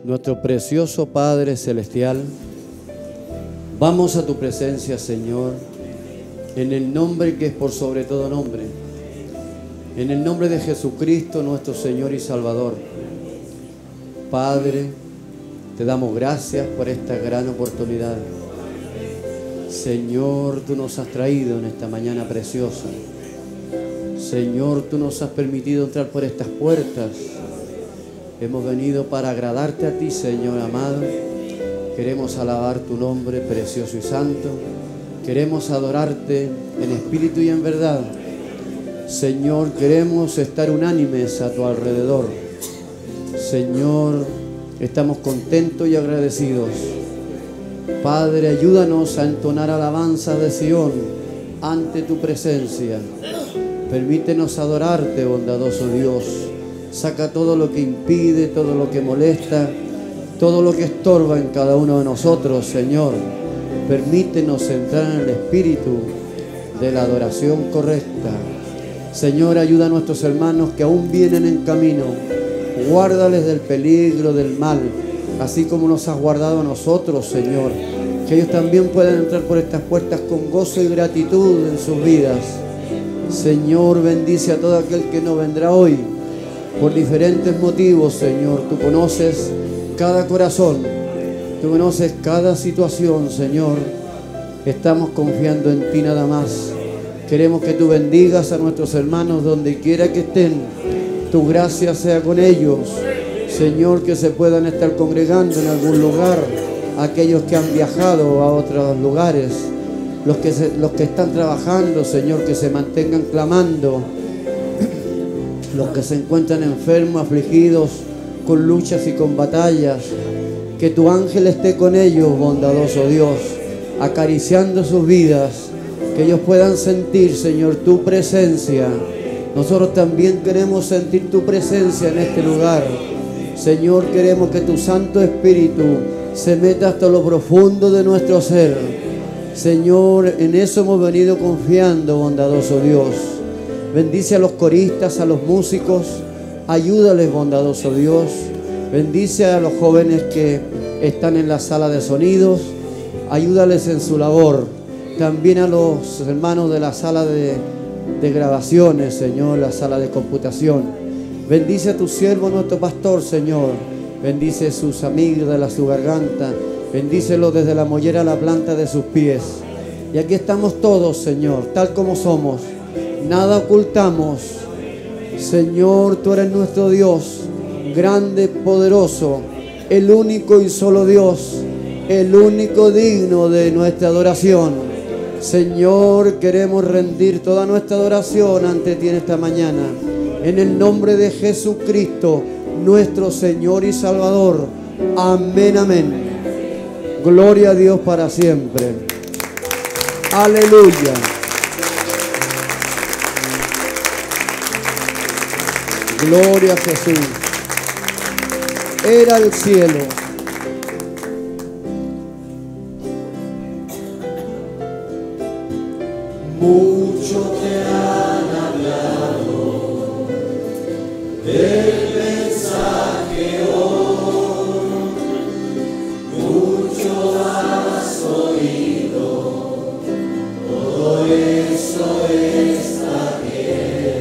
Nuestro precioso Padre Celestial, vamos a tu presencia, Señor, en el nombre que es por sobre todo nombre, en el nombre de Jesucristo, nuestro Señor y Salvador. Padre, te damos gracias por esta gran oportunidad. Señor, tú nos has traído en esta mañana preciosa. Señor, tú nos has permitido entrar por estas puertas. Hemos venido para agradarte a ti, Señor amado. Queremos alabar tu nombre precioso y santo. Queremos adorarte en espíritu y en verdad. Señor, queremos estar unánimes a tu alrededor. Señor, estamos contentos y agradecidos. Padre, ayúdanos a entonar alabanzas de Sion ante tu presencia. Permítenos adorarte, bondadoso Dios. Saca todo lo que impide, todo lo que molesta, todo lo que estorba en cada uno de nosotros, Señor. Permítenos entrar en el espíritu de la adoración correcta. Señor, ayuda a nuestros hermanos que aún vienen en camino. Guárdales del peligro, del mal, así como nos has guardado a nosotros, Señor. Que ellos también puedan entrar por estas puertas con gozo y gratitud en sus vidas. Señor, bendice a todo aquel que no vendrá hoy por diferentes motivos, Señor. Tú conoces cada corazón, tú conoces cada situación, Señor. Estamos confiando en ti nada más. Queremos que tú bendigas a nuestros hermanos donde quiera que estén. Tu gracia sea con ellos, Señor, que se puedan estar congregando en algún lugar. Aquellos que han viajado a otros lugares, los que están trabajando, Señor, que se mantengan clamando. Los que se encuentran enfermos, afligidos, con luchas y con batallas, que tu ángel esté con ellos, bondadoso Dios, acariciando sus vidas, que ellos puedan sentir, Señor, tu presencia. Nosotros también queremos sentir tu presencia en este lugar. Señor, queremos que tu Santo Espíritu se meta hasta lo profundo de nuestro ser. Señor, en eso hemos venido confiando, bondadoso Dios. Bendice a los coristas, a los músicos, ayúdales, bondadoso Dios. Bendice a los jóvenes que están en la sala de sonidos, ayúdales en su labor. También a los hermanos de la sala de grabaciones, Señor, la sala de computación. Bendice a tu siervo, nuestro pastor, Señor. Bendice sus amígdalas, su garganta. Bendícelo desde la mollera a la planta de sus pies. Y aquí estamos todos, Señor, tal como somos. Nada ocultamos. Señor, tú eres nuestro Dios, grande, poderoso, el único y solo Dios, el único digno de nuestra adoración. Señor, queremos rendir toda nuestra adoración ante ti en esta mañana. En el nombre de Jesucristo, nuestro Señor y Salvador. Amén, amén. Gloria a Dios para siempre. Aleluya. Gloria a Jesús. Era el cielo. Mucho te han hablado del mensaje hoy. Mucho has oído. Todo eso está bien.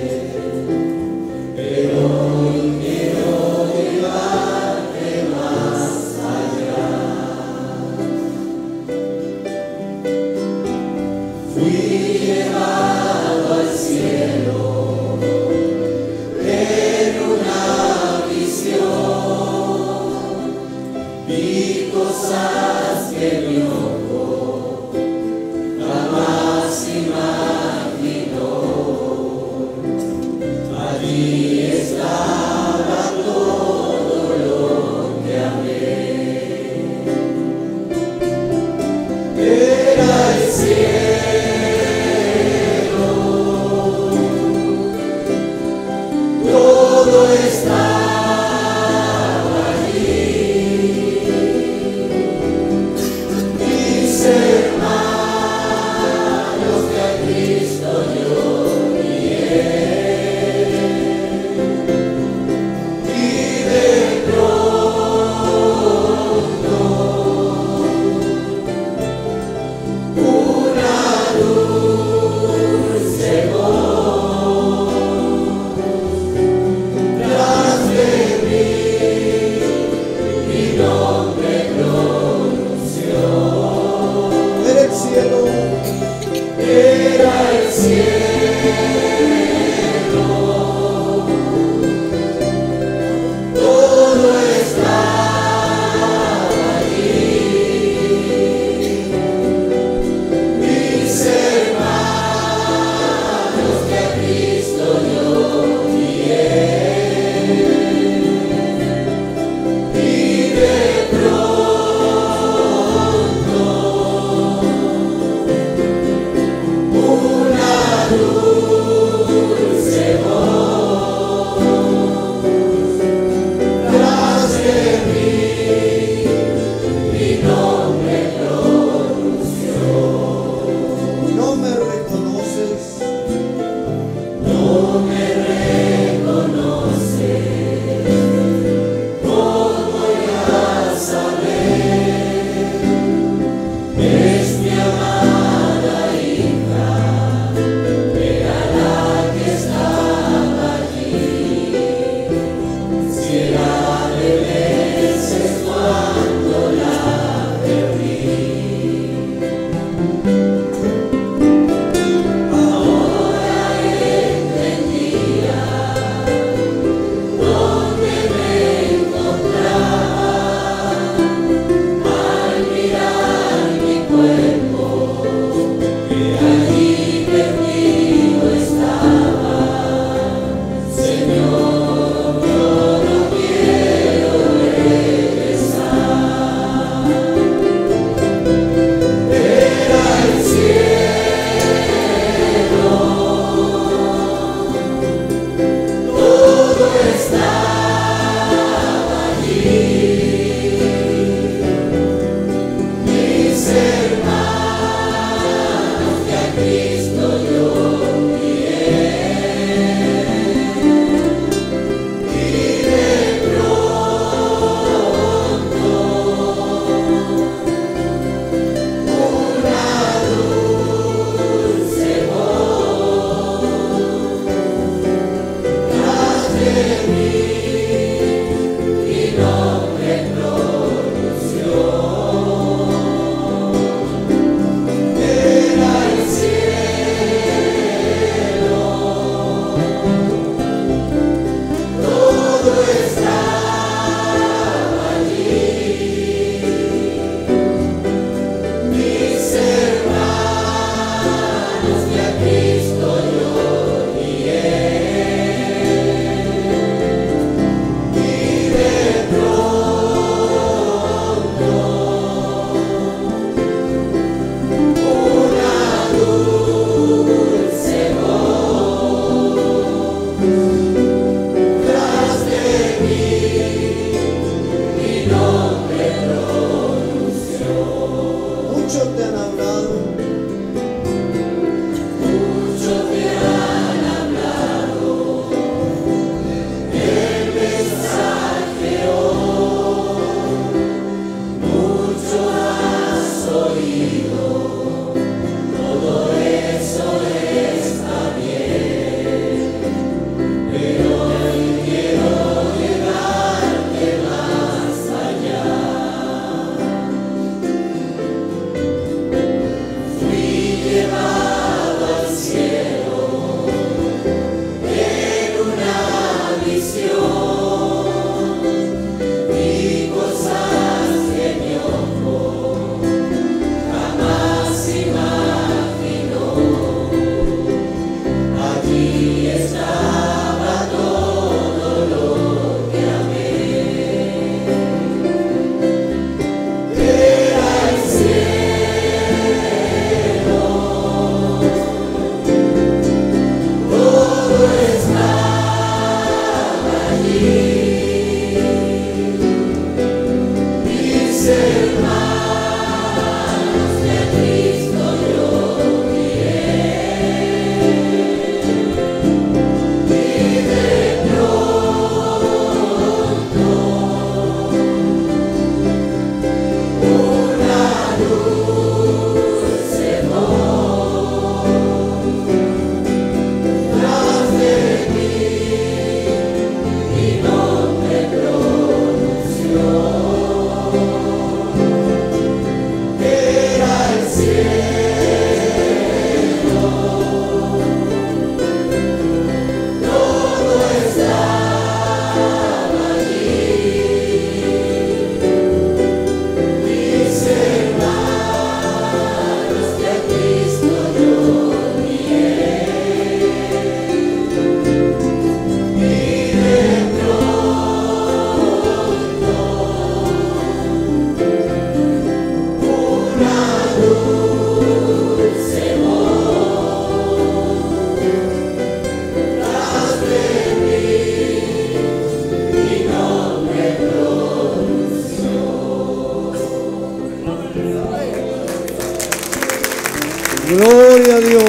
Gloria a Dios.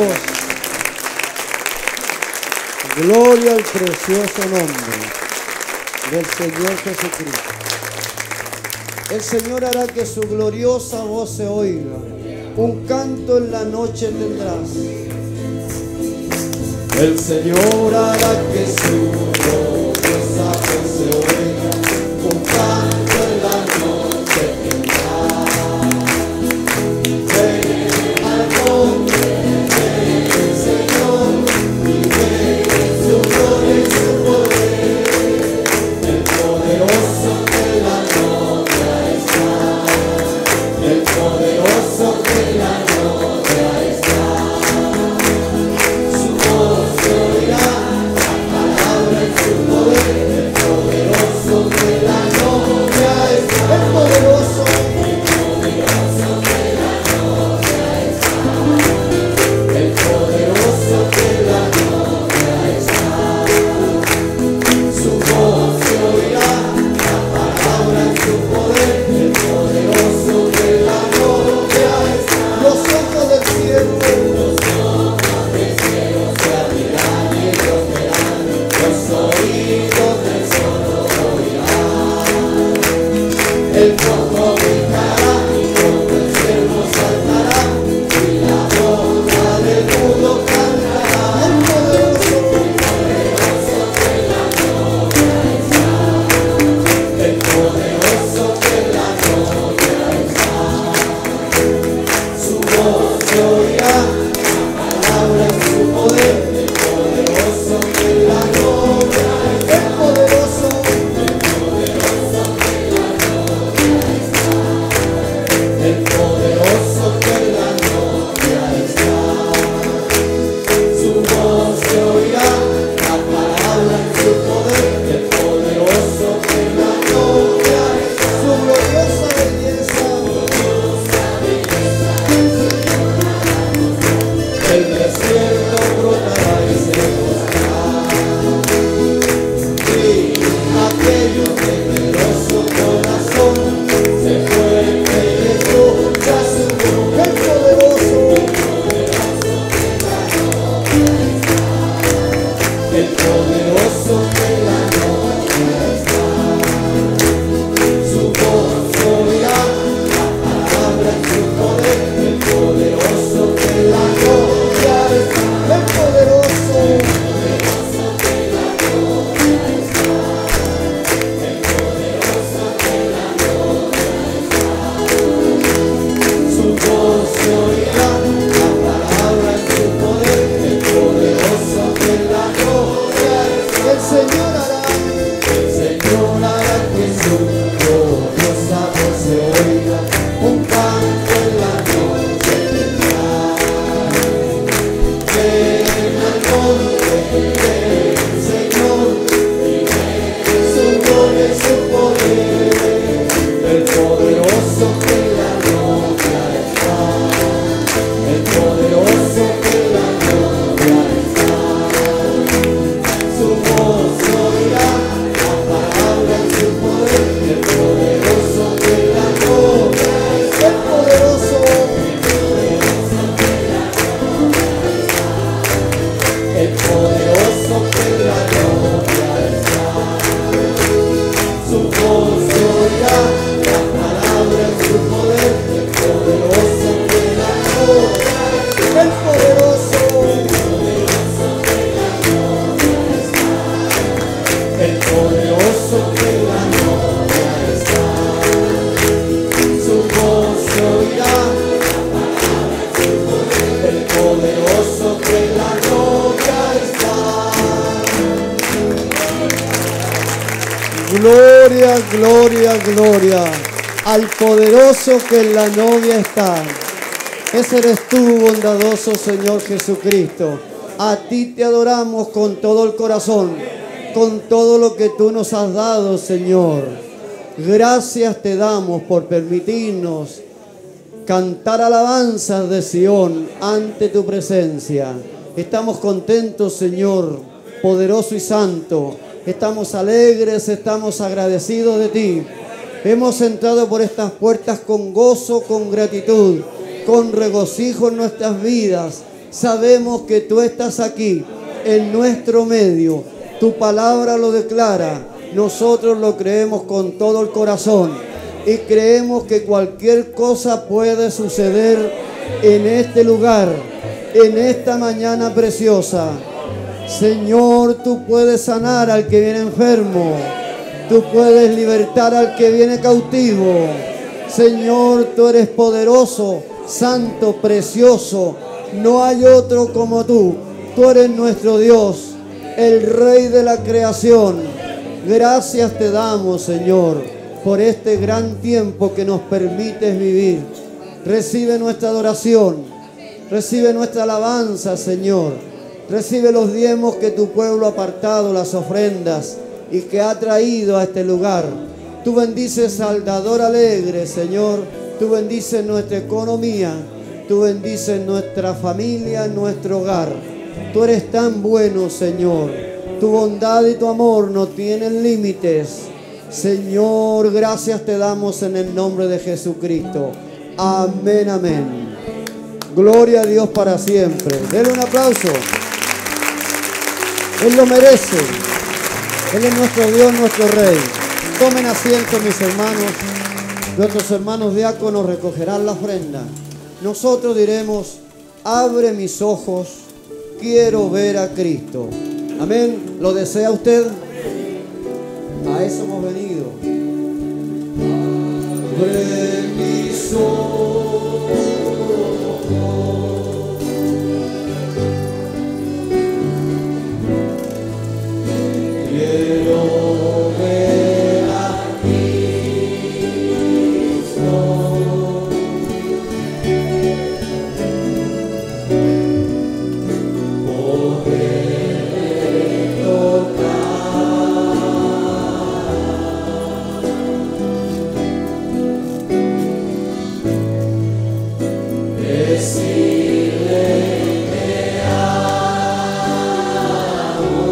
Gloria al precioso nombre del Señor Jesucristo. El Señor hará que su gloriosa voz se oiga. Un canto en la noche tendrás. El Señor hará que su gloriosa voz se oiga. Un canto en la noche tendrás. Ven al nombre del Señor y ven su gloria y su poder. El poderoso que la novia está. El poderoso que la novia está. Su voz se oirá, la palabra en su poder. El poderoso que la novia está. El poderoso que la novia está. El poderoso que la novia está. Su voz se oirá, la palabra en su poder. El poderoso que la novia está. Los ojos del cielo se abrirán y ellos verán. Los oídos del sordo oirán. El cojo brincará, como el ciervo saltará, y la boca del mudo cantará. El poderoso que la novia está. El poderoso que la novia está. Su voz se oirá, la palabra en su poder. El poderoso que la novia está. El poderoso que la novia está. El poderoso que la novia está. Su voz se oirá, la palabra en su poder. El poderoso que la novia está. Su gloriosa belleza. El desierto brotará y se gozará. Y aquellos de temeroso corazón se fuerte y escucha su voz. El poderoso que la novia está. Su voz se oirá, la palabra en su poder. El poderoso que la novia está. El poderoso que la novia está. El poderoso que la novia está. Su voz se oirá, la palabra en su poder. El poderoso que la novia está. El Señor hará que su gloriosa voz se oiga. Un canto en la noche tendrá. Ven al monte del Señor y ven su gloria y su poder. El poderoso que la novia está. El poderoso que la novia está. Su voz se oirá, la palabra en su poder. El poderoso que la novia está. El poderoso que la novia está. El poderoso que la novia está. Su voz se oirá, la palabra en su poder. El poderoso que la novia está. El poderoso que la novia está. El poderoso que la novia está. Su voz se oirá, la palabra en su poder. El poderoso que la novia está. Gloria, gloria, gloria al poderoso que en la novia está. Ese eres tú, bondadoso Señor Jesucristo. A ti te adoramos con todo el corazón, con todo lo que tú nos has dado, Señor. Gracias te damos por permitirnos cantar alabanzas de Sión ante tu presencia. Estamos contentos, Señor, poderoso y santo. Estamos alegres, estamos agradecidos de ti. Hemos entrado por estas puertas con gozo, con gratitud, con regocijo en nuestras vidas. Sabemos que tú estás aquí, en nuestro medio. Tu palabra lo declara. Nosotros lo creemos con todo el corazón. Y creemos que cualquier cosa puede suceder en este lugar, en esta mañana preciosa. Señor, tú puedes sanar al que viene enfermo. Tú puedes libertar al que viene cautivo. Señor, tú eres poderoso, santo, precioso. No hay otro como tú. Tú eres nuestro Dios, el Rey de la creación. Gracias te damos, Señor, por este gran tiempo que nos permites vivir. Recibe nuestra adoración, recibe nuestra alabanza, Señor. Recibe los diezmos que tu pueblo ha apartado, las ofrendas, y que ha traído a este lugar. Tú bendices al dador alegre, Señor. Tú bendices nuestra economía. Tú bendices nuestra familia, nuestro hogar. Tú eres tan bueno, Señor. Tu bondad y tu amor no tienen límites. Señor, gracias te damos en el nombre de Jesucristo. Amén, amén. Gloria a Dios para siempre. Denle un aplauso. Él lo merece. Él es nuestro Dios, nuestro Rey. Tomen asiento, mis hermanos. Nuestros hermanos diáconos recogerán la ofrenda. Nosotros diremos: abre mis ojos, quiero ver a Cristo. Amén. ¿Lo desea usted? A eso hemos venido. Abre mis ojos, quiero ver a Cristo. Poder tocar, decirle que amo.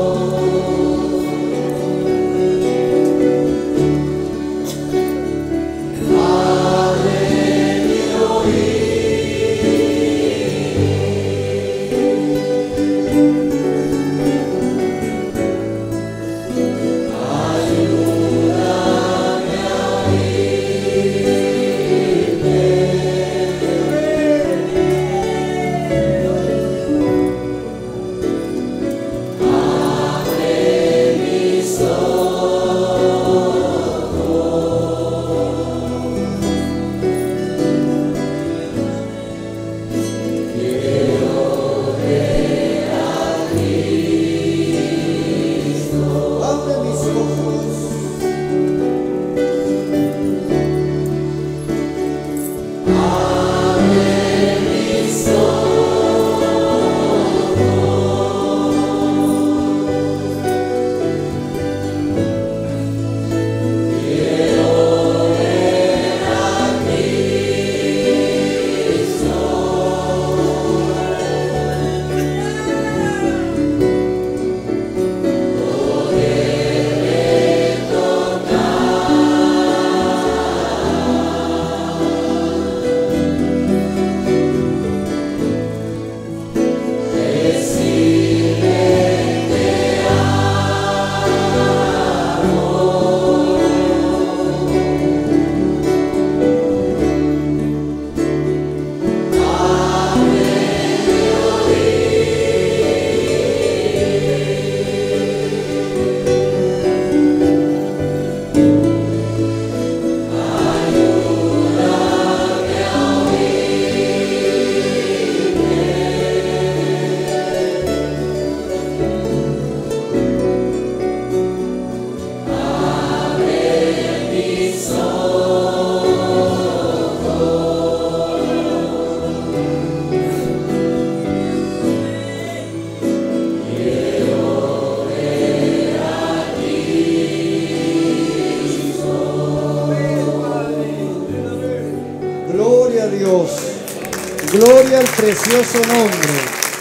Gloria al precioso nombre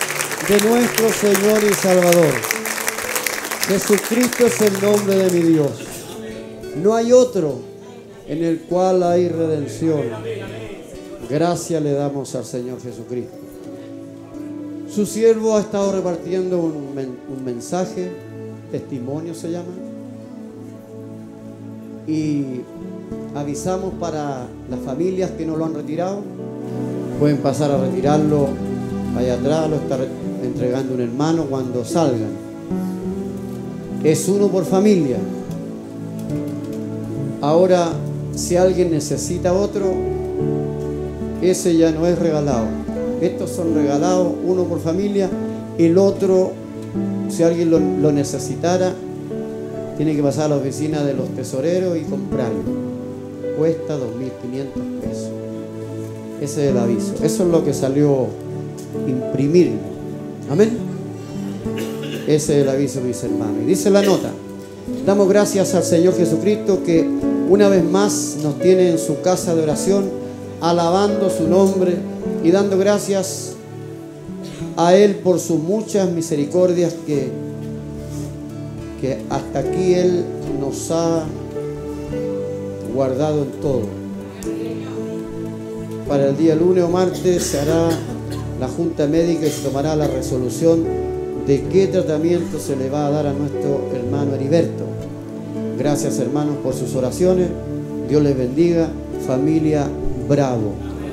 de nuestro Señor y Salvador. Jesucristo es el nombre de mi Dios. No hay otro en el cual hay redención. Gracias le damos al Señor Jesucristo. Su siervo ha estado repartiendo un mensaje, testimonio se llama, y avisamos para las familias que no lo han retirado, pueden pasar a retirarlo allá atrás, lo está entregando un hermano cuando salgan. Es uno por familia. Ahora, si alguien necesita otro, ese ya no es regalado. Estos son regalados, uno por familia. El otro, si alguien lo necesitara, tiene que pasar a la oficina de los tesoreros y comprarlo. Cuesta 2.500 pesos. Ese es el aviso. Eso es lo que salió imprimir. Amén. Ese es el aviso, mis hermanos. Y dice la nota: damos gracias al Señor Jesucristo que una vez más nos tiene en su casa de oración, alabando su nombre y dando gracias a Él por sus muchas misericordias que hasta aquí Él nos ha guardado en todo. Para el día lunes o martes se hará la junta médica y se tomará la resolución de qué tratamiento se le va a dar a nuestro hermano Heriberto. Gracias, hermanos, por sus oraciones. Dios les bendiga. Familia Bravo.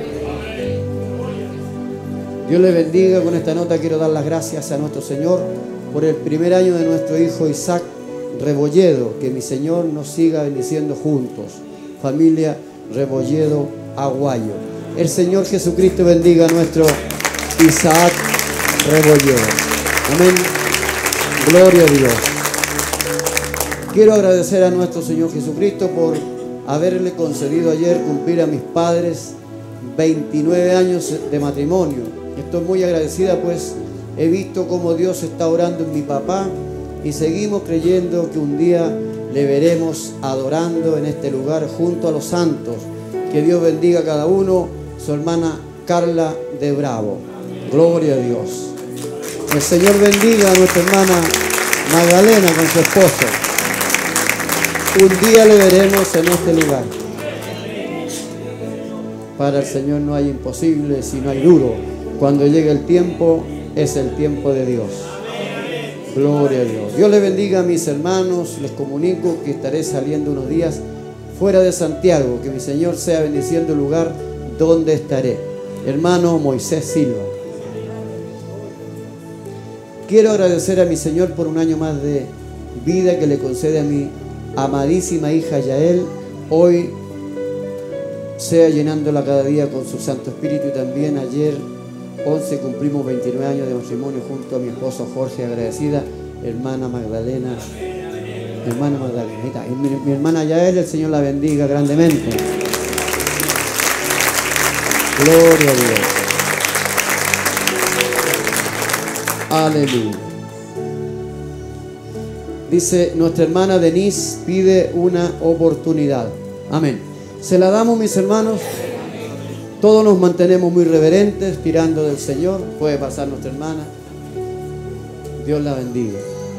Dios les bendiga. Con esta nota quiero dar las gracias a nuestro Señor por el primer año de nuestro hijo Isaac Rebolledo. Que mi Señor nos siga bendiciendo juntos. Familia Rebolledo Aguayo. El Señor Jesucristo bendiga a nuestro Isaac Rebolledo. Amén. Gloria a Dios. Quiero agradecer a nuestro Señor Jesucristo por haberle concedido ayer cumplir a mis padres 29 años de matrimonio. Estoy muy agradecida, pues he visto cómo Dios está orando en mi papá y seguimos creyendo que un día le veremos adorando en este lugar junto a los santos. Que Dios bendiga a cada uno. Su hermana Carla de Bravo. Gloria a Dios. El Señor bendiga a nuestra hermana Magdalena con su esposo. Un día le veremos en este lugar. Para el Señor no hay imposible, sino hay duro. Cuando llegue el tiempo, es el tiempo de Dios. Gloria a Dios. Dios les bendiga a mis hermanos. Les comunico que estaré saliendo unos días fuera de Santiago. Que mi Señor sea bendiciendo el lugar donde estaré. Hermano Moisés Silva. Quiero agradecer a mi Señor por un año más de vida que le concede a mi amadísima hija Yael. Hoy sea llenándola cada día con su Santo Espíritu. Y también ayer 11 cumplimos 29 años de matrimonio junto a mi esposo Jorge. Agradecida hermana Magdalena. Hermana Magdalena. Ahí está. Y mi hermana Yael, el Señor la bendiga grandemente. Gloria a Dios. Aleluya. Dice, nuestra hermana Denise pide una oportunidad. Amén. Se la damos, mis hermanos. Todos nos mantenemos muy reverentes, tirando del Señor. Puede pasar nuestra hermana. Dios la bendiga.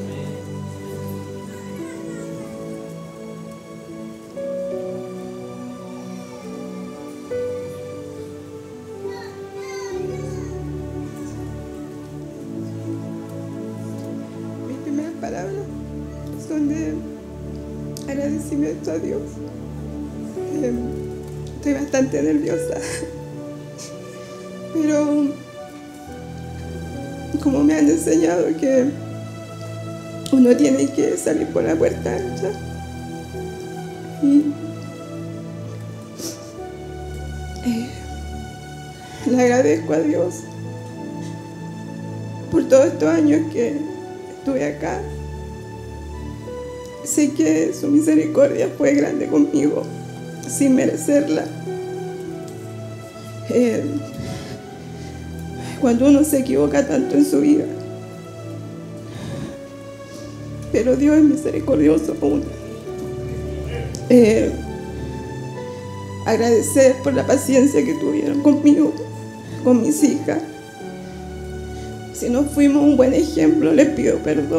Mis primeras palabras son de agradecimiento a Dios. Estoy bastante nerviosa, pero como me han enseñado que uno tiene que salir por la puerta ancha, y le agradezco a Dios por todos estos años que estuve acá. Sé que su misericordia fue grande conmigo, sin merecerla. Cuando uno se equivoca tanto en su vida, pero Dios es misericordioso con uno. Agradecer por la paciencia que tuvieron conmigo, con mis hijas. Si no fuimos un buen ejemplo, les pido perdón.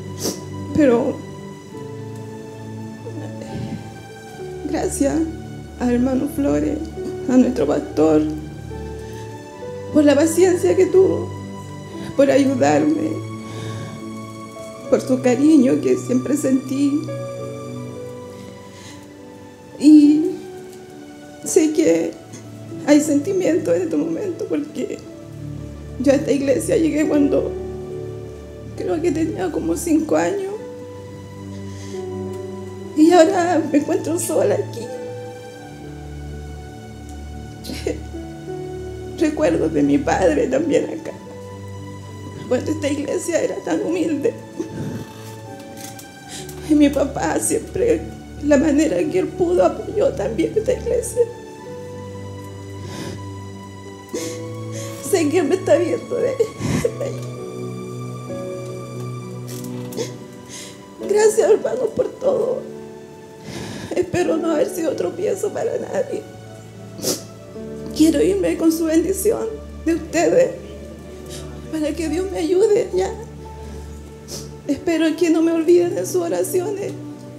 Pero gracias al hermano Flores, a nuestro pastor, por la paciencia que tuvo, por ayudarme, por su cariño que siempre sentí. Y sé que hay sentimientos en este momento porque yo a esta iglesia llegué cuando creo que tenía como 5 años y ahora me encuentro sola aquí. Recuerdo de mi padre también acá, cuando esta iglesia era tan humilde. Y mi papá siempre, la manera que él pudo, apoyó también esta iglesia. Sé que él me está viendo de ahí. Gracias, hermano, por todo. Espero no haber sido tropiezo para nadie. Quiero irme con su bendición de ustedes para que Dios me ayude ya. Espero que no me olviden en sus oraciones,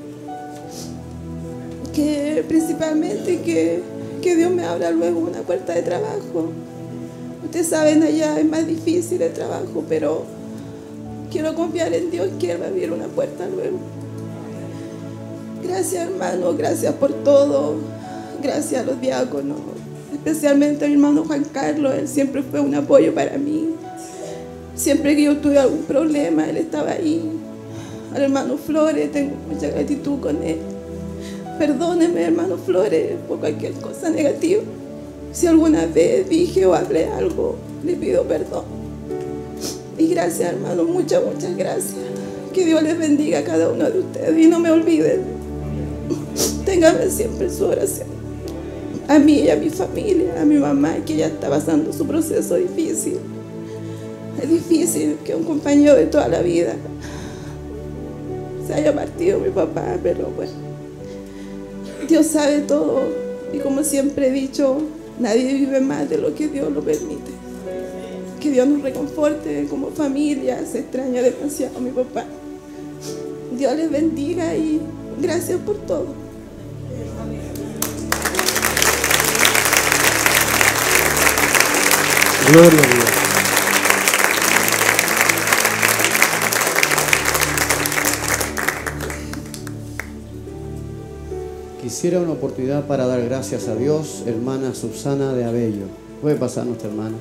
que principalmente que Dios me abra luego una puerta de trabajo. Ustedes saben, allá es más difícil el trabajo, pero quiero confiar en Dios que Él va a abrir una puerta luego. Gracias, hermano, gracias por todo. Gracias a los diáconos, especialmente a mi hermano Juan Carlos. Él siempre fue un apoyo para mí. Siempre que yo tuve algún problema, él estaba ahí. Al hermano Flores, tengo mucha gratitud con él. Perdóneme, hermano Flores, por cualquier cosa negativa. Si alguna vez dije o hablé algo, le pido perdón. Y gracias, hermano, muchas gracias. Que Dios les bendiga a cada uno de ustedes y no me olviden. Ténganme siempre en su oración. A mí y a mi familia, a mi mamá, que ya está pasando su proceso difícil. Es difícil que un compañero de toda la vida se haya partido, mi papá, pero bueno, Dios sabe todo y como siempre he dicho, nadie vive más de lo que Dios lo permite. Que Dios nos reconforte como familia, se extraña demasiado a mi papá. Dios les bendiga y gracias por todo. Gloria a Dios. Quisiera una oportunidad para dar gracias a Dios, hermana Susana de Abello. Puede pasar nuestra hermana.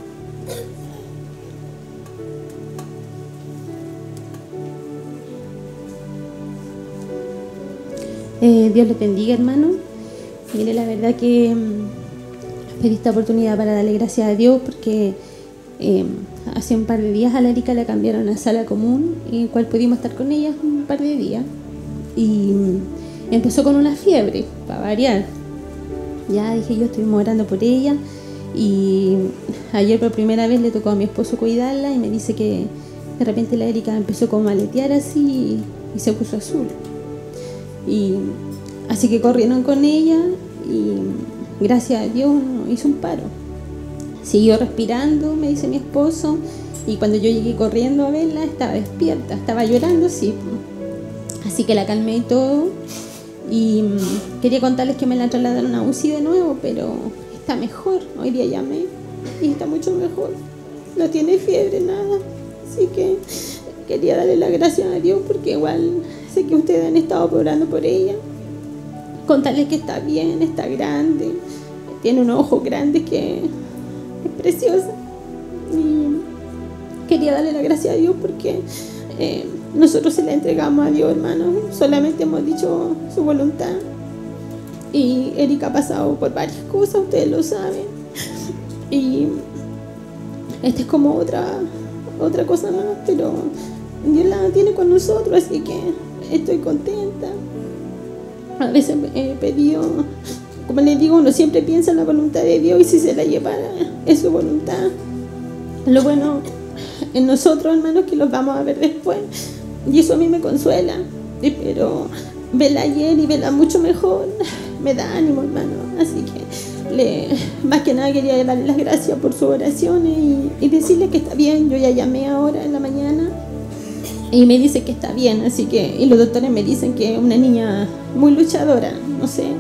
Dios les bendiga, hermano. Mire, la verdad que pedí esta oportunidad para darle gracias a Dios porque hace un par de días a la Erika la cambiaron a sala común, en la cual pudimos estar con ella un par de días. Y empezó con una fiebre, para variar. Ya dije, yo estoy orando por ella. Y ayer por primera vez le tocó a mi esposo cuidarla y me dice que de repente la Erika empezó como a aletear así y se puso azul. Y así que corrieron con ella y gracias a Dios no hizo un paro. Siguió respirando, me dice mi esposo, y cuando yo llegué corriendo a verla estaba despierta, estaba llorando, sí. Así que la calmé y todo. Y quería contarles que me la trasladaron a UCI de nuevo, pero está mejor. Hoy día llamé y está mucho mejor. No tiene fiebre, nada. Así que quería darle las gracias a Dios porque igual sé que ustedes han estado orando por ella. Contarles que está bien, está grande, tiene unos ojos grandes que es preciosa. Y quería darle las gracias a Dios porque nosotros se la entregamos a Dios, hermano. Solamente hemos dicho su voluntad. Y Erika ha pasado por varias cosas, ustedes lo saben. Y esta es como otra cosa más, pero Dios la tiene con nosotros, así que estoy contenta. A veces he pedido, como les digo, uno siempre piensa en la voluntad de Dios y si se la llevara es su voluntad. Lo bueno en nosotros, hermanos, que los vamos a ver después. Y eso a mí me consuela. Pero verla ayer y verla mucho mejor me da ánimo, hermano. Así que más que nada quería darle las gracias por sus oraciones y decirle que está bien. Yo ya llamé ahora en la mañana y me dice que está bien. Así que, y los doctores me dicen que es una niña muy luchadora. No sé,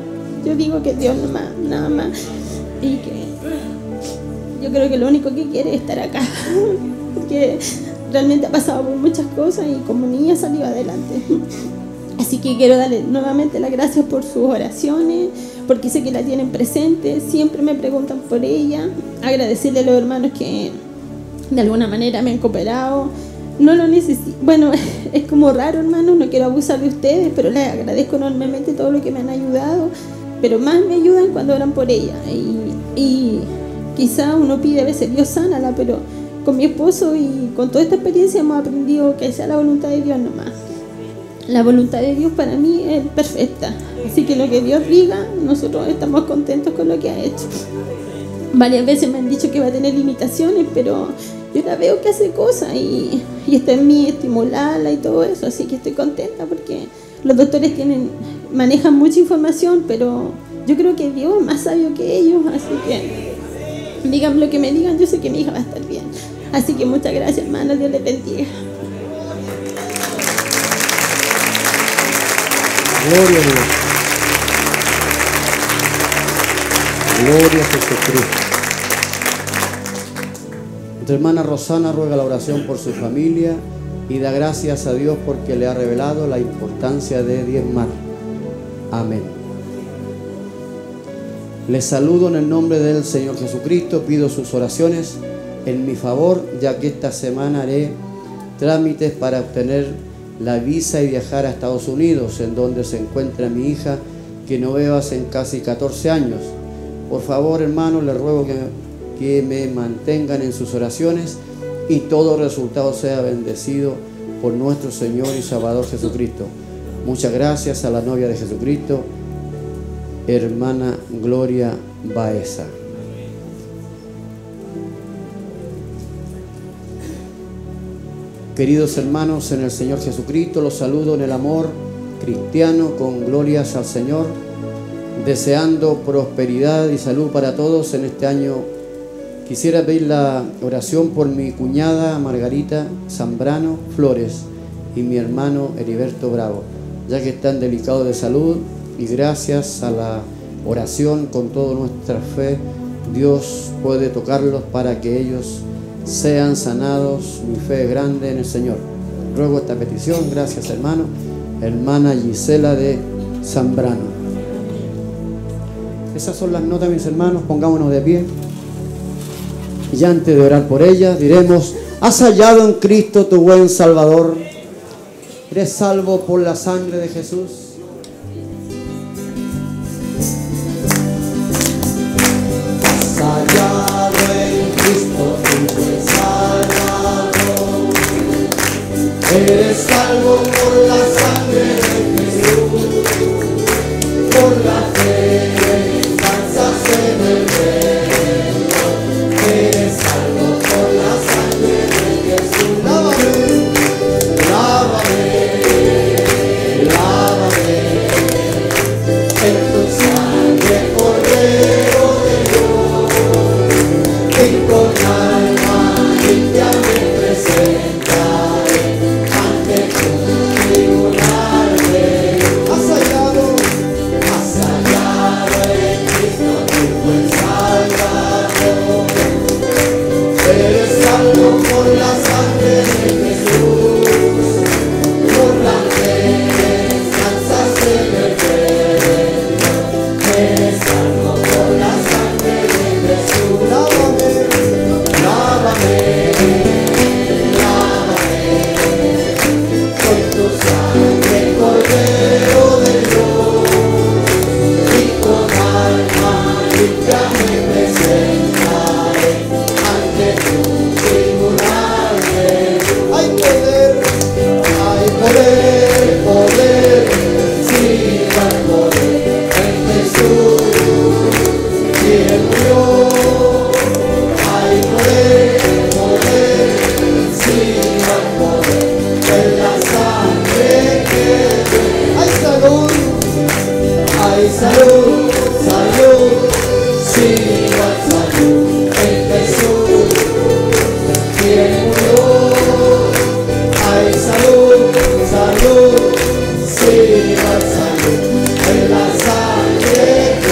yo digo que Dios nomás, nada más. Y que yo creo que lo único que quiere es estar acá. Porque realmente ha pasado por muchas cosas y como niña salió adelante. Así que quiero darle nuevamente las gracias por sus oraciones, porque sé que la tienen presente, siempre me preguntan por ella. Agradecerle a los hermanos que de alguna manera me han cooperado. No lo necesito, bueno, es como raro, hermanos, no quiero abusar de ustedes, pero les agradezco enormemente todo lo que me han ayudado, pero más me ayudan cuando oran por ella. Y quizá uno pide a veces, Dios sánala, pero con mi esposo y con toda esta experiencia hemos aprendido que sea la voluntad de Dios nomás. La voluntad de Dios para mí es perfecta, así que lo que Dios diga, nosotros estamos contentos con lo que ha hecho. Varias veces me han dicho que va a tener limitaciones, pero yo la veo que hace cosas y está en mí estimularla y todo eso, así que estoy contenta porque los doctores manejan mucha información, pero yo creo que Dios es más sabio que ellos, así que digan lo que me digan, yo sé que mi hija va a estar bien. Así que muchas gracias, hermano, Dios les bendiga. Gloria a Dios. Gloria a Jesucristo. Nuestra hermana Rosana ruega la oración por su familia y da gracias a Dios porque le ha revelado la importancia de diezmar. Amén. Les saludo en el nombre del Señor Jesucristo. Pido sus oraciones en mi favor, ya que esta semana haré trámites para obtener la visa y viajar a Estados Unidos, en donde se encuentra mi hija, que no veo hace casi 14 años. Por favor, hermanos, les ruego que me mantengan en sus oraciones y todo resultado sea bendecido por nuestro Señor y Salvador Jesucristo. Muchas gracias a la novia de Jesucristo, hermana Gloria Baeza. Queridos hermanos en el Señor Jesucristo, los saludo en el amor cristiano con glorias al Señor, deseando prosperidad y salud para todos en este año. Quisiera pedir la oración por mi cuñada Margarita Zambrano Flores y mi hermano Heriberto Bravo, ya que están delicados de salud, y gracias a la oración con toda nuestra fe, Dios puede tocarlos para que ellos sean sanados. Mi fe es grande en el Señor. Ruego esta petición. Gracias, hermano. Hermana Gisela de Zambrano. Esas son las notas, mis hermanos. Pongámonos de pie. Y antes de orar por ellas, diremos: has hallado en Cristo tu buen Salvador. Eres salvo por la sangre de Jesús. Has hallado en Cristo tu buen Salvador. Eres salvo por la sangre de Jesús. Por la fe descansas en el reino. Eres salvo por la sangre de Jesús. Lávame en tu sangre, Cordero de Dios, y con alma limpia me presentaré ante tu tribunal de Dios. Has hallado en Cristo tu buen Salvador. Eres salvo por la sangre de Jesús. Por la fe descansas en el reino. Eres salvo por la sangre de Jesús. Lávame con tu sangre, Cordero de Dios, y con alma limpia me presentaré ante tu tribunal de Dios. Hay poder, sí hay poder en Jesús, quien murió. Hay poder, sí hay poder en la sangre que dio. Hay salud, sí hay salud en Jesús, quien murió. Hay salud, sí hay salud en la sangre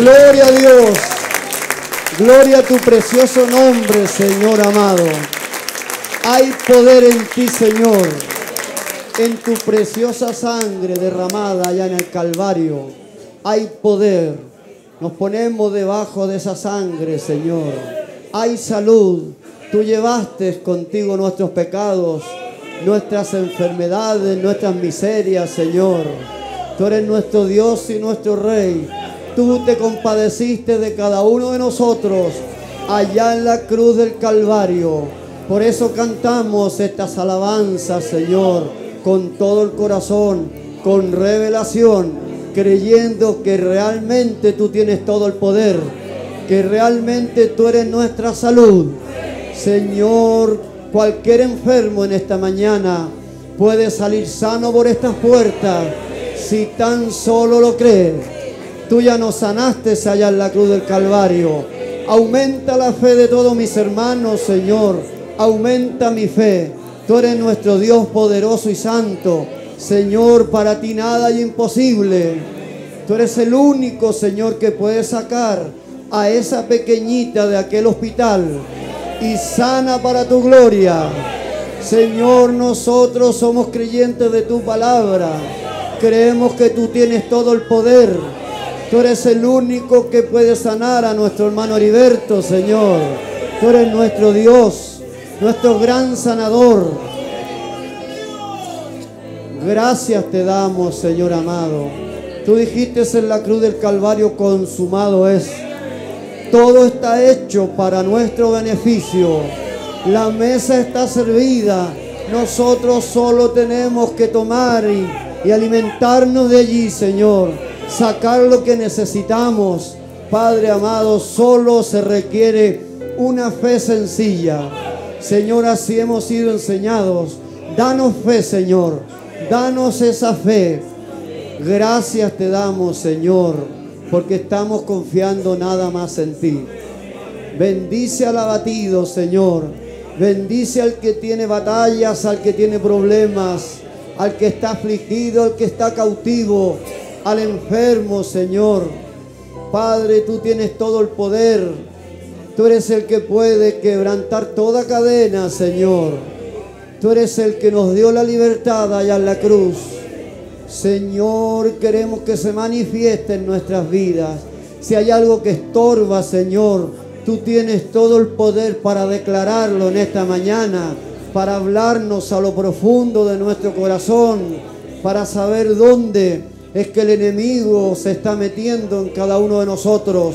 Gloria a Dios. Gloria a tu precioso nombre, Señor amado. Hay poder en ti, Señor. En tu preciosa sangre derramada allá en el Calvario. Hay poder. Nos ponemos debajo de esa sangre, Señor. Hay salud. Tú llevaste contigo nuestros pecados, nuestras enfermedades, nuestras miserias, Señor. Tú eres nuestro Dios y nuestro Rey. Tú te compadeciste de cada uno de nosotros allá en la cruz del Calvario. Por eso cantamos estas alabanzas, Señor, con todo el corazón, con revelación, creyendo que realmente tú tienes todo el poder, que realmente tú eres nuestra salud. Señor, cualquier enfermo en esta mañana puede salir sano por estas puertas si tan solo lo crees. Tú ya nos sanaste allá en la cruz del Calvario. Aumenta la fe de todos mis hermanos, Señor. Aumenta mi fe. Tú eres nuestro Dios poderoso y santo. Señor, para ti nada es imposible. Tú eres el único, Señor, que puede sacar a esa pequeñita de aquel hospital y sana para tu gloria. Señor, nosotros somos creyentes de tu palabra. Creemos que tú tienes todo el poder. Tú eres el único que puede sanar a nuestro hermano Heriberto, Señor. Tú eres nuestro Dios, nuestro gran sanador. Gracias te damos, Señor amado. Tú dijiste en la cruz del Calvario, consumado es. Todo está hecho para nuestro beneficio. La mesa está servida. Nosotros solo tenemos que tomar y alimentarnos de allí, Señor. Sacar lo que necesitamos. Padre amado, solo se requiere una fe sencilla. Señor, así hemos sido enseñados. Danos fe, Señor. Danos esa fe. Gracias te damos, Señor, porque estamos confiando nada más en ti. Bendice al abatido, Señor. Bendice al que tiene batallas, al que tiene problemas, al que está afligido, al que está cautivo, al enfermo, Señor. Padre, tú tienes todo el poder. Tú eres el que puede quebrantar toda cadena, Señor. Tú eres el que nos dio la libertad allá en la cruz. Señor, queremos que se manifieste en nuestras vidas. Si hay algo que estorba, Señor, tú tienes todo el poder para declararlo en esta mañana, para hablarnos a lo profundo de nuestro corazón, para saber dónde es que el enemigo se está metiendo en cada uno de nosotros.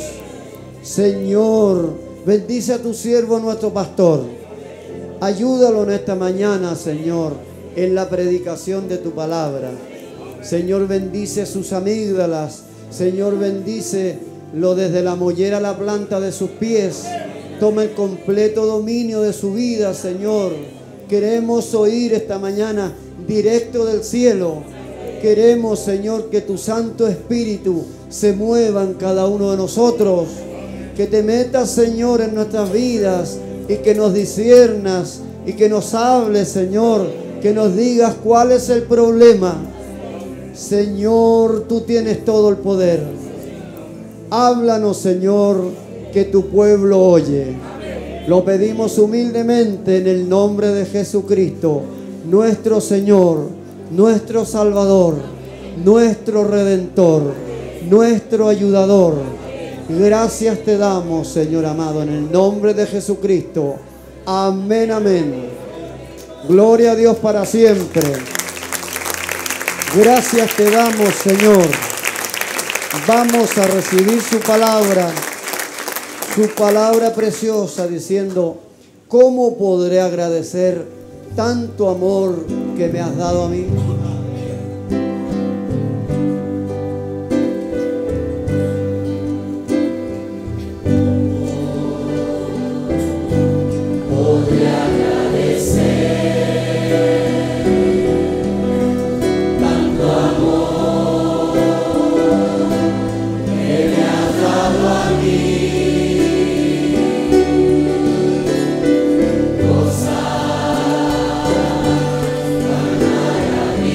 Señor, bendice a tu siervo, nuestro pastor. Ayúdalo en esta mañana, Señor, en la predicación de tu palabra. Señor, bendice sus amígdalas. Señor, bendícelo desde la mollera a la planta de sus pies. Toma el completo dominio de su vida, Señor. Queremos oír esta mañana directo del cielo. Queremos, Señor, que tu Santo Espíritu se mueva en cada uno de nosotros. Que te metas, Señor, en nuestras vidas y que nos disciernas y que nos hables, Señor. Que nos digas cuál es el problema. Señor, tú tienes todo el poder. Háblanos, Señor, que tu pueblo oye. Lo pedimos humildemente en el nombre de Jesucristo, nuestro Señor, nuestro Salvador, nuestro Redentor, nuestro ayudador. Gracias te damos, Señor amado, en el nombre de Jesucristo. Amén, amén. Gloria a Dios para siempre. Gracias te damos, Señor. Vamos a recibir su palabra preciosa, diciendo: ¿cómo podré agradecer tanto amor que me has dado a mí? Podré agradecer tanto amor que me has dado a mí. Gozar, ganar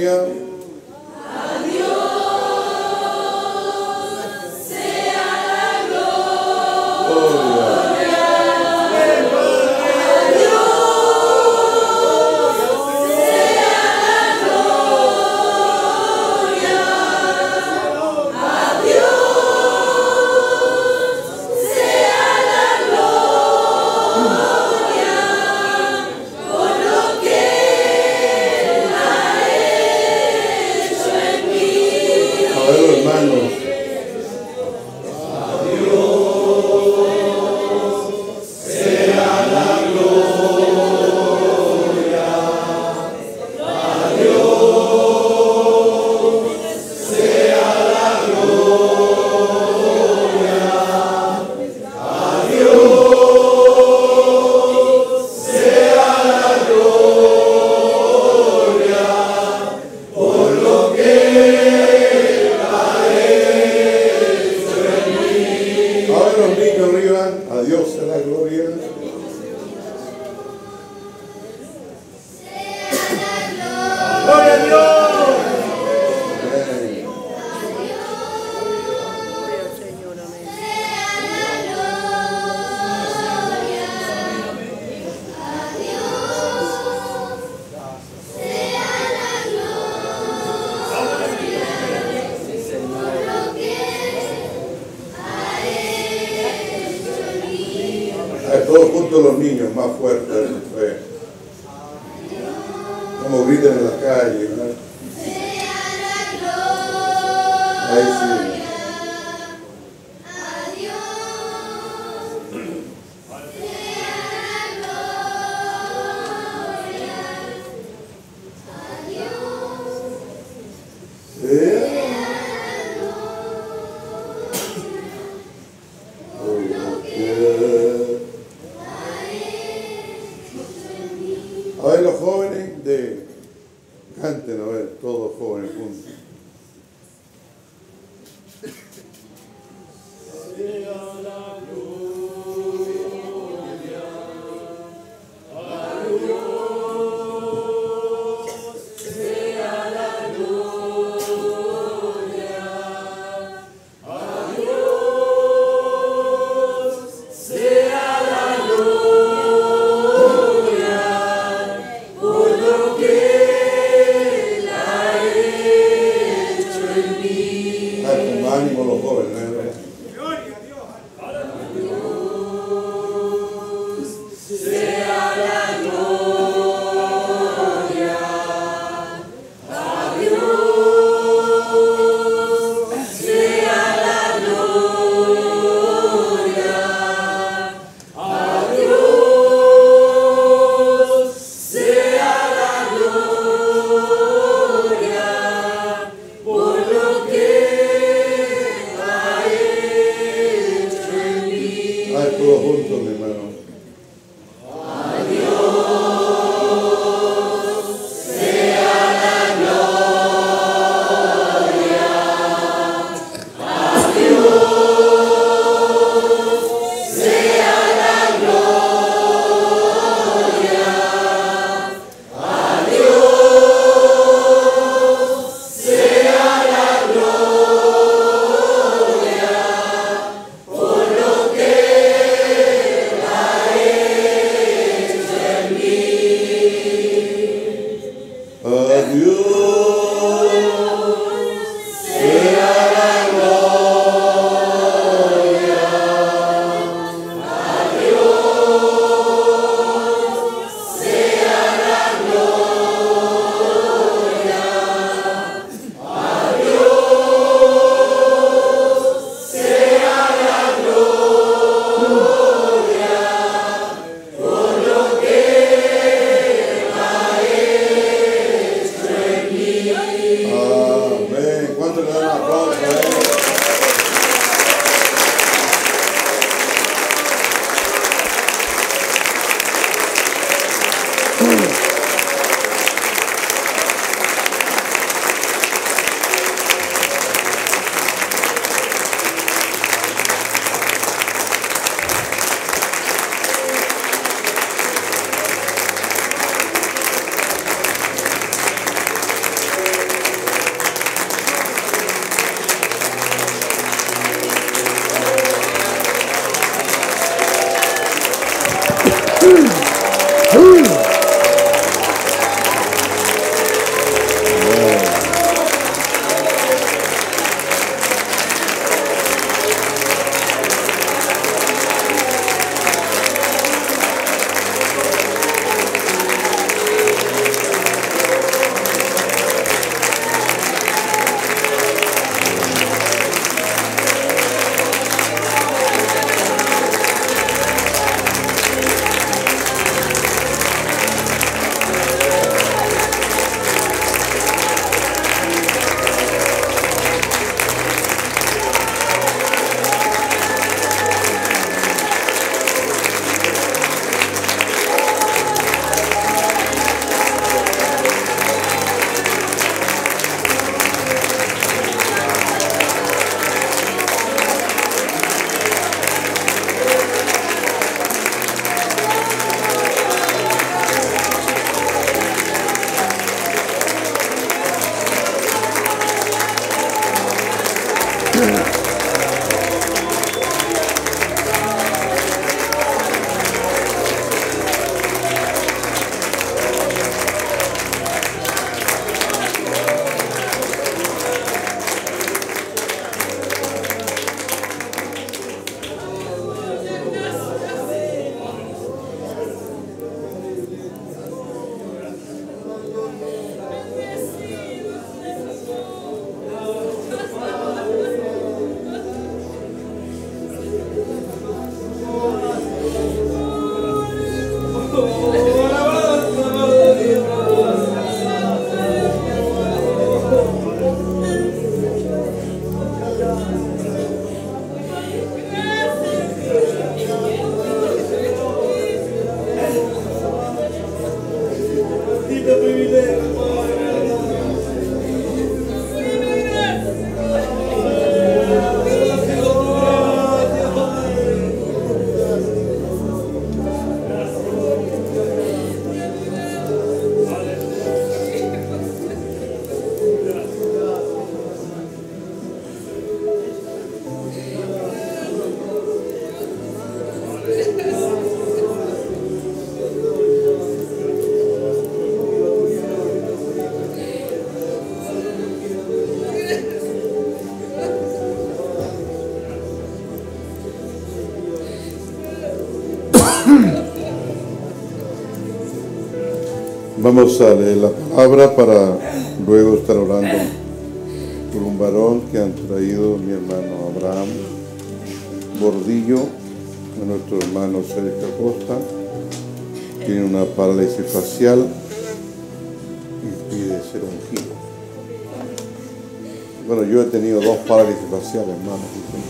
gloria. Todos juntos los niños más fuertes de su fe. Como gritan en la calle, ¿verdad? Ahí sí. A ver, los jóvenes canten, a ver, todos jóvenes juntos. Ánimo los jóvenes, ¿verdad? Gloria a Dios. Sea la gloria a Dios. Sea la gloria a Dios. Sea la gloria por lo que todos juntos, mi hermano. Vamos a leer la palabra para luego estar orando por un varón que han traído mi hermano Abraham Bordillo, a nuestro hermano Sergio Acosta. Tiene una parálisis facial y pide ser ungido. Bueno, yo he tenido 2 parálisis faciales, hermano.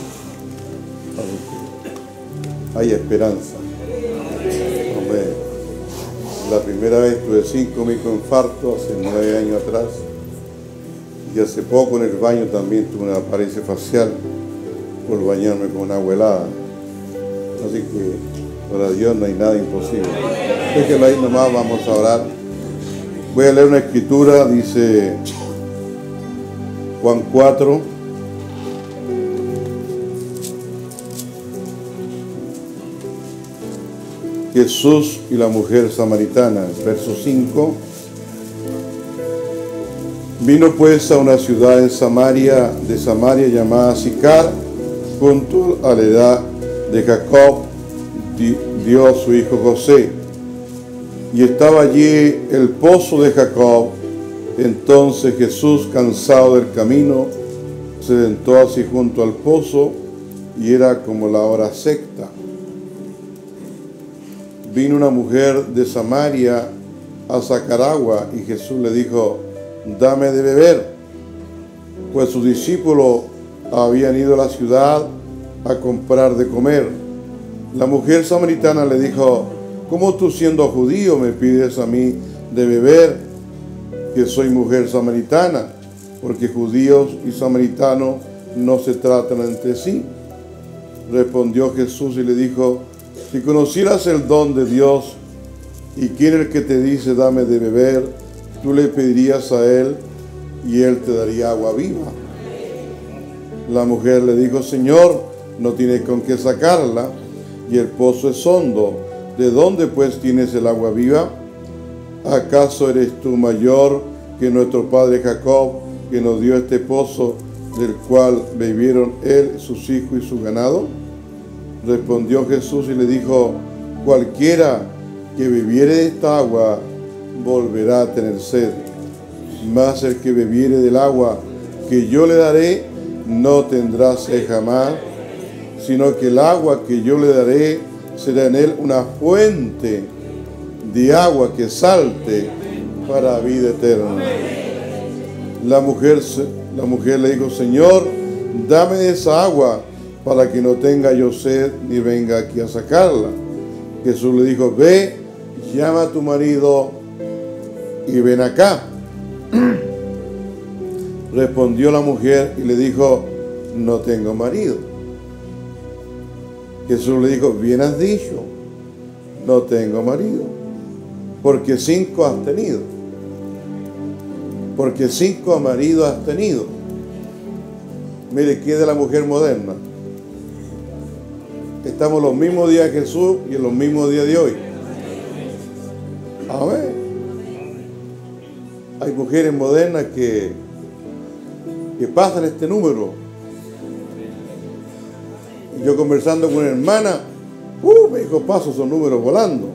Hay esperanza. Amén. La primera vez tuve 5 microinfartos hace 9 años atrás. Y hace poco en el baño también tuve una parálisis facial por bañarme con agua helada. Así que para Dios no hay nada imposible. Déjenlo ahí nomás, vamos a orar. Voy a leer una escritura, dice Juan 4. Jesús y la mujer samaritana, verso 5. Vino pues a una ciudad en Samaria, llamada Sicar, junto a la edad de Jacob, dio a su hijo José. Y estaba allí el pozo de Jacob. Entonces Jesús, cansado del camino, se sentó así junto al pozo, y era como la hora sexta. Vino una mujer de Samaria a sacar agua, y Jesús le dijo: dame de beber, pues sus discípulos habían ido a la ciudad a comprar de comer. La mujer samaritana le dijo: ¿cómo tú, siendo judío, me pides a mí de beber, que soy mujer samaritana? Porque judíos y samaritanos no se tratan entre sí. Respondió Jesús y le dijo: si conocieras el don de Dios y quién es el que te dice dame de beber, tú le pedirías a él y él te daría agua viva. La mujer le dijo: Señor, no tienes con qué sacarla y el pozo es hondo. ¿De dónde pues tienes el agua viva? ¿Acaso eres tú mayor que nuestro padre Jacob, que nos dio este pozo, del cual bebieron él, sus hijos y su ganado? Respondió Jesús y le dijo: cualquiera que bebiere de esta agua volverá a tener sed, mas el que bebiere del agua que yo le daré no tendrá sed jamás, sino que el agua que yo le daré será en él una fuente de agua que salte para vida eterna. La mujer le dijo: Señor, dame de esa agua para que no tenga yo sed ni venga aquí a sacarla. Jesús le dijo: ve, llama a tu marido y ven acá. Respondió la mujer y le dijo: no tengo marido. Jesús le dijo: bien has dicho, no tengo marido, porque 5 has tenido. Porque 5 maridos has tenido. Mire, ¿qué es de la mujer moderna? Estamos los mismos días de Jesús y en los mismos días de hoy. Amén. Hay mujeres modernas que pasan este número. Y yo conversando con una hermana, me dijo, paso esos números volando.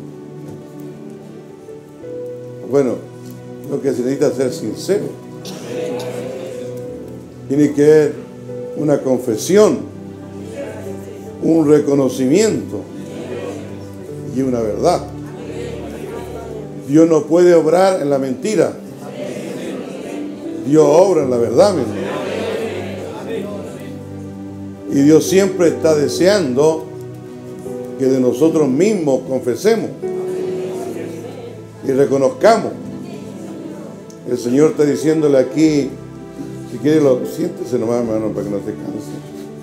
Bueno, lo que se necesita es ser sincero. Tiene que haber una confesión, un reconocimiento y una verdad. Dios no puede obrar en la mentira. Dios obra en la verdad, mi hermano. Y Dios siempre está deseando que de nosotros mismos confesemos y reconozcamos. El Señor está diciéndole aquí, si quiere, siéntese nomás, hermano, para que no se canse.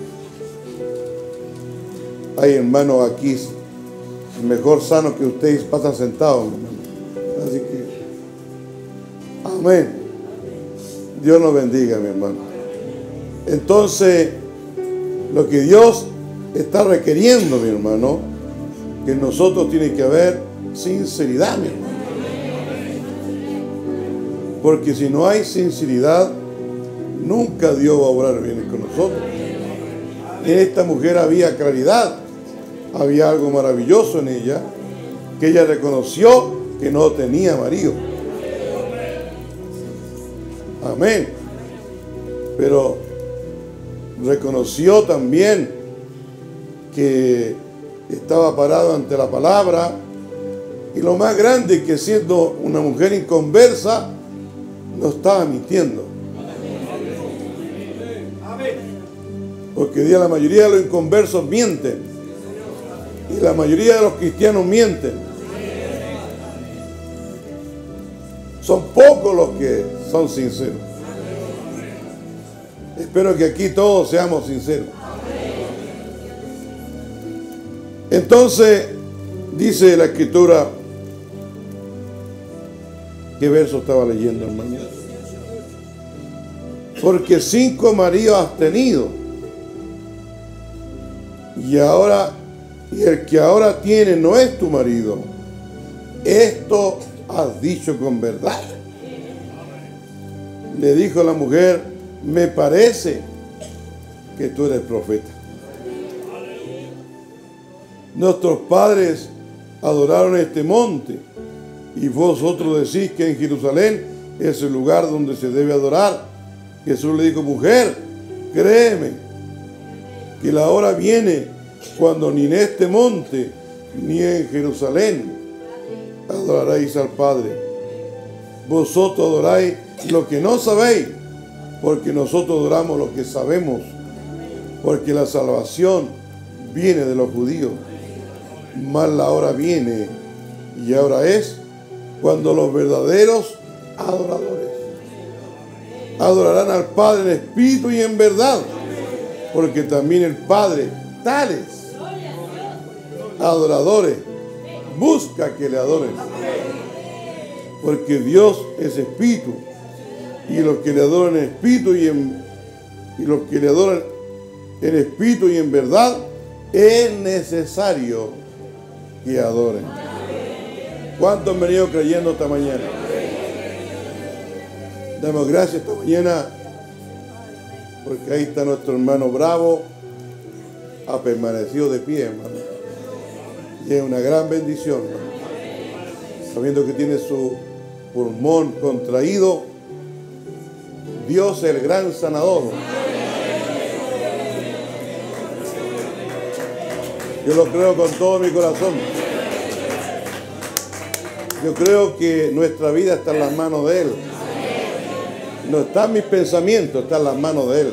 Hay hermanos aquí, mejor sanos que ustedes, pasan sentados, hermano. Así que, amén. Dios nos bendiga, mi hermano. Entonces, lo que Dios está requiriendo, mi hermano, que en nosotros tiene que haber sinceridad, mi hermano. Porque si no hay sinceridad, nunca Dios va a obrar bien con nosotros. En esta mujer había claridad, había algo maravilloso en ella, que ella reconoció que no tenía marido. Amén. Pero reconoció también que estaba parado ante la palabra, y lo más grande es que siendo una mujer inconversa, no estaba mintiendo. Porque hoy día la mayoría de los inconversos mienten, y la mayoría de los cristianos mienten. Son pocos los que son sinceros. Espero que aquí todos seamos sinceros. Entonces, dice la Escritura, ¿qué verso estaba leyendo, hermano? Porque 5 maridos has tenido, y el que ahora tiene no es tu marido. Esto has dicho con verdad. Le dijo la mujer, me parece que tú eres profeta. Nuestros padres adoraron este monte, y vosotros decís que en Jerusalén es el lugar donde se debe adorar. Jesús le dijo, mujer, créeme que la hora viene cuando ni en este monte ni en Jerusalén adoraréis al Padre. Vosotros adoráis lo que no sabéis, porque nosotros adoramos lo que sabemos, porque la salvación viene de los judíos. Mas la hora viene, y ahora es, cuando los verdaderos adoradores adorarán al Padre en espíritu y en verdad, porque también el Padre tales adoradores busca que le adoren, porque Dios es espíritu, y los que le adoran en espíritu y los que le adoran en espíritu y en verdad, es necesario que adoren. ¿Cuántos han venido creyendo esta mañana? Damos gracias esta mañana, porque ahí está nuestro hermano Bravo, ha permanecido de pie, hermano. Y es una gran bendición, hermano. Sabiendo que tiene su pulmón contraído, Dios es el gran sanador. Yo lo creo con todo mi corazón. Yo creo que nuestra vida está en las manos de Él. No está en mis pensamientos, está en las manos de Él.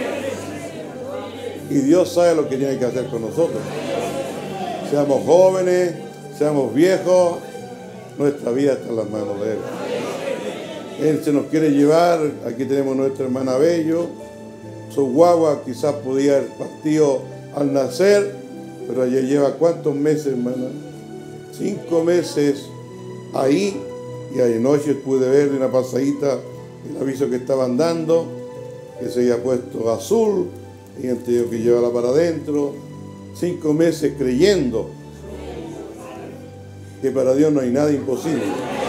Y Dios sabe lo que tiene que hacer con nosotros. Seamos jóvenes, seamos viejos, nuestra vida está en las manos de Él. Él se nos quiere llevar. Aquí tenemos nuestra hermana Bello. Su guagua quizás podía haber partido al nacer, pero ella lleva ¿cuántos meses, hermana? 5 meses ahí, y anoche pude ver de una pasadita el aviso que estaban dando, que se haya puesto azul, hay gente que lleva para adentro, 5 meses creyendo que para Dios no hay nada imposible.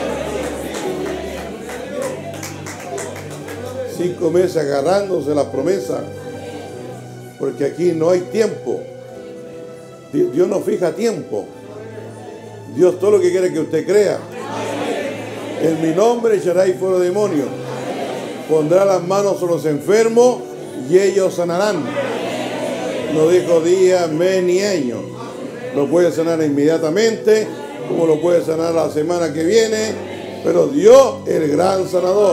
5 meses agarrándose las promesas, porque aquí no hay tiempo. Dios no fija tiempo. Dios todo lo que quiere que usted crea. En mi nombre echaréis fuera demonios. Pondrá las manos sobre los enfermos y ellos sanarán. No dijo día, mes ni año. Lo puede sanar inmediatamente, como lo puede sanar la semana que viene, pero Dios es el gran sanador.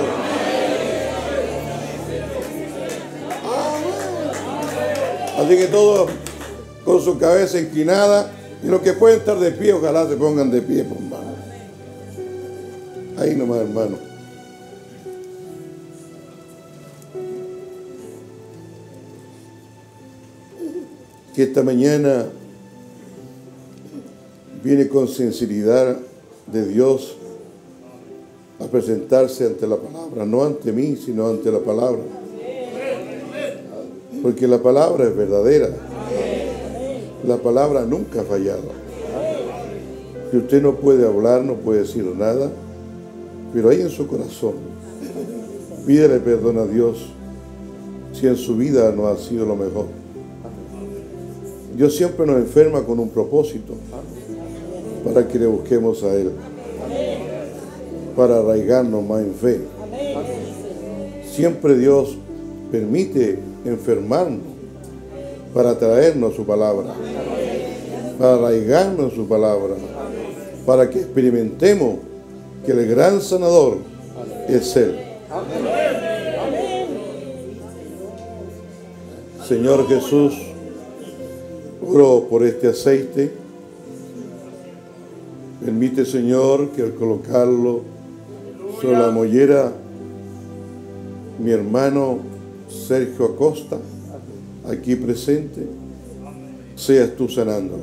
Así que todos con su cabeza inclinada, y los que pueden estar de pie, ojalá se pongan de pie, por hermano. Ahí nomás, hermano. Que esta mañana viene con sinceridad de Dios a presentarse ante la palabra, no ante mí, sino ante la palabra. Porque la palabra es verdadera. La palabra nunca ha fallado. Que usted no puede hablar, no puede decir nada, pero ahí en su corazón, pídele perdón a Dios si en su vida no ha sido lo mejor. Dios siempre nos enferma con un propósito, para que le busquemos a Él, para arraigarnos más en fe. Siempre Dios permite enfermarnos para traernos su palabra, para arraigarnos su palabra, para que experimentemos que el gran sanador es Él. Señor Jesús, oro por este aceite. Permite, Señor, que al colocarlo sobre la mollera, mi hermano Sergio Acosta, aquí presente, seas tú sanándolo.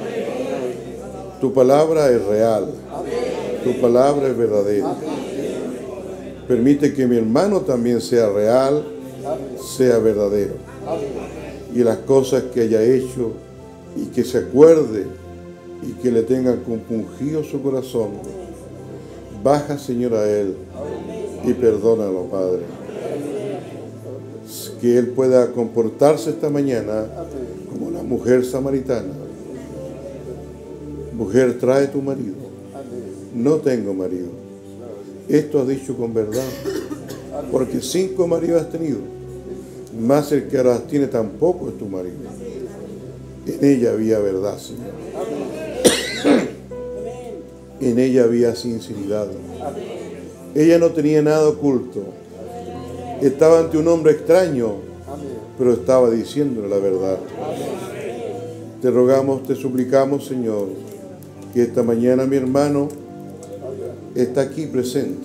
Tu palabra es real. Tu palabra es verdadera. Permite que mi hermano también sea real, sea verdadero. Y las cosas que haya hecho y que se acuerde y que le tengan compungido su corazón, baja, Señor, a Él y perdónalo, Padre. Que Él pueda comportarse esta mañana como la mujer samaritana. Mujer, trae tu marido. No tengo marido. Esto has dicho con verdad, porque 5 maridos has tenido, más el que ahora tiene tampoco es tu marido. En ella había verdad, Señor. En ella había sinceridad. Ella no tenía nada oculto. Estaba ante un hombre extraño, pero estaba diciéndole la verdad. Te rogamos, te suplicamos, Señor, que esta mañana mi hermano está aquí presente.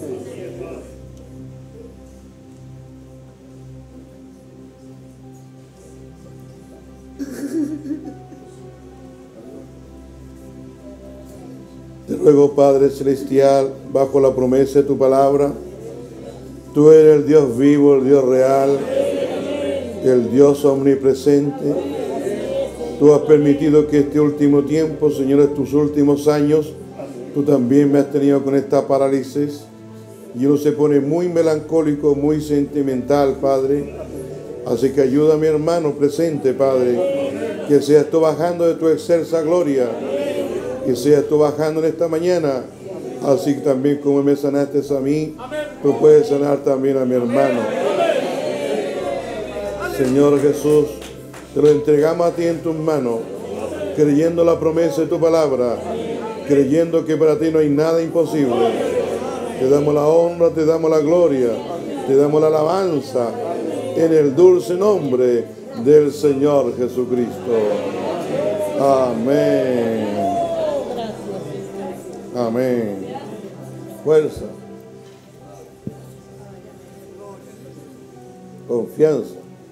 Te ruego, Padre Celestial, bajo la promesa de tu palabra, tú eres el Dios vivo, el Dios real, el Dios omnipresente. Tú has permitido que este último tiempo, Señor, estos últimos años, tú también me has tenido con esta parálisis. Y uno se pone muy melancólico, muy sentimental, Padre. Así que ayuda a mi hermano presente, Padre, que seas tú bajando de tu excelsa gloria, que seas tú bajando en esta mañana, así que también como me sanaste a mí, tú puedes sanar también a mi hermano. Señor Jesús, te lo entregamos a ti en tus manos, creyendo la promesa de tu palabra, creyendo que para ti no hay nada imposible. Te damos la honra, te damos la gloria, te damos la alabanza, en el dulce nombre del Señor Jesucristo. Amén. Amén. Fuerza. Confianza.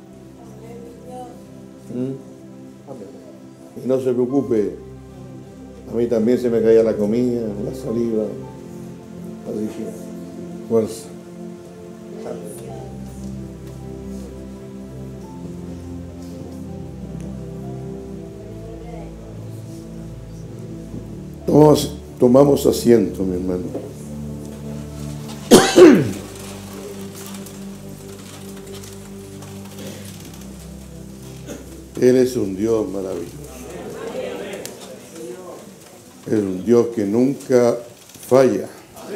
Y no se preocupe, a mí también se me caía la comida, la saliva, así que fuerza. Tomamos asiento, mi hermano. Él es un Dios maravilloso. Es un Dios que nunca falla.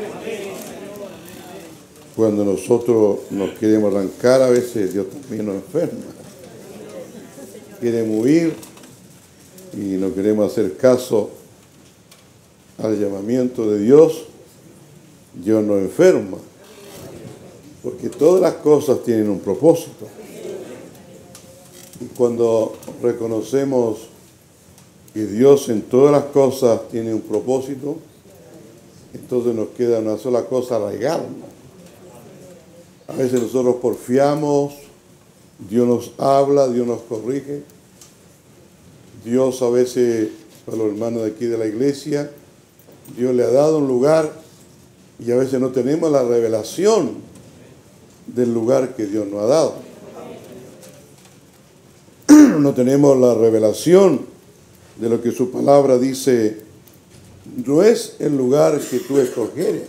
Cuando nosotros nos queremos arrancar, a veces Dios también nos enferma. Queremos huir y no queremos hacer caso al llamamiento de Dios. Dios nos enferma. Porque todas las cosas tienen un propósito. Y cuando reconocemos que Dios en todas las cosas tiene un propósito, entonces nos queda una sola cosa: arraigarnos. A veces nosotros porfiamos, Dios nos habla, Dios nos corrige. Dios a veces, para los hermanos de aquí de la iglesia, Dios le ha dado un lugar y a veces no tenemos la revelación del lugar que Dios nos ha dado. No tenemos la revelación de lo que su palabra dice. No es el lugar que tú escogeres,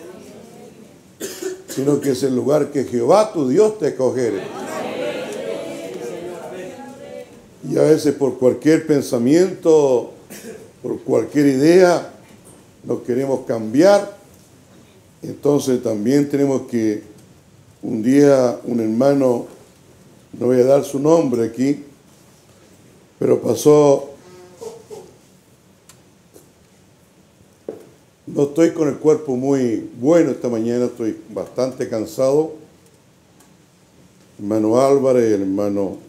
sino que es el lugar que Jehová tu Dios te escogiere. Y a veces por cualquier pensamiento, por cualquier idea, nos queremos cambiar. Entonces también tenemos que, un día un hermano, no voy a dar su nombre aquí, pero pasó, no estoy con el cuerpo muy bueno esta mañana, estoy bastante cansado. Hermano Álvarez, el hermano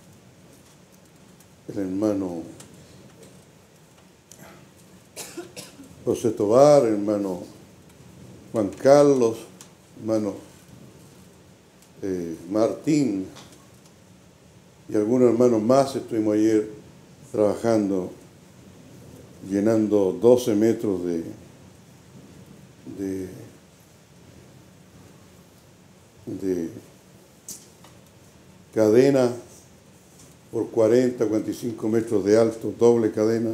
José Tobar, el hermano Juan Carlos, hermano Martín y algunos hermanos más. Estuvimos ayer trabajando, llenando 12 metros de cadena por 45 metros de alto, doble cadena.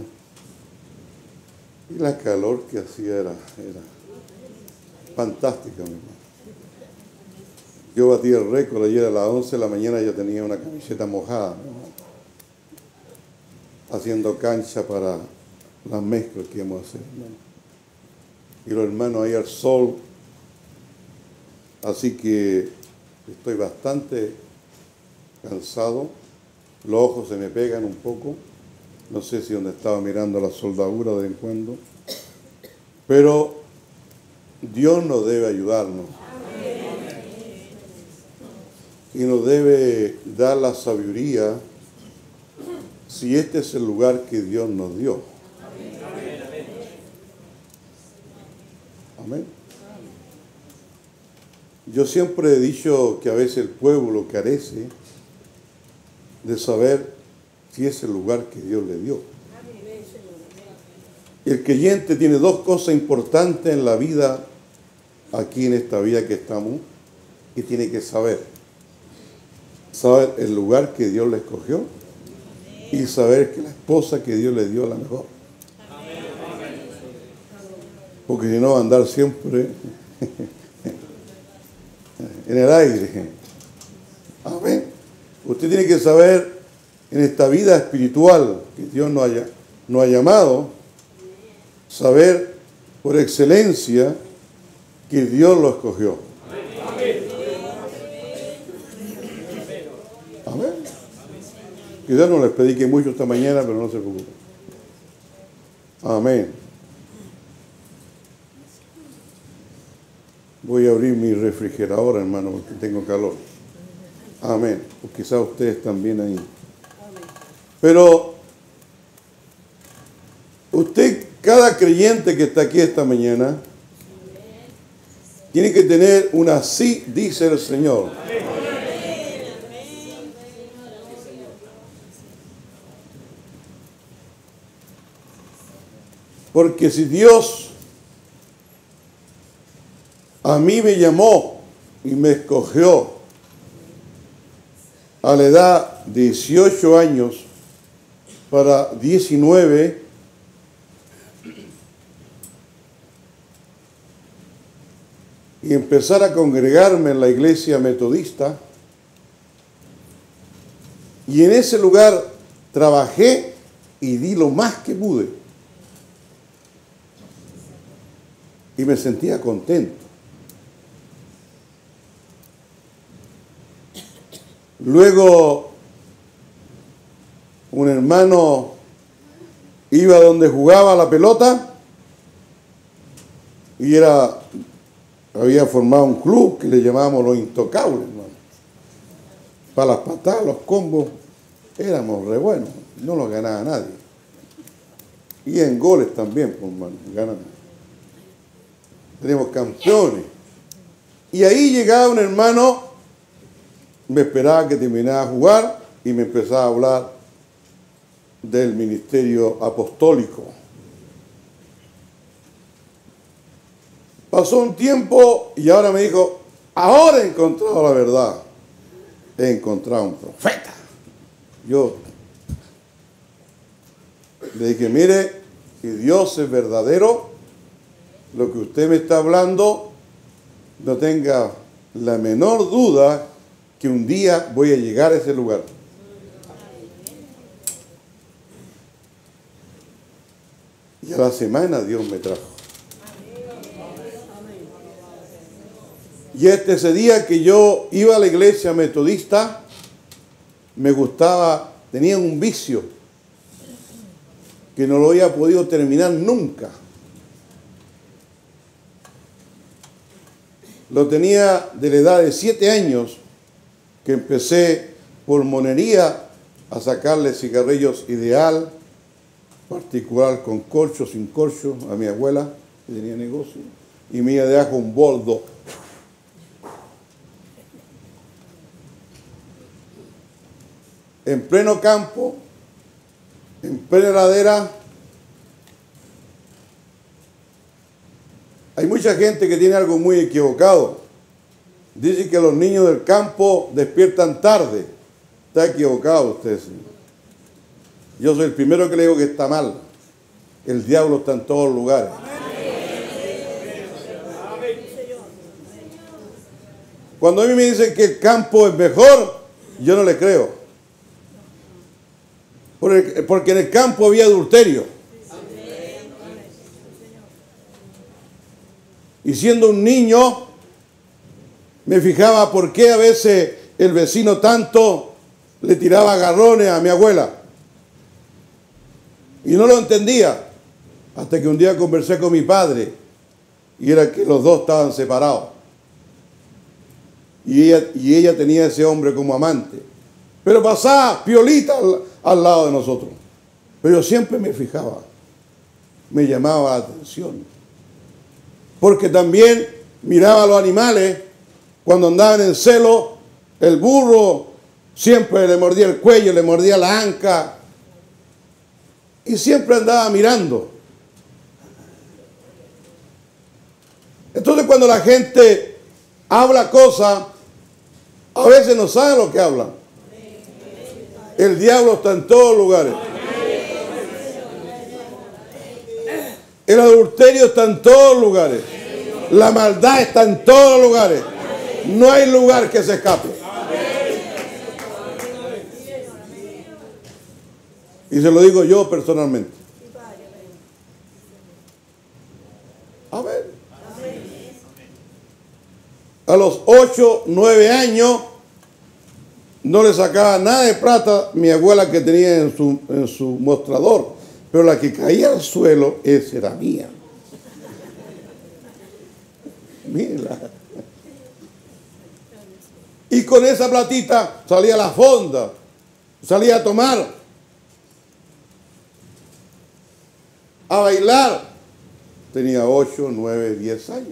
Y la calor que hacía era fantástica, mi hermano. Yo batí el récord ayer a las 11 de la mañana, ya tenía una camiseta mojada, mi hermano, haciendo cancha para las mezclas que íbamos a hacer, hermano. Y los hermanos ahí al sol. Así que estoy bastante cansado. Los ojos se me pegan un poco. No sé si donde estaba mirando la soldadura de vez en cuando. Pero Dios nos debe ayudarnos. Y nos debe dar la sabiduría si este es el lugar que Dios nos dio. Amén. Yo siempre he dicho que a veces el pueblo carece de saber si es el lugar que Dios le dio. El creyente tiene dos cosas importantes en la vida, aquí en esta vida que estamos, que tiene que saber. Saber el lugar que Dios le escogió y saber que la esposa que Dios le dio es la mejor. Porque si no va a andar siempre en el aire. Amén. Usted tiene que saber en esta vida espiritual que Dios nos ha llamado, saber por excelencia que Dios lo escogió. Amén. Quizás no les predique mucho esta mañana, pero no se preocupen. Amén. Voy a abrir mi refrigerador, hermano, porque tengo calor. Amén. O quizás ustedes también ahí. Pero usted, cada creyente que está aquí esta mañana, tiene que tener una sí, dice el Señor. Porque si Dios a mí me llamó y me escogió a la edad de 18 años para 19, y empezar a congregarme en la iglesia metodista. Y en ese lugar trabajé y di lo más que pude. Y me sentía contento. Luego, un hermano iba donde jugaba la pelota y había formado un club que le llamábamos Los Intocables, hermano. Para las patadas, los combos, éramos re buenos, no los ganaba nadie. Y en goles también, pues, hermano, ganamos. Tenemos campeones. Y ahí llegaba un hermano, me esperaba que terminara de jugar y me empezaba a hablar del ministerio apostólico. Pasó un tiempo y ahora me dijo, ahora he encontrado la verdad. He encontrado un profeta. Yo le dije, mire, si Dios es verdadero, lo que usted me está hablando, no tenga la menor duda que un día voy a llegar a ese lugar. Y a la semana Dios me trajo. Y ese día que yo iba a la iglesia metodista, me gustaba, tenía un vicio que no lo había podido terminar nunca. Lo tenía de la edad de 7 años, que empecé por monería a sacarle cigarrillos Ideal, particular con corcho, sin corcho, a mi abuela, que tenía negocio, y me iba de ajo un boldo. En pleno campo, en plena ladera, hay mucha gente que tiene algo muy equivocado. Dice que los niños del campo despiertan tarde. Está equivocado usted, señor. Yo soy el primero que le digo que está mal. El diablo está en todos los lugares. Cuando a mí me dicen que el campo es mejor, yo no le creo. Porque en el campo había adulterio. Y siendo un niño, me fijaba por qué a veces el vecino tanto le tiraba garrones a mi abuela. Y no lo entendía. Hasta que un día conversé con mi padre y era que los dos estaban separados. Y ella tenía ese hombre como amante. Pero pasaba piolita al lado de nosotros. Pero yo siempre me fijaba. Me llamaba la atención. Porque también miraba a los animales. Cuando andaban en celo, el burro siempre le mordía el cuello, le mordía la anca. Y siempre andaba mirando. Entonces cuando la gente habla cosas, a veces no sabe lo que hablan. El diablo está en todos lugares. El adulterio está en todos lugares. La maldad está en todos lugares. No hay lugar que se escape. Y se lo digo yo personalmente. A ver. A los 8, 9 años no le sacaba nada de plata mi abuela que tenía en su mostrador. Pero la que caía al suelo, esa era mía. Mírala. Y con esa platita salía a la fonda, salía a tomar, a bailar. Tenía 8, 9, 10 años.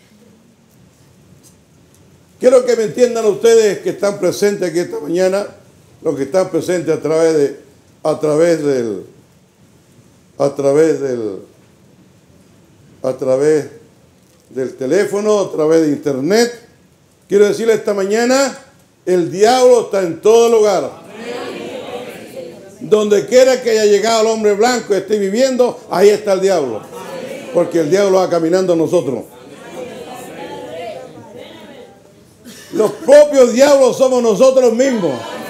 Quiero que me entiendan ustedes que están presentes aquí esta mañana, los que están presentes a través del teléfono, a través de internet. Quiero decirles esta mañana, el diablo está en todo lugar. Donde quiera que haya llegado el hombre blanco y esté viviendo, ahí está el diablo. Porque el diablo va caminando a nosotros. Los propios diablos somos nosotros mismos.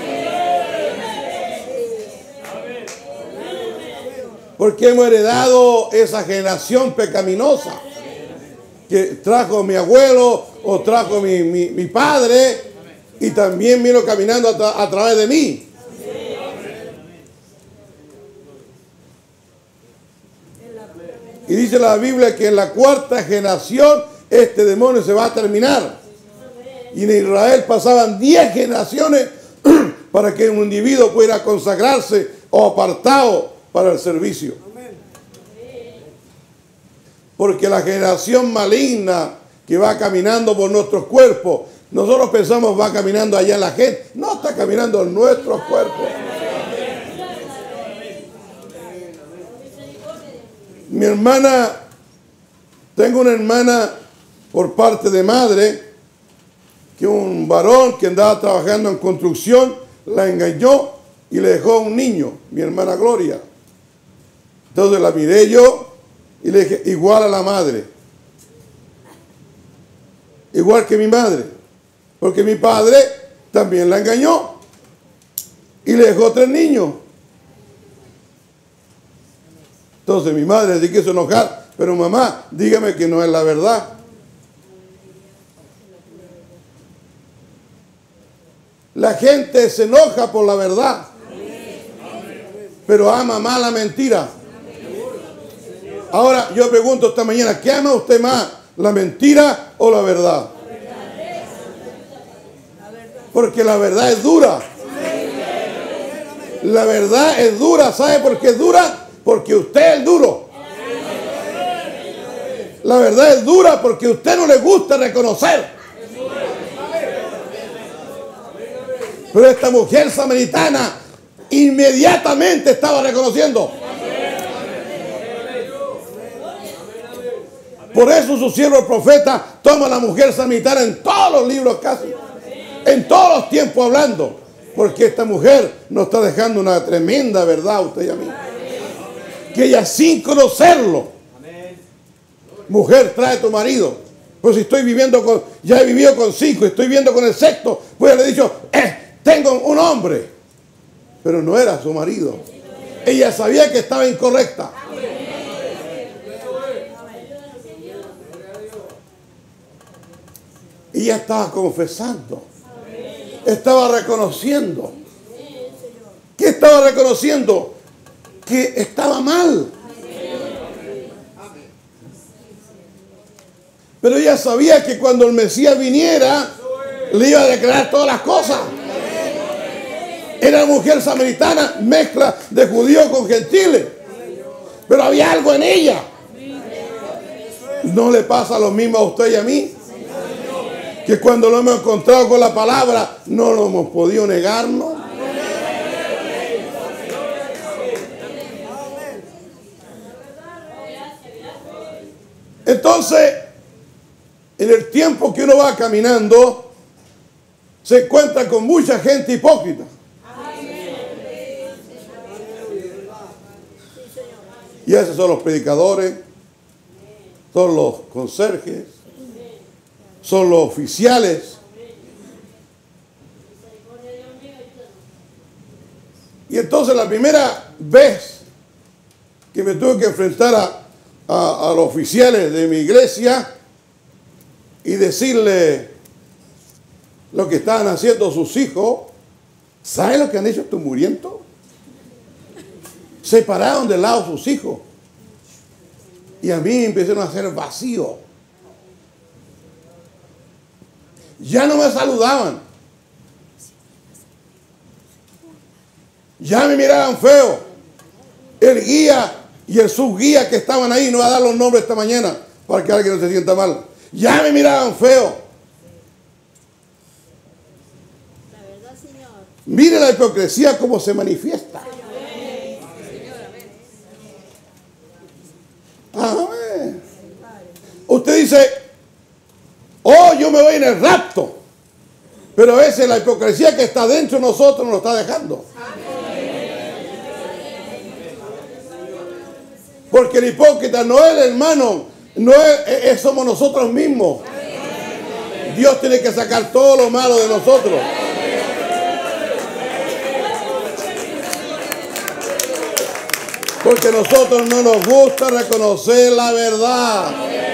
Porque hemos heredado esa generación pecaminosa que trajo mi abuelo o trajo mi padre y también vino caminando a través de mí. Y dice la Biblia que en la cuarta generación este demonio se va a terminar. Y en Israel pasaban 10 generaciones para que un individuo pudiera consagrarse o apartado para el servicio. Porque la generación maligna que va caminando por nuestros cuerpos, nosotros pensamos va caminando allá en la gente, no está caminando en nuestros cuerpos. Mi hermana, tengo una hermana por parte de madre, que un varón que andaba trabajando en construcción la engañó y le dejó a un niño, mi hermana Gloria. Entonces la miré yo y le dije, igual a la madre. Igual que mi madre. Porque mi padre también la engañó y le dejó 3 niños. Entonces mi madre se quiso enojar, pero mamá, dígame que no es la verdad. La gente se enoja por la verdad, pero ama más la mentira. Ahora yo pregunto esta mañana, ¿qué ama usted más? ¿La mentira o la verdad? Porque la verdad es dura. La verdad es dura. ¿Sabe por qué es dura? Porque usted es duro. La verdad es dura porque a usted no le gusta reconocer. Pero esta mujer samaritana inmediatamente estaba reconociendo. Por eso su siervo el profeta toma a la mujer samaritana en todos los libros casi. En todos los tiempos hablando. Porque esta mujer nos está dejando una tremenda verdad a usted y a mí. Que ella sin conocerlo. Mujer, trae a tu marido. Pues si estoy viviendo con, ya he vivido con 5, estoy viviendo con el 6º, pues le he dicho, tengo un hombre. Pero no era su marido. Ella sabía que estaba incorrecta. Ella estaba confesando. Estaba reconociendo. ¿Qué estaba reconociendo? Que estaba mal. Pero ella sabía que cuando el Mesías viniera, le iba a declarar todas las cosas. Era mujer samaritana, mezcla de judíos con gentiles. Pero había algo en ella. ¿No le pasa lo mismo a usted y a mí? Que cuando lo hemos encontrado con la palabra, no lo hemos podido negarnos. Entonces, en el tiempo que uno va caminando, se encuentra con mucha gente hipócrita. Y esos son los predicadores, son los conserjes, son los oficiales. Y entonces la primera vez que me tuve que enfrentar a los oficiales de mi iglesia y decirle lo que estaban haciendo sus hijos, ¿saben lo que han hecho estos murientos? Separaron de lado sus hijos. Y a mí me empezaron a hacer vacío. Ya no me saludaban. Ya me miraban feo. El guía y el subguía que estaban ahí, no voy a dar los nombres esta mañana para que alguien no se sienta mal. Ya me miraban feo. Mire la hipocresía cómo se manifiesta. Amén. Usted dice, oh, yo me voy en el rapto. Pero a veces la hipocresía que está dentro de nosotros nos lo está dejando. Porque el hipócrita no es el hermano, no es, somos nosotros mismos. Dios tiene que sacar todo lo malo de nosotros. Porque a nosotros no nos gusta reconocer la verdad.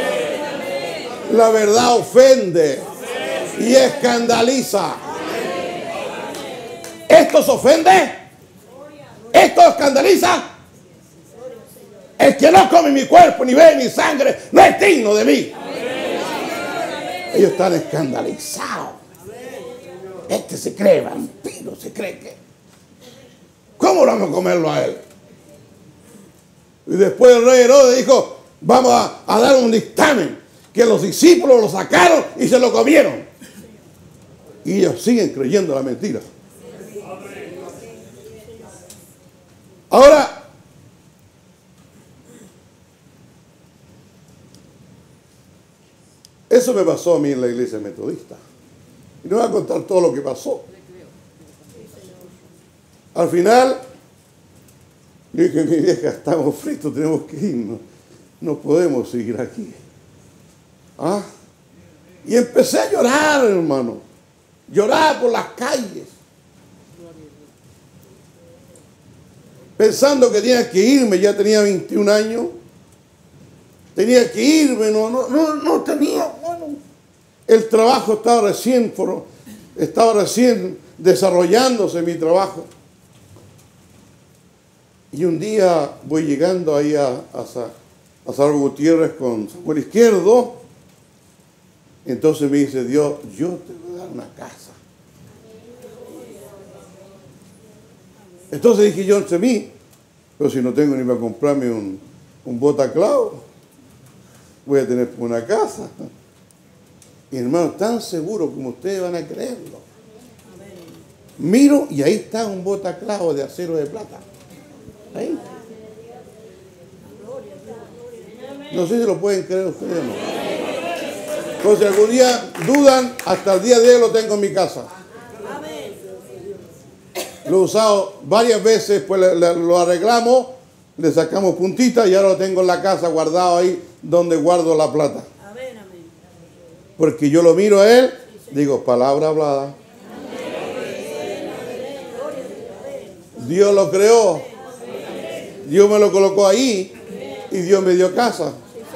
La verdad ofende y escandaliza. ¿Esto os ofende? ¿Esto escandaliza? El que no come mi cuerpo ni bebe mi sangre no es digno de mí. Ellos están escandalizados. Este se cree vampiro, se cree que... ¿Cómo vamos a comerlo a él? Y después el rey Herodes dijo, vamos a dar un dictamen, que los discípulos lo sacaron y se lo comieron. Y ellos siguen creyendo la mentira. Ahora, eso me pasó a mí en la iglesia metodista. Y no voy a contar todo lo que pasó. Al final, yo dije, mi vieja, estamos fritos, tenemos que irnos. No podemos seguir aquí. ¿Ah? Y empecé a llorar, hermano. Llorar por las calles. Pensando que tenía que irme, ya tenía 21 años. Tenía que irme, no tenía, bueno. El trabajo estaba recién desarrollándose mi trabajo. Y un día voy llegando ahí a Salvo Gutiérrez con Samuel Izquierdo. Entonces me dice Dios, yo te voy a dar una casa. Entonces dije yo entre mí, pero si no tengo ni para comprarme un botaclavo, voy a tener una casa. Y hermano, tan seguro como ustedes van a creerlo. Miro y ahí está un botaclavo de acero de plata. Ahí. No sé si lo pueden creer ustedes o no. Entonces algún día dudan, hasta el día de hoy lo tengo en mi casa. Lo he usado varias veces, pues lo arreglamos, le sacamos puntitas y ahora lo tengo en la casa guardado ahí donde guardo la plata. Porque yo lo miro a él, digo, palabra hablada. Dios lo creó, Dios me lo colocó ahí y Dios me dio casa.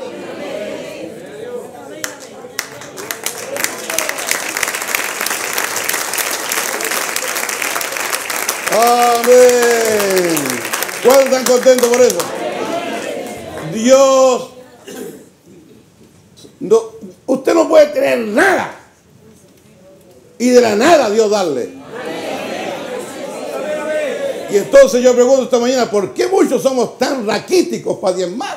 Amén. ¿Cuántos están contentos por eso? Dios, no, usted no puede tener nada y de la nada Dios darle. Y entonces yo pregunto esta mañana, ¿por qué muchos somos tan raquíticos para diezmar?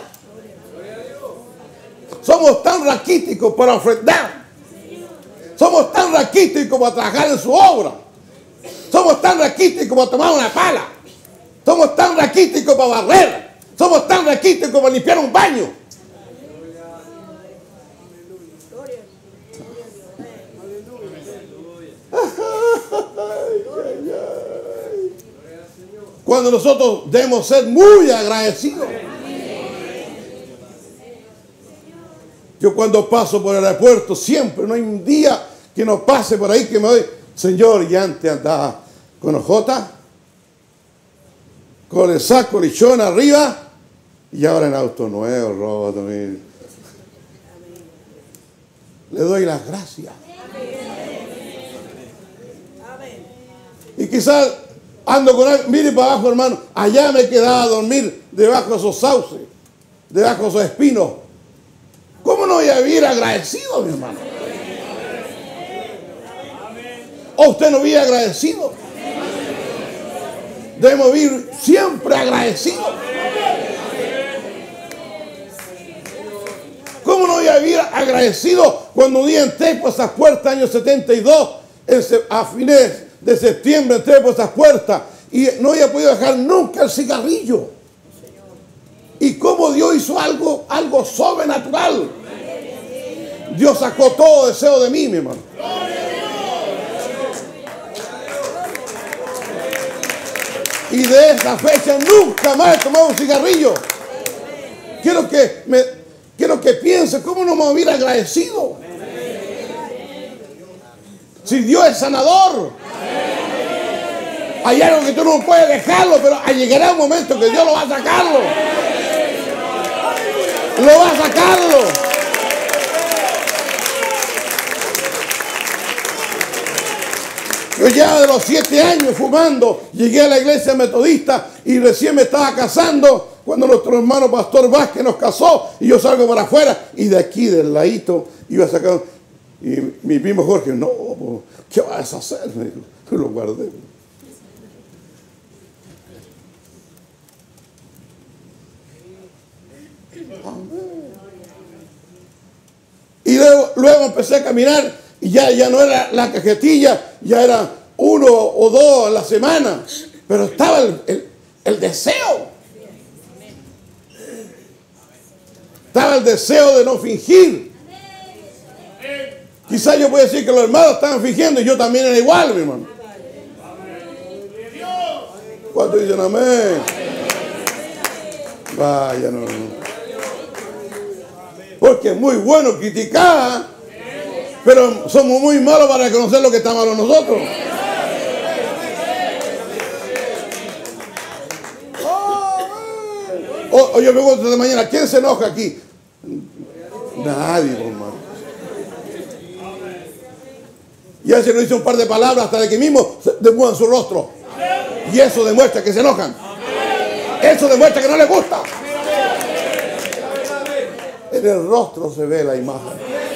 Somos tan raquíticos para ofrendar. Somos tan raquíticos para trabajar en su obra. Somos tan raquíticos para tomar una pala. Somos tan raquíticos para barrer. Somos tan raquíticos para limpiar un baño. Cuando nosotros debemos ser muy agradecidos. Yo cuando paso por el aeropuerto siempre, no hay un día que no pase por ahí que me doy, Señor, y antes andaba con ojota, con el saco lichón arriba, y ahora en auto nuevo, roto. Le doy las gracias. Y quizás ando con él, mire para abajo, hermano, allá me quedaba a dormir debajo de esos sauces, debajo de esos espinos. ¿Cómo no voy a vivir agradecido, mi hermano? ¿O usted no vive agradecido? Debemos vivir siempre agradecidos. ¿Cómo no voy a vivir agradecido cuando un día entré por esas puertas, año 72, a fines de septiembre entré por esas puertas y no había podido dejar nunca el cigarrillo? Y cómo Dios hizo algo sobrenatural. Dios sacó todo deseo de mí, mi hermano. Y de esa fecha nunca más he tomado un cigarrillo. Quiero que piense, ¿cómo no me voy a vivir agradecido? Si Dios es sanador. Hay algo que tú no puedes dejarlo, pero llegará un momento que Dios lo va a sacarlo. Lo va a sacarlo. Yo ya de los 7 años fumando, llegué a la iglesia metodista y recién me estaba casando cuando nuestro hermano Pastor Vázquez nos casó y yo salgo para afuera y de aquí del ladito iba a sacar. Y mi primo Jorge, no, ¿qué vas a hacer? Me dijo, lo guardé. Y luego empecé a caminar y ya no era la cajetilla, ya era 1 o 2 a la semana, pero estaba el deseo. Estaba el deseo de no fingir. Quizás yo puedo decir que los hermanos estaban fingiendo y yo también era igual, mi hermano. ¿Cuántos dicen amén? Vaya, no. Porque es muy bueno criticar, pero somos muy malos para reconocer lo que está malo nosotros. O yo me pregunto de mañana, ¿quién se enoja aquí? Nadie, hermano. Ya se nos dice un par de palabras hasta de que mismo desmudan su rostro. Y eso demuestra que se enojan. Eso demuestra que no les gusta. En el rostro se ve la imagen.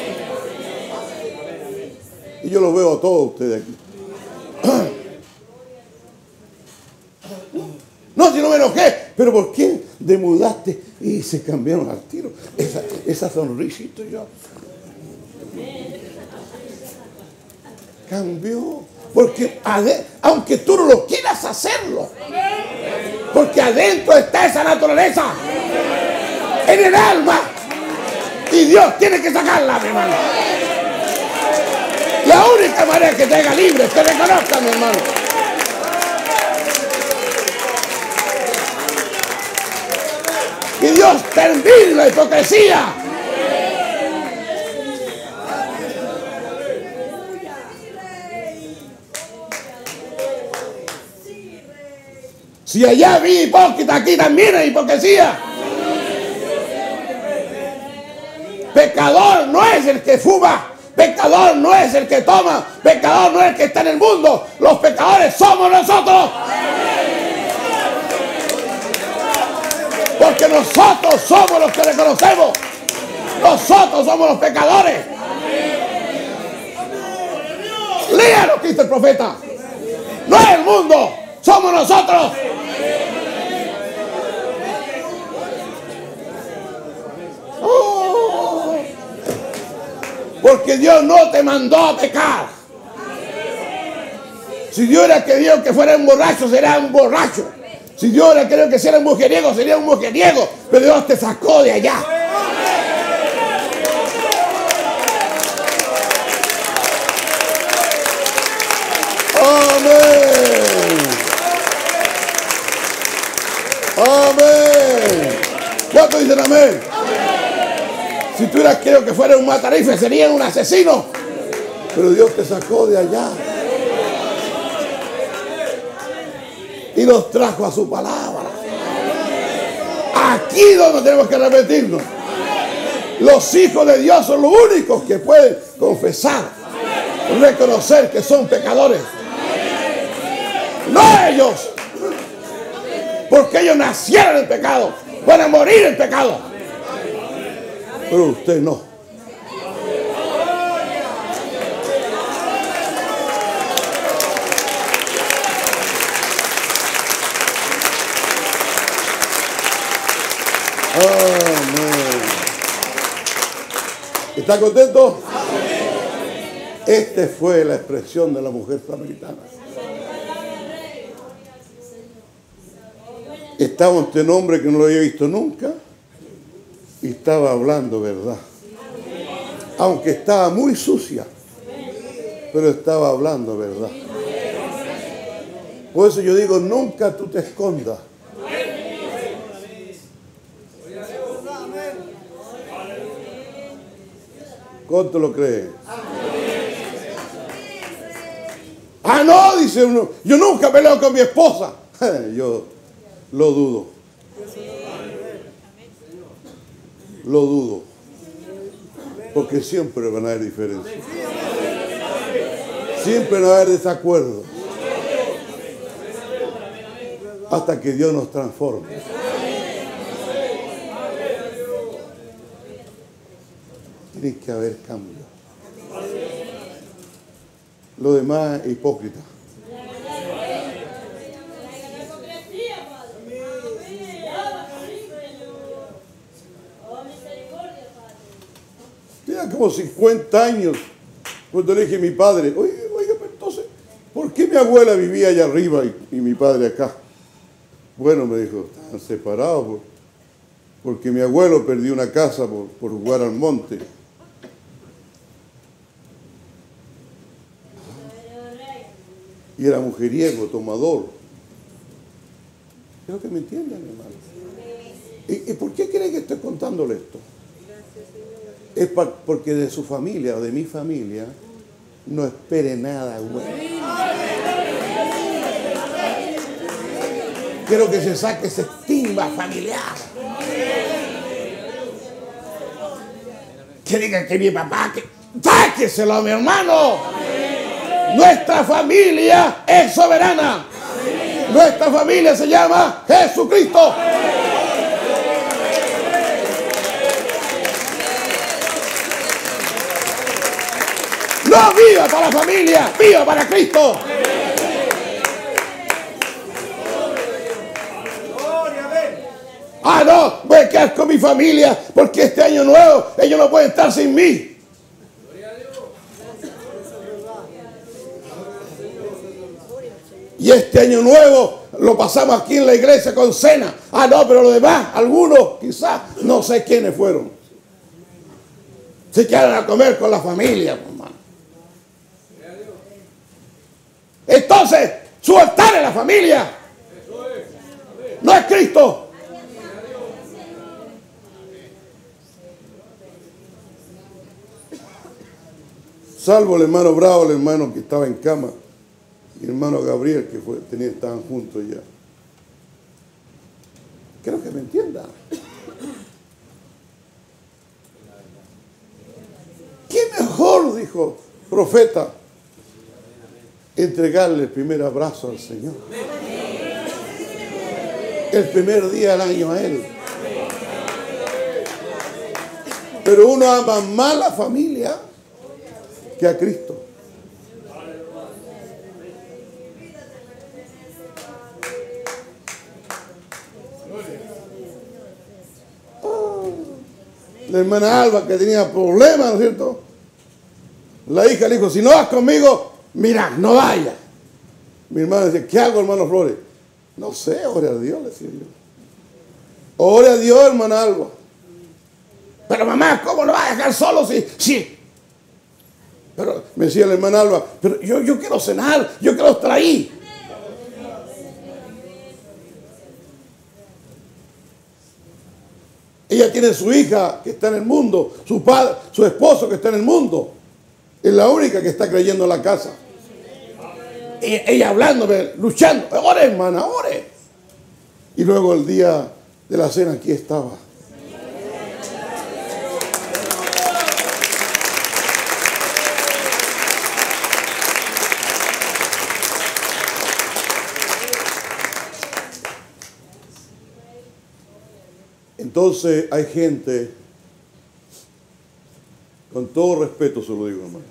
Y yo los veo a todos ustedes aquí. No, si no me enojé. Pero ¿por qué demudaste? Y se cambiaron al tiro. Esa sonrisita ya cambió. Porque aunque tú no lo quieras hacerlo. Porque adentro está esa naturaleza. En el alma. Y Dios tiene que sacarla, mi hermano. La única manera que te haga libre es que reconozca, mi hermano. Y Dios termine la hipocresía. Si allá vi hipócrita, aquí también hay hipocresía. Pecador no es el que fuma. Pecador no es el que toma. Pecador no es el que está en el mundo. Los pecadores somos nosotros. Porque nosotros somos los que reconocemos. Nosotros somos los pecadores. Lea lo que dice el profeta. No es el mundo. Somos nosotros. Porque Dios no te mandó a pecar. Si Dios hubiera querido que fuera un borracho, sería un borracho. Si Dios hubiera querido que fuera un mujeriego, sería un mujeriego. Pero Dios te sacó de allá. Amén. Amén. ¿Cuántos dicen amén? Si tú hubieras querido que fuera un matarife, sería un asesino. Pero Dios te sacó de allá. Y nos trajo a su palabra. Aquí donde tenemos que arrepentirnos. Los hijos de Dios son los únicos que pueden confesar, reconocer que son pecadores. No ellos. Porque ellos nacieron en pecado. Van a morir en pecado. Pero usted no. Amén. ¿Está contento? Esta fue la expresión de la mujer samaritana. Estaba ante un hombre que no lo había visto nunca y estaba hablando verdad. Aunque estaba muy sucia, pero estaba hablando verdad. Por eso yo digo, nunca tú te escondas. ¿Cuánto lo crees? Ah, no, dice uno, yo nunca peleo con mi esposa. Yo lo dudo. Lo dudo. Porque siempre van a haber diferencias. Siempre van a haber desacuerdos. Hasta que Dios nos transforme. Tiene que haber cambio. Lo demás es hipócrita. Tenía como 50 años cuando le dije a mi padre, oiga, pero entonces, ¿por qué mi abuela vivía allá arriba y mi padre acá? Bueno, me dijo, están separados porque mi abuelo perdió una casa por jugar al monte. Y era mujeriego, tomador. Creo que me entienden, hermano. ¿Y por qué creen que estoy contándole esto? Es porque de su familia o de mi familia no espere nada bueno. Quiero que se saque ese estigma familiar. Que digan que mi papá, que sáqueselo a mi hermano. Nuestra familia es soberana. Nuestra familia se llama Jesucristo. No viva para la familia, viva para Cristo. Ah, no, voy a quedar con mi familia porque este año nuevo ellos no pueden estar sin mí. Y este año nuevo lo pasamos aquí en la iglesia con cena. Ah, no, pero los demás, algunos quizás, no sé quiénes fueron. Se quedaron a comer con la familia, hermano. Entonces, su altar es la familia. No es Cristo. Salvo el hermano Bravo, el hermano que estaba en cama. Mi hermano Gabriel, que estaban juntos ya. Creo que me entienda. ¿Qué mejor, dijo profeta, entregarle el primer abrazo al Señor? El primer día del año a Él. Pero uno ama más a la familia que a Cristo. La hermana Alba que tenía problemas, ¿no es cierto? La hija le dijo, si no vas conmigo, mira, no vayas. Mi hermana decía, ¿qué hago, hermano Flores? No sé, ore a Dios, le decía yo. Ore a Dios, hermana Alba. Pero mamá, ¿cómo lo vas a dejar solo? Sí. Pero me decía la hermana Alba, pero yo quiero cenar, yo quiero estar ahí. Ella tiene su hija que está en el mundo, su padre, su esposo que está en el mundo. Es la única que está creyendo en la casa. Ella hablándome, luchando. Ore, hermana, ore. Y luego el día de la cena aquí estaba. Entonces hay gente, con todo respeto se lo digo, hermano,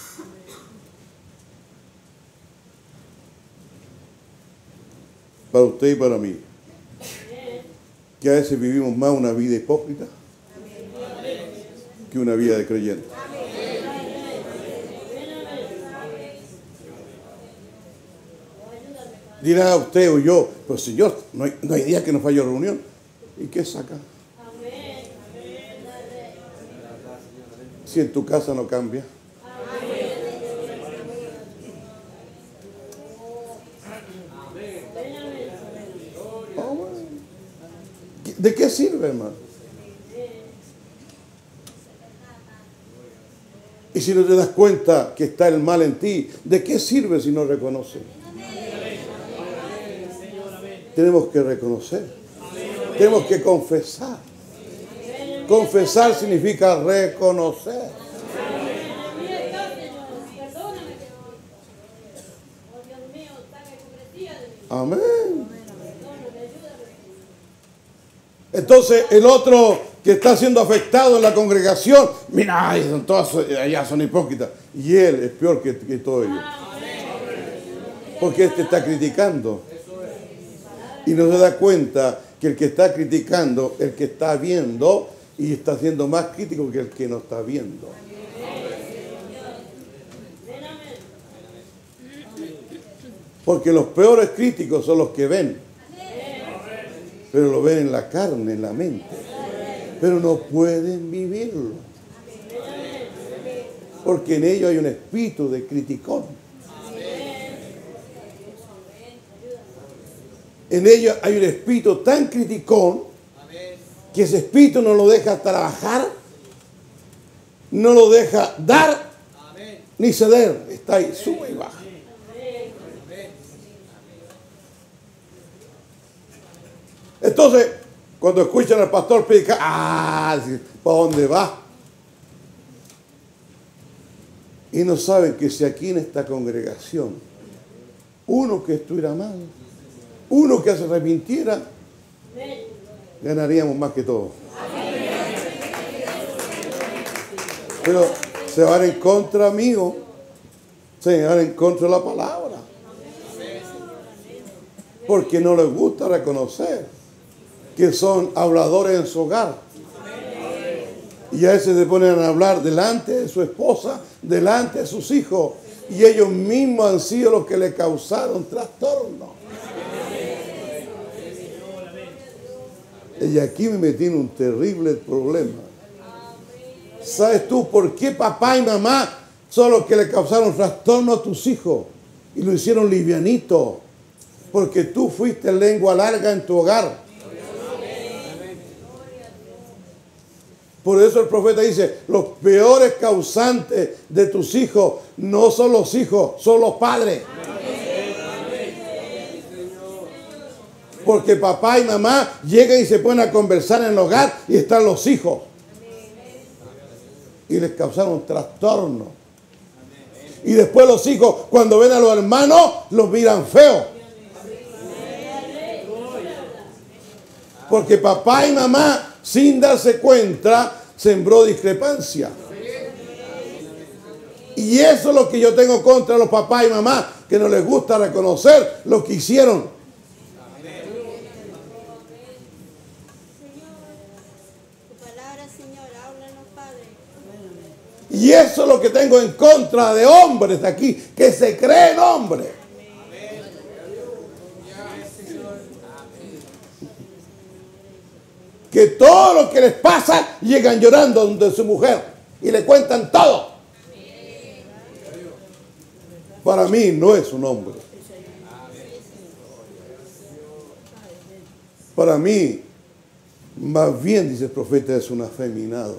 para usted y para mí, que a veces vivimos más una vida hipócrita que una vida de creyente. Dirá usted o yo, pues Señor, no hay día que no falle reunión. ¿Y qué saca? Si en tu casa no cambia. Oh, bueno. ¿De qué sirve, hermano? Y si no te das cuenta que está el mal en ti, ¿de qué sirve si no reconoces? Tenemos que reconocer. Tenemos que confesar. Confesar significa reconocer. Amén. Entonces el otro que está siendo afectado en la congregación, mira, son todos allá son hipócritas. Y él es peor que todo ello. Porque este está criticando. Y no se da cuenta que el que está criticando, el que está viendo, y está siendo más crítico que el que no está viendo. Porque los peores críticos son los que ven. Pero lo ven en la carne, en la mente. Pero no pueden vivirlo. Porque en ellos hay un espíritu de criticón. En ellos hay un espíritu tan criticón que ese espíritu no lo deja trabajar, no lo deja dar, ni ceder. Está ahí, sube y baja. Entonces, cuando escuchan al pastor predicar, ¿para dónde va? Y no saben que si aquí en esta congregación, uno que estuviera mal, uno que se arrepintiera, ganaríamos más que todo. Pero se van en contra mío, se van en contra de la palabra, porque no les gusta reconocer que son habladores en su hogar. Y a veces se ponen a hablar delante de su esposa, delante de sus hijos, y ellos mismos han sido los que le causaron trastorno. Y aquí me metí en un terrible problema. ¿Sabes tú por qué papá y mamá son los que le causaron trastorno a tus hijos? Y lo hicieron livianito. Porque tú fuiste lengua larga en tu hogar. Por eso el profeta dice, los peores causantes de tus hijos no son los hijos, son los padres. Porque papá y mamá llegan y se ponen a conversar en el hogar y están los hijos. Y les causaron trastorno. Y después los hijos, cuando ven a los hermanos, los miran feos. Porque papá y mamá, sin darse cuenta, sembró discrepancia. Y eso es lo que yo tengo contra los papás y mamás, que no les gusta reconocer lo que hicieron. Y eso es lo que tengo en contra de hombres aquí, que se creen hombres. Que todo lo que les pasa llegan llorando donde su mujer y le cuentan todo. Para mí no es un hombre. Para mí, más bien, dice el profeta, es un afeminado.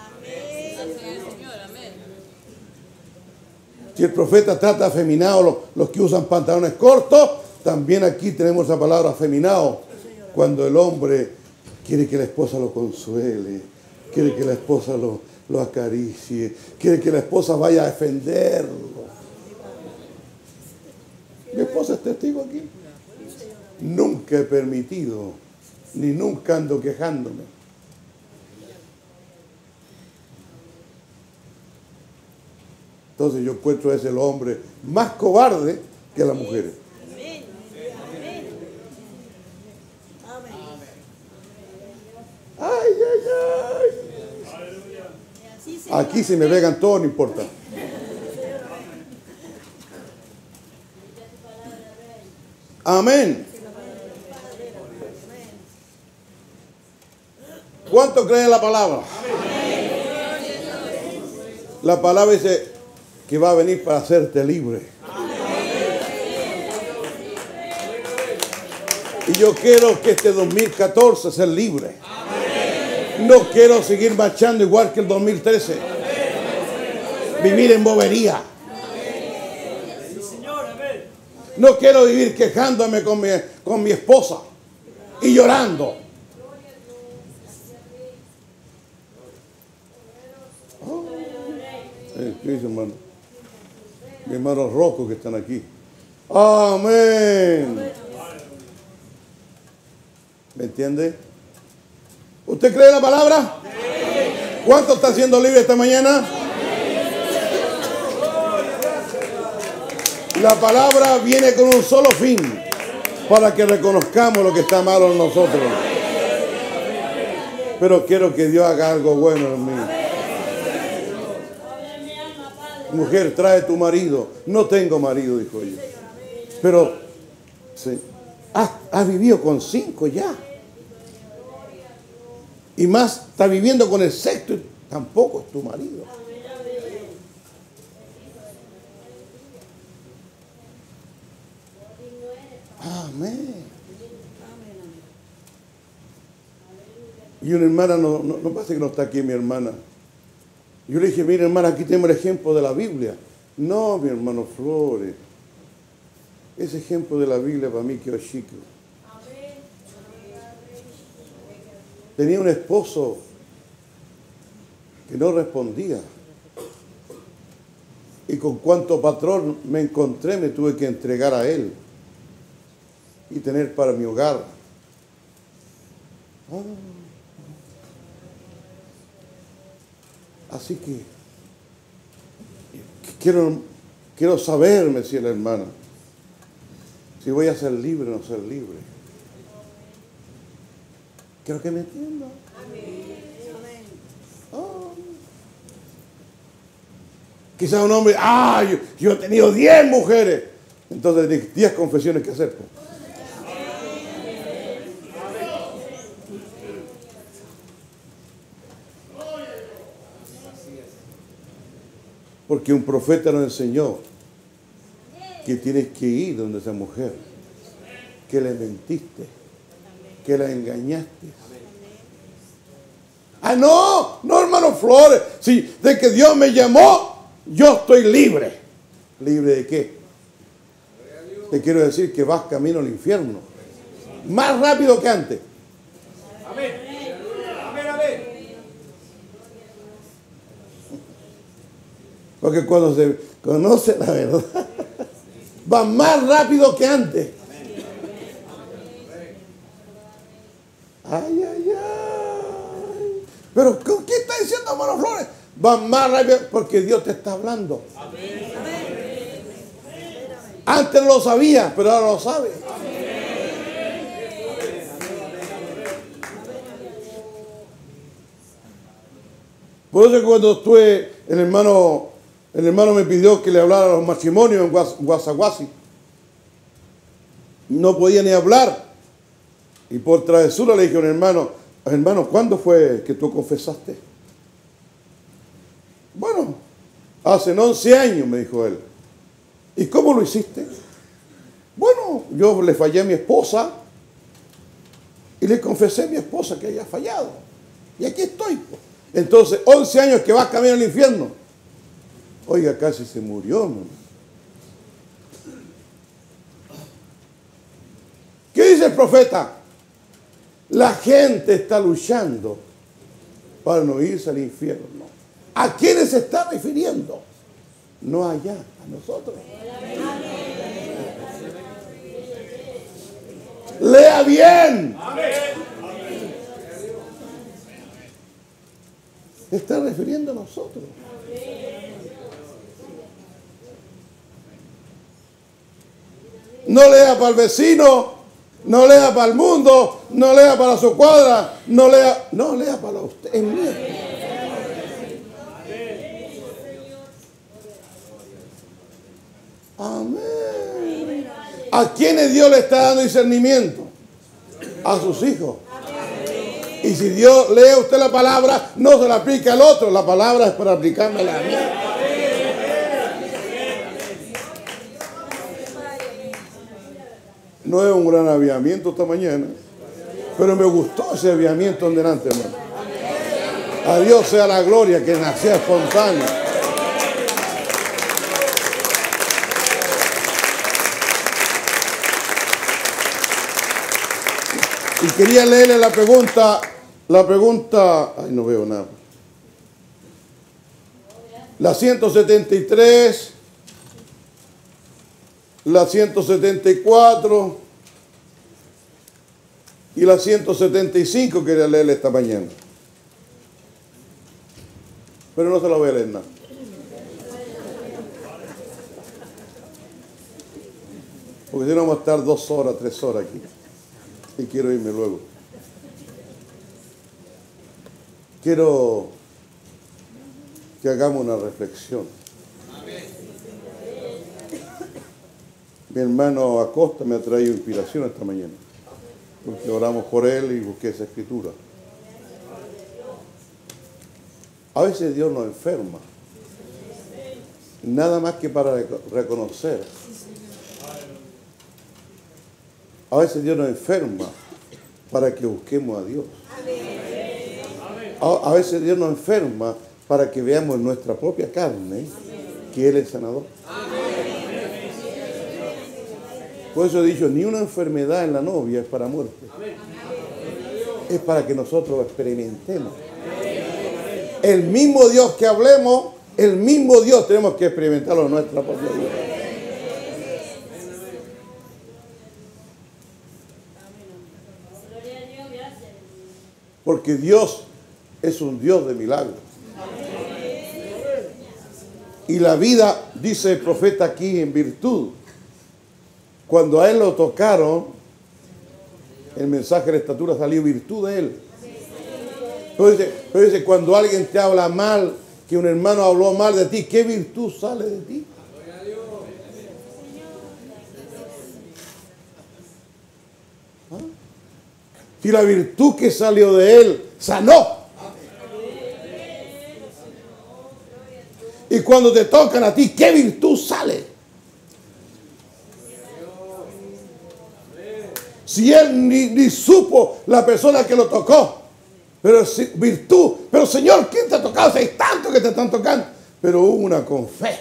Si el profeta trata de afeminado los que usan pantalones cortos, también aquí tenemos la palabra afeminado. Cuando el hombre quiere que la esposa lo consuele, quiere que la esposa lo acaricie, quiere que la esposa vaya a defenderlo. Mi esposa es testigo aquí. Nunca he permitido, ni nunca ando quejándome. Entonces yo encuentro a ese el hombre más cobarde que las mujeres. Ay, ay, ay. Aquí si me pegan todo no importa. Amén. ¿Cuánto creen la palabra? La palabra dice que va a venir para hacerte libre. Y yo quiero que este 2014 sea libre. No quiero seguir marchando igual que el 2013. vivir en bobería. No quiero vivir quejándome con mi esposa y llorando. ¿Qué dice, hermano? Mi hermano Rocco que están aquí. Amén. ¿Me entiende? ¿Usted cree la palabra? ¿Cuántos están siendo libres esta mañana? La palabra viene con un solo fin, para que reconozcamos lo que está malo en nosotros. Pero quiero que Dios haga algo bueno en mí. Mujer, trae tu marido. No tengo marido, dijo ella. Pero sí, has vivido con 5 ya. Y más, está viviendo con el 6º y tampoco es tu marido. Amén. Y una hermana, no parece que no está aquí mi hermana. Yo le dije, mira hermana, aquí tenemos el ejemplo de la Biblia. No, mi hermano Flores. Ese ejemplo de la Biblia para mí quedó chico. Tenía un esposo que no respondía. Y con cuanto patrón me encontré, me tuve que entregar a él y tener para mi hogar. Así que quiero saber, me decía la hermana, si voy a ser libre o no ser libre. Quiero que me entienda. Quizás un hombre, yo he tenido 10 mujeres. Entonces 10 confesiones que hacer. Porque un profeta nos enseñó que tienes que ir donde esa mujer, que le mentiste, que la engañaste. No, hermano Flores, sí, de que Dios me llamó, yo estoy libre. ¿Libre de qué? Te quiero decir que vas camino al infierno, más rápido que antes. Amén. Porque cuando se conoce la verdad, va más rápido que antes. Ay. Pero ¿qué está diciendo, hermano Flores? Va más rápido porque Dios te está hablando. Antes no lo sabía, pero ahora lo sabe. Por eso cuando estuve, el hermano me pidió que le hablara a los matrimonios en Guasaguasi. No podía ni hablar. Y por travesura le dije a un hermano, ¿cuándo fue que tú confesaste? Bueno, hace 11 años, me dijo él. ¿Y cómo lo hiciste? Bueno, yo le fallé a mi esposa y le confesé a mi esposa que había fallado. Y aquí estoy. Entonces, 11 años que vas camino al infierno. Oiga, casi se murió, hermano. ¿Qué dice el profeta? La gente está luchando para no irse al infierno. ¿A quiénes se está refiriendo? No allá, a nosotros. Lea bien. Se está refiriendo a nosotros. No lea para el vecino, no lea para el mundo, no lea para su cuadra, no lea para usted, es mío. Amén. ¿A quiénes Dios le está dando discernimiento? A sus hijos. Y si Dios lee usted la palabra, no se la aplica al otro, la palabra es para aplicármela a mí. No es un gran aviamiento esta mañana, pero me gustó ese aviamiento en delante, hermano. A Dios sea la gloria que nació espontáneo. Y quería leerle la pregunta, ay, no veo nada. La 173, la 174 y la 175 quería leerle esta mañana. Pero no se la voy a leer nada. Porque si no vamos a estar 2 horas, 3 horas aquí. Y quiero irme luego. Quiero que hagamos una reflexión. Mi hermano Acosta me ha traído inspiración esta mañana, porque oramos por él y busqué esa escritura. A veces Dios nos enferma, nada más que para reconocer. A veces Dios nos enferma para que busquemos a Dios. A veces Dios nos enferma para que veamos en nuestra propia carne que Él es sanador. Por eso he dicho, ni una enfermedad en la novia es para muerte. Es para que nosotros experimentemos. El mismo Dios que hablemos, el mismo Dios tenemos que experimentarlo en nuestra propia vida. Porque Dios es un Dios de milagros. Y la vida, dice el profeta aquí, en virtud. Cuando a él lo tocaron, el mensaje de la estatura salió virtud de él. Pero dice, cuando alguien te habla mal, que un hermano habló mal de ti, ¿qué virtud sale de ti? ¿Ah? Si la virtud que salió de él sanó. Y cuando te tocan a ti, ¿qué virtud sale? Si él ni supo la persona que lo tocó, pero virtud, pero Señor, ¿quién te ha tocado? Si hay tanto que te están tocando, pero hubo una con fe.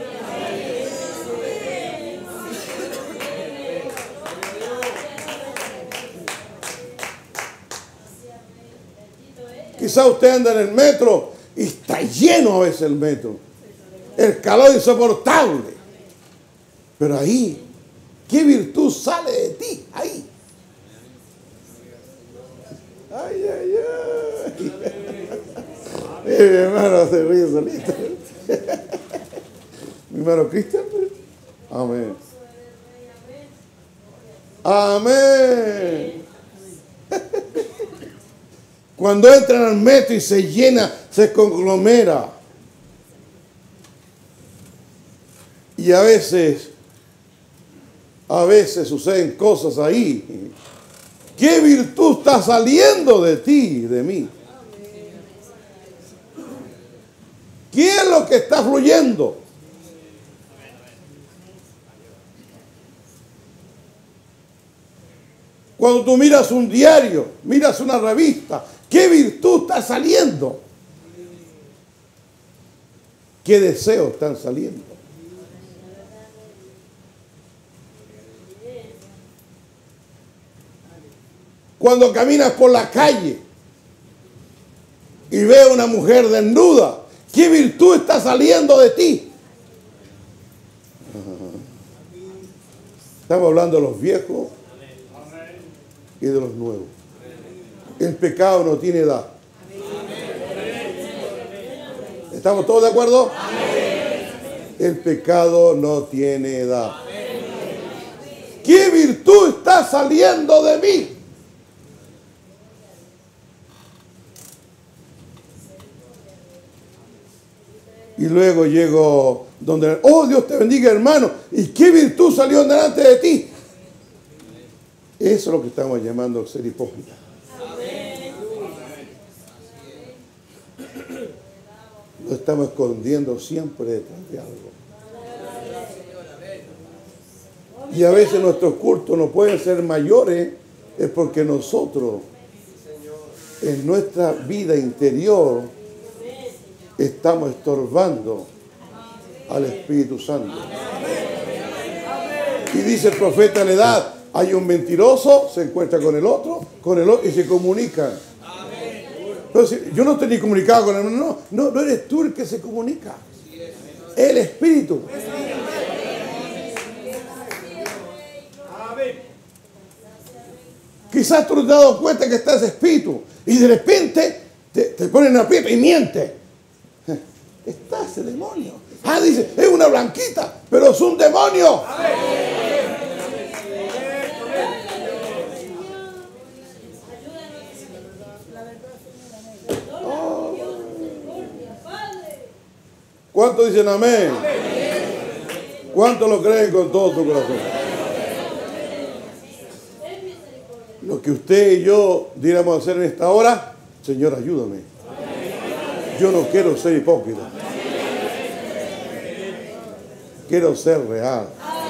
Quizá usted anda en el metro y está lleno a veces el metro. El calor insoportable. Pero ahí, ¿qué virtud sale de ti? Ahí. Ay, ay, ay. Mi hermano se ríe solito. Mi hermano Cristian. Amén. Amén. Cuando entran al metro y se llena, se conglomera. Y a veces suceden cosas ahí. ¿Qué virtud está saliendo de ti, de mí? ¿Qué es lo que está fluyendo? Cuando tú miras un diario, miras una revista, ¿qué virtud está saliendo? ¿Qué deseos están saliendo? Cuando caminas por la calle y ves a una mujer desnuda, ¿qué virtud está saliendo de ti? Estamos hablando de los viejos y de los nuevos. El pecado no tiene edad. ¿Estamos todos de acuerdo? El pecado no tiene edad. ¿Qué virtud está saliendo de mí? Y luego llego donde, oh, Dios te bendiga, hermano. ¿Y qué virtud salió delante de ti? Eso es lo que estamos llamando ser hipócrita. Lo estamos escondiendo siempre detrás de algo. Y a veces nuestros cultos no pueden ser mayores, es porque nosotros, en nuestra vida interior, estamos estorbando al Espíritu Santo. Y dice el profeta en la edad, Hay un mentiroso, se encuentra con el otro y se comunican. Entonces, yo no estoy ni comunicado con él, no eres tú el que se comunica. El Espíritu. Quizás tú no te has dado cuenta que está ese espíritu y de repente te ponen aprieto y miente. Está ese demonio. Dice, es una blanquita, pero es un demonio. ¿Cuántos dicen amén? ¿Cuántos lo creen con todo tu corazón? Lo que usted y yo diéramos hacer en esta hora, Señor, ayúdame. Yo no quiero ser hipócrita. Quiero ser real.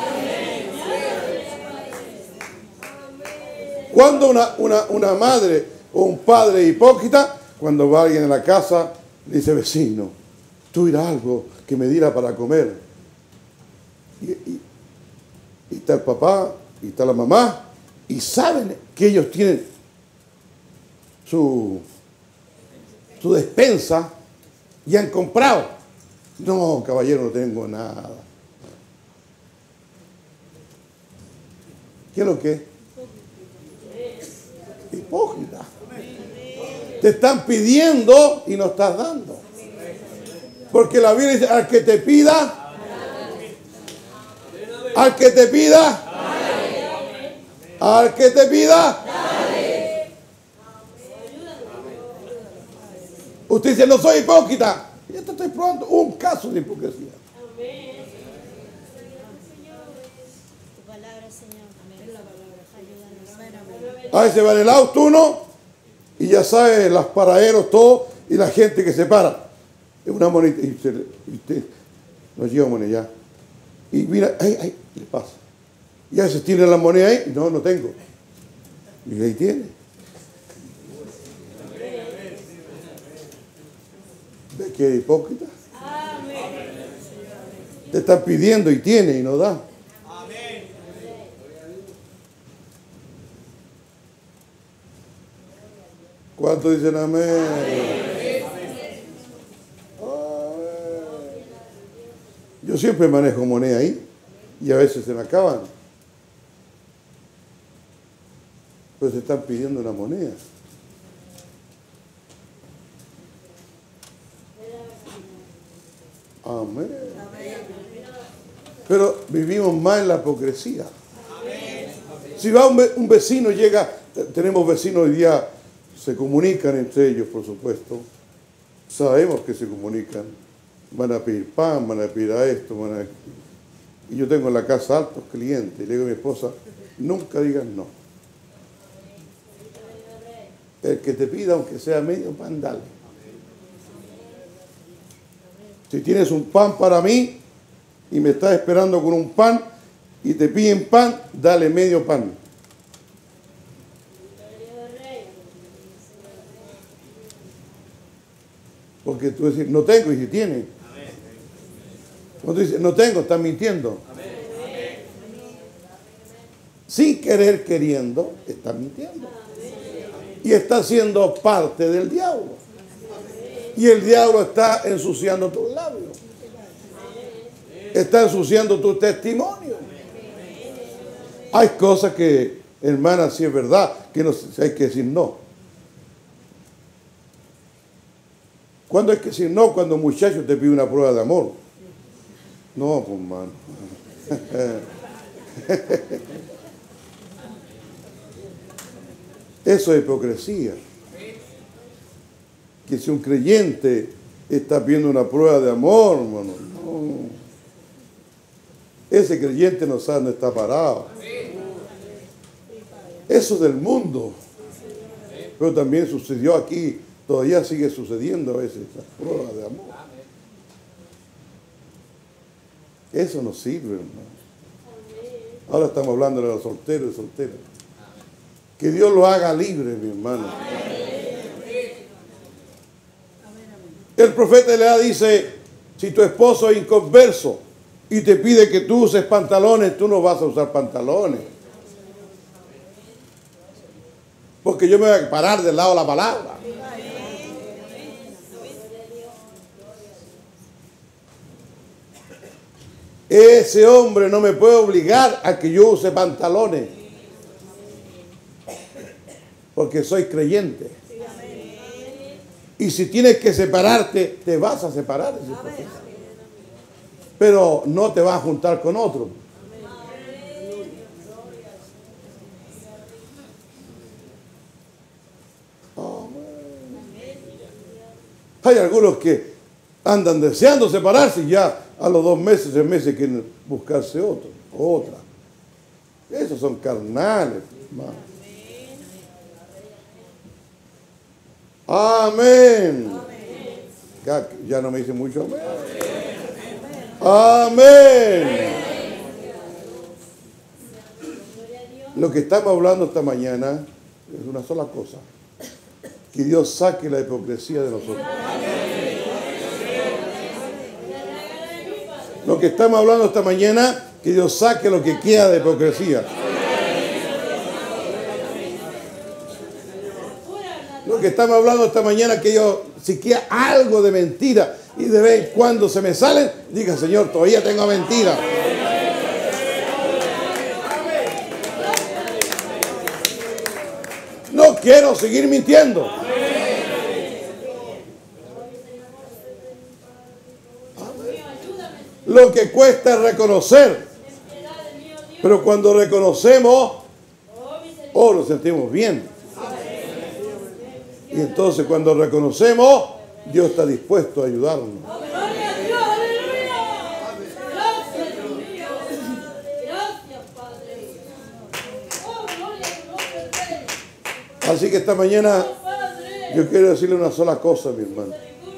Cuando una madre o un padre hipócrita, cuando va alguien a la casa, dice, vecino, tú irás algo que me diera para comer. Y está el papá, y está la mamá, y saben que ellos tienen su despensa y han comprado. No, caballero, no tengo nada. ¿Qué es lo que es? Hipócrita. Te están pidiendo y no estás dando. Porque la Biblia dice, al que te pida, al que te pida, al que te pida. Usted dice, no soy hipócrita. Yo te estoy probando un caso de hipocresía. Ahí se va en el auto uno y ya sabe, las paraderos, todo, y la gente que se para. Es una moneda y usted nos lleva moneda ya. Y mira, ahí le pasa. Y a veces tiene la moneda ahí, no tengo. Y ahí tiene. ¿Ves que es hipócrita? Te están pidiendo y tiene y no da. ¿Cuántos dicen amén? Yo siempre manejo moneda ahí y a veces se me acaban. Pues se están pidiendo una moneda. Amén. Pero vivimos más en la hipocresía. Si va un vecino, llega, tenemos vecinos hoy día, se comunican entre ellos, por supuesto. Sabemos que se comunican. Van a pedir pan, van a pedir a esto, Y yo tengo en la casa altos clientes. Y le digo a mi esposa, nunca digas no. El que te pida, aunque sea medio pan, dale. Si tienes un pan para mí y me estás esperando con un pan y te piden pan, dale medio pan. Porque tú dices, no tengo, y si tiene. Cuando tú dices, no tengo, estás mintiendo. Sin querer, queriendo, estás mintiendo. Y estás siendo parte del diablo. Y el diablo está ensuciando tus labios. Está ensuciando tu testimonio. Hay cosas que, hermana, si es verdad, que no, hay que decir no. ¿Cuándo hay que decir no? Cuando un muchacho te pide una prueba de amor. No, pues, hermano. Eso es hipocresía. Que si un creyente está pidiendo una prueba de amor, hermano, no. Ese creyente no sabe dónde está parado. Eso es del mundo. Pero también sucedió aquí, todavía sigue sucediendo a veces, esas pruebas de amor. Eso no sirve, hermano. Ahora estamos hablando de los solteros y solteras. Que Dios lo haga libre, mi hermano. El profeta Elías dice, si tu esposo es inconverso y te pide que tú uses pantalones, tú no vas a usar pantalones. porque yo me voy a parar del lado de la palabra. Ese hombre no me puede obligar a que yo use pantalones, porque soy creyente. Y si tienes que separarte, te vas a separar. Pero no te vas a juntar con otro. Hay algunos que andan deseando separarse y ya a los 2 meses, 3 meses quieren buscarse otro, otra. Esos son carnales, hermano. Amén. Ya no me dice mucho amén. Amén. Lo que estamos hablando esta mañana es una sola cosa. Que Dios saque la hipocresía de nosotros. Lo que estamos hablando esta mañana, que Dios saque lo que queda de hipocresía. Lo que estamos hablando esta mañana, que Dios, si queda algo de mentira y de vez en cuando se me salen, diga, Señor, todavía tengo mentira. No quiero seguir mintiendo. Lo que cuesta es reconocer. Pero cuando reconocemos, nos sentimos bien. Y entonces cuando reconocemos, Dios está dispuesto a ayudarnos. Así que esta mañana yo quiero decirle una sola cosa, mi hermano.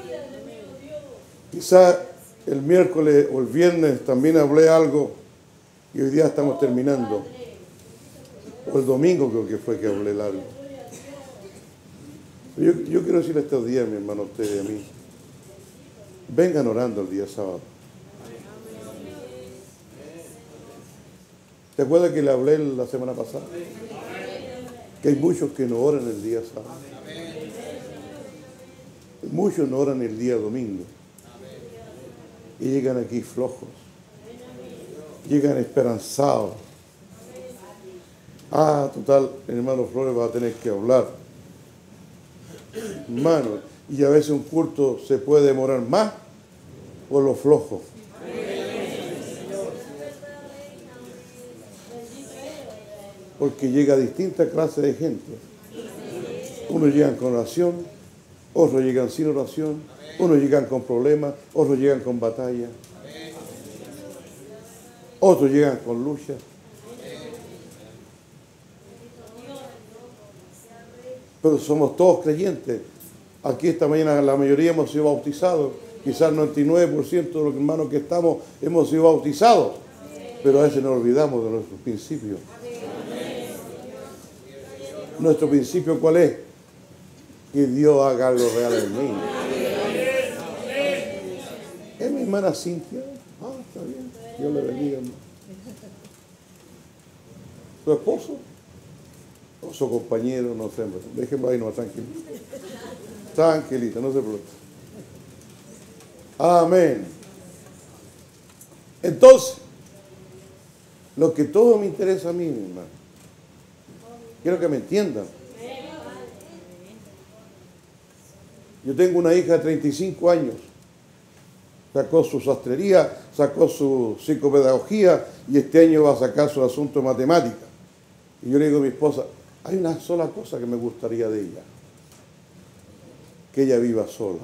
Quizá el miércoles o el viernes también hablé algo y hoy día estamos terminando. O el domingo creo que fue que hablé algo. Yo quiero decirle estos días, mi hermano, a ustedes y a mí. Vengan orando el día sábado. ¿Te acuerdas que le hablé la semana pasada? Que hay muchos que no oran el día sábado. Muchos no oran el día domingo. Y llegan aquí flojos. Llegan esperanzados. Total, el hermano Flores va a tener que hablar. Hermano, y a veces un culto se puede demorar más por los flojos. Porque llega a distintas clases de gente. Unos llegan con oración, otros llegan sin oración, unos llegan con problemas, otros llegan con batalla, otros llegan con lucha. Pero somos todos creyentes. Aquí esta mañana la mayoría hemos sido bautizados. Quizás el 99% de los hermanos que estamos hemos sido bautizados. Pero a veces nos olvidamos de nuestros principios. ¿Nuestro principio cuál es? Que Dios haga algo real en mí. ¿Es mi hermana Cintia? Está bien. Dios le bendiga, hermano. ¿Su esposo? O su compañero, no sé. Déjenme ahí nomás tranquilito. Tranquilito, no se preocupe. Amén. Entonces, lo que todo me interesa a mí, mi hermano. Quiero que me entiendan. Yo tengo una hija de 35 años. Sacó su sastrería, sacó su psicopedagogía y este año va a sacar su asunto de matemática. Y yo le digo a mi esposa, hay una sola cosa que me gustaría de ella. Que ella viva sola.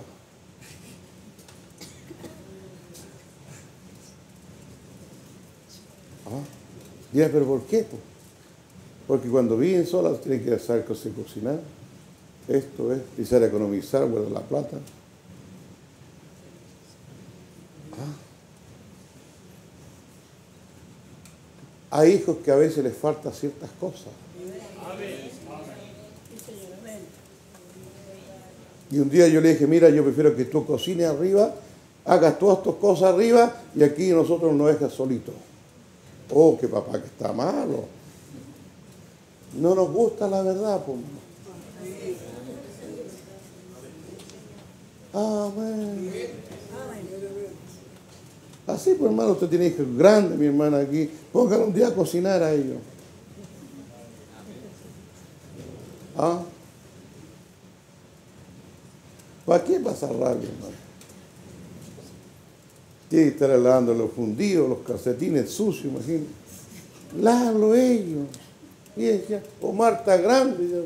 Dirá, pero ¿por qué? Porque cuando viven solas tienen que saber cocinar. Esto es, y saber economizar, guardar la plata. Hay hijos que a veces les faltan ciertas cosas. Y un día yo le dije, mira, yo prefiero que tú cocines arriba, hagas todas tus cosas arriba y aquí nosotros nos dejas solitos. Oh, que papá que está malo. No nos gusta la verdad, pues. Amén. Así pues, hermano, usted tiene hijos grandes, mi hermana, aquí. Póngale un día a cocinar a ellos. ¿Ah? ¿Para qué pasar rabia, hermano? Tiene que estar lavando los fundidos, los calcetines sucios, imagínate. Lávalo ellos. Y ella, Omar está grande.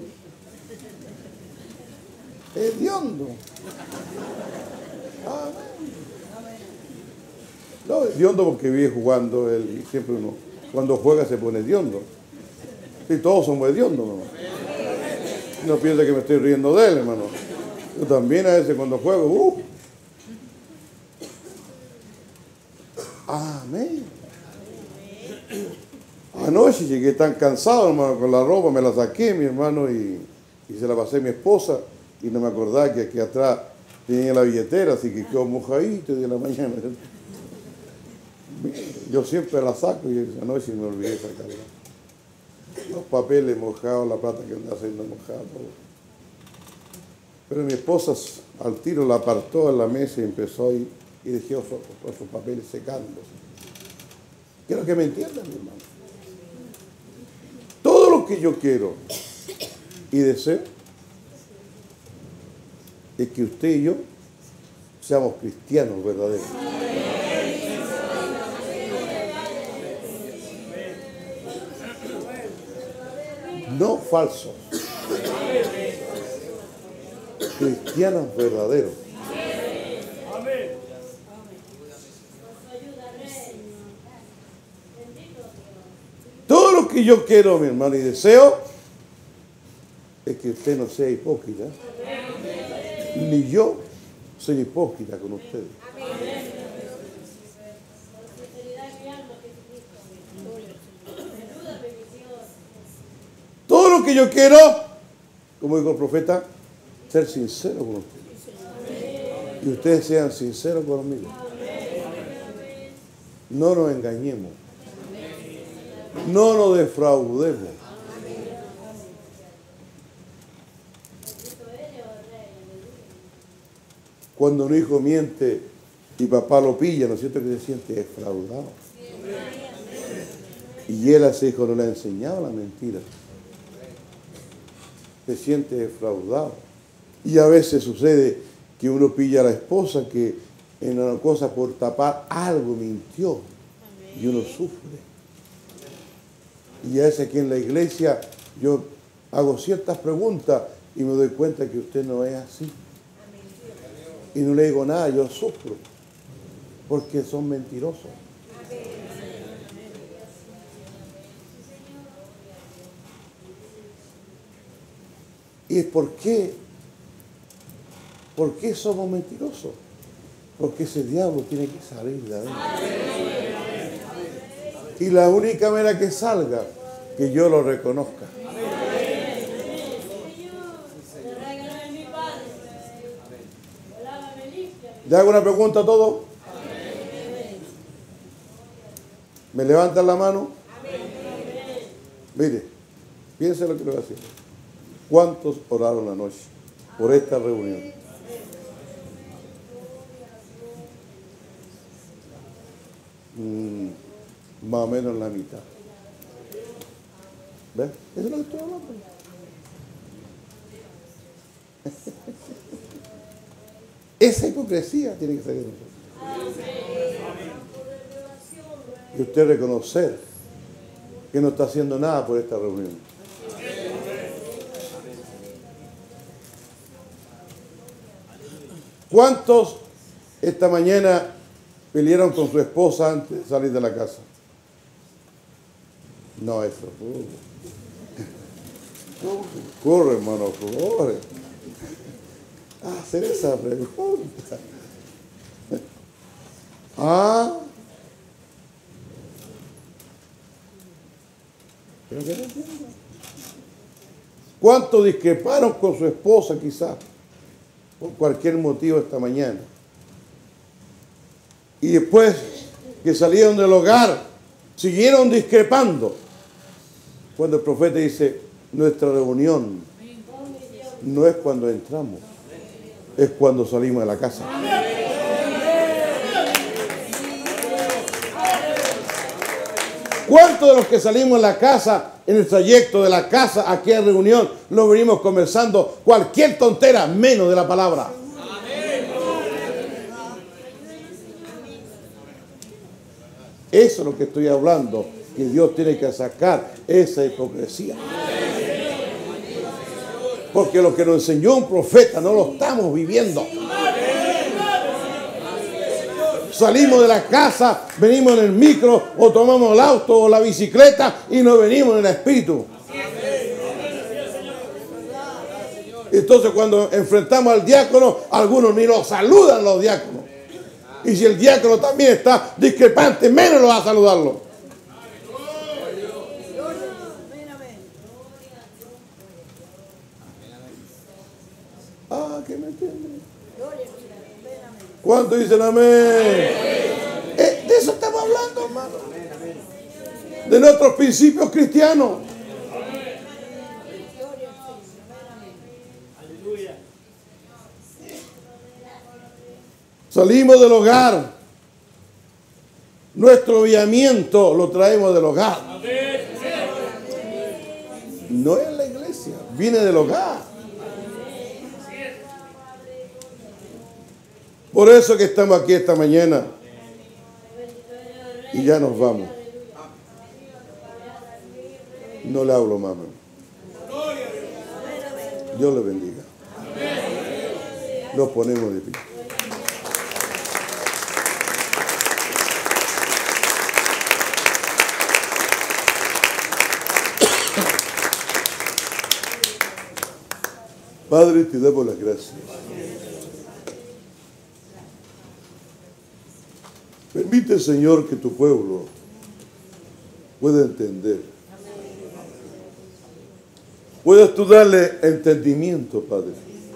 Es hediondo. No, es hediondo porque vive jugando él y siempre uno, cuando juega se pone hediondo. Sí, todos somos hediondos, hermano. No piensa que me estoy riendo de él, hermano. Yo también a veces cuando juego, Amén. Anoche llegué tan cansado, hermano, con la ropa, me la saqué, mi hermano, y se la pasé a mi esposa, y no me acordaba que aquí atrás tenía la billetera, así que quedó mojadito de la mañana. Yo siempre la saco y anoche me olvidé sacarla. Los papeles mojados, la plata que anda haciendo mojada, todo. Pero mi esposa al tiro la apartó en la mesa y empezó y dejó sus papeles secándose. Quiero que me entiendan, mi hermano. Todo lo que yo quiero y deseo es que usted y yo seamos cristianos verdaderos. No falsos. Cristianos verdaderos. Todo lo que yo quiero, mi hermano, y deseo es que usted no sea hipócrita. Ni yo soy hipócrita con ustedes. Todo lo que yo quiero, como dijo el profeta, ser sincero con ustedes. Y ustedes sean sinceros conmigo. No nos engañemos. No nos defraudemos. Cuando un hijo miente y papá lo pilla, ¿no es cierto que se siente defraudado? Y él a ese hijo no le ha enseñado la mentira. Se siente defraudado. Y a veces sucede que uno pilla a la esposa que en una cosa por tapar algo mintió. Y uno sufre. Y a veces aquí en la iglesia yo hago ciertas preguntas y me doy cuenta que usted no es así. Y no le digo nada, yo sufro. Porque son mentirosos. ¿Y por qué? ¿Por qué somos mentirosos? Porque ese diablo tiene que salir de adentro. Y la única manera que salga, que yo lo reconozca. ¿Le hago una pregunta a todos? ¿Me levantan la mano? Mire, piense lo que le voy a decir. ¿Cuántos oraron la noche por esta reunión? Más o menos la mitad. ¿Ves? Eso es lo que estoy hablando. Esa hipocresía tiene que salir de nosotros. Y usted reconocer que no está haciendo nada por esta reunión. ¿Cuántos esta mañana pelearon con su esposa antes de salir de la casa? No, eso. Corre, hermano, corre. Hacer esa pregunta. ¿Pero qué no entiendo? ¿Cuántos discreparon con su esposa quizás? Por cualquier motivo esta mañana. Y después que salieron del hogar, siguieron discrepando. Cuando el profeta dice, nuestra reunión no es cuando entramos, es cuando salimos de la casa. ¿Cuántos de los que salimos de la casa, en el trayecto de la casa aquí a reunión, lo venimos conversando cualquier tontera menos de la palabra? Eso es lo que estoy hablando, que Dios tiene que sacar esa hipocresía. Porque lo que nos enseñó un profeta no lo estamos viviendo. Salimos de la casa, venimos en el micro, o tomamos el auto o la bicicleta y nos venimos en el espíritu. Entonces cuando enfrentamos al diácono, algunos ni lo saludan los diáconos. Y si el diácono también está discrepante, menos lo va a saludarlo. Ah, ¿qué me entienden? ¿Cuántos dicen amén? De eso estamos hablando, hermano. De nuestros principios cristianos. Salimos del hogar. Nuestro avivamiento lo traemos del hogar. No es la iglesia, viene del hogar. Por eso que estamos aquí esta mañana. Y ya nos vamos. No le hablo más. Dios le bendiga. Nos ponemos de pie. Padre, te damos las gracias. Permite, Señor, que tu pueblo pueda entender. Puedas tú darle entendimiento, Padre.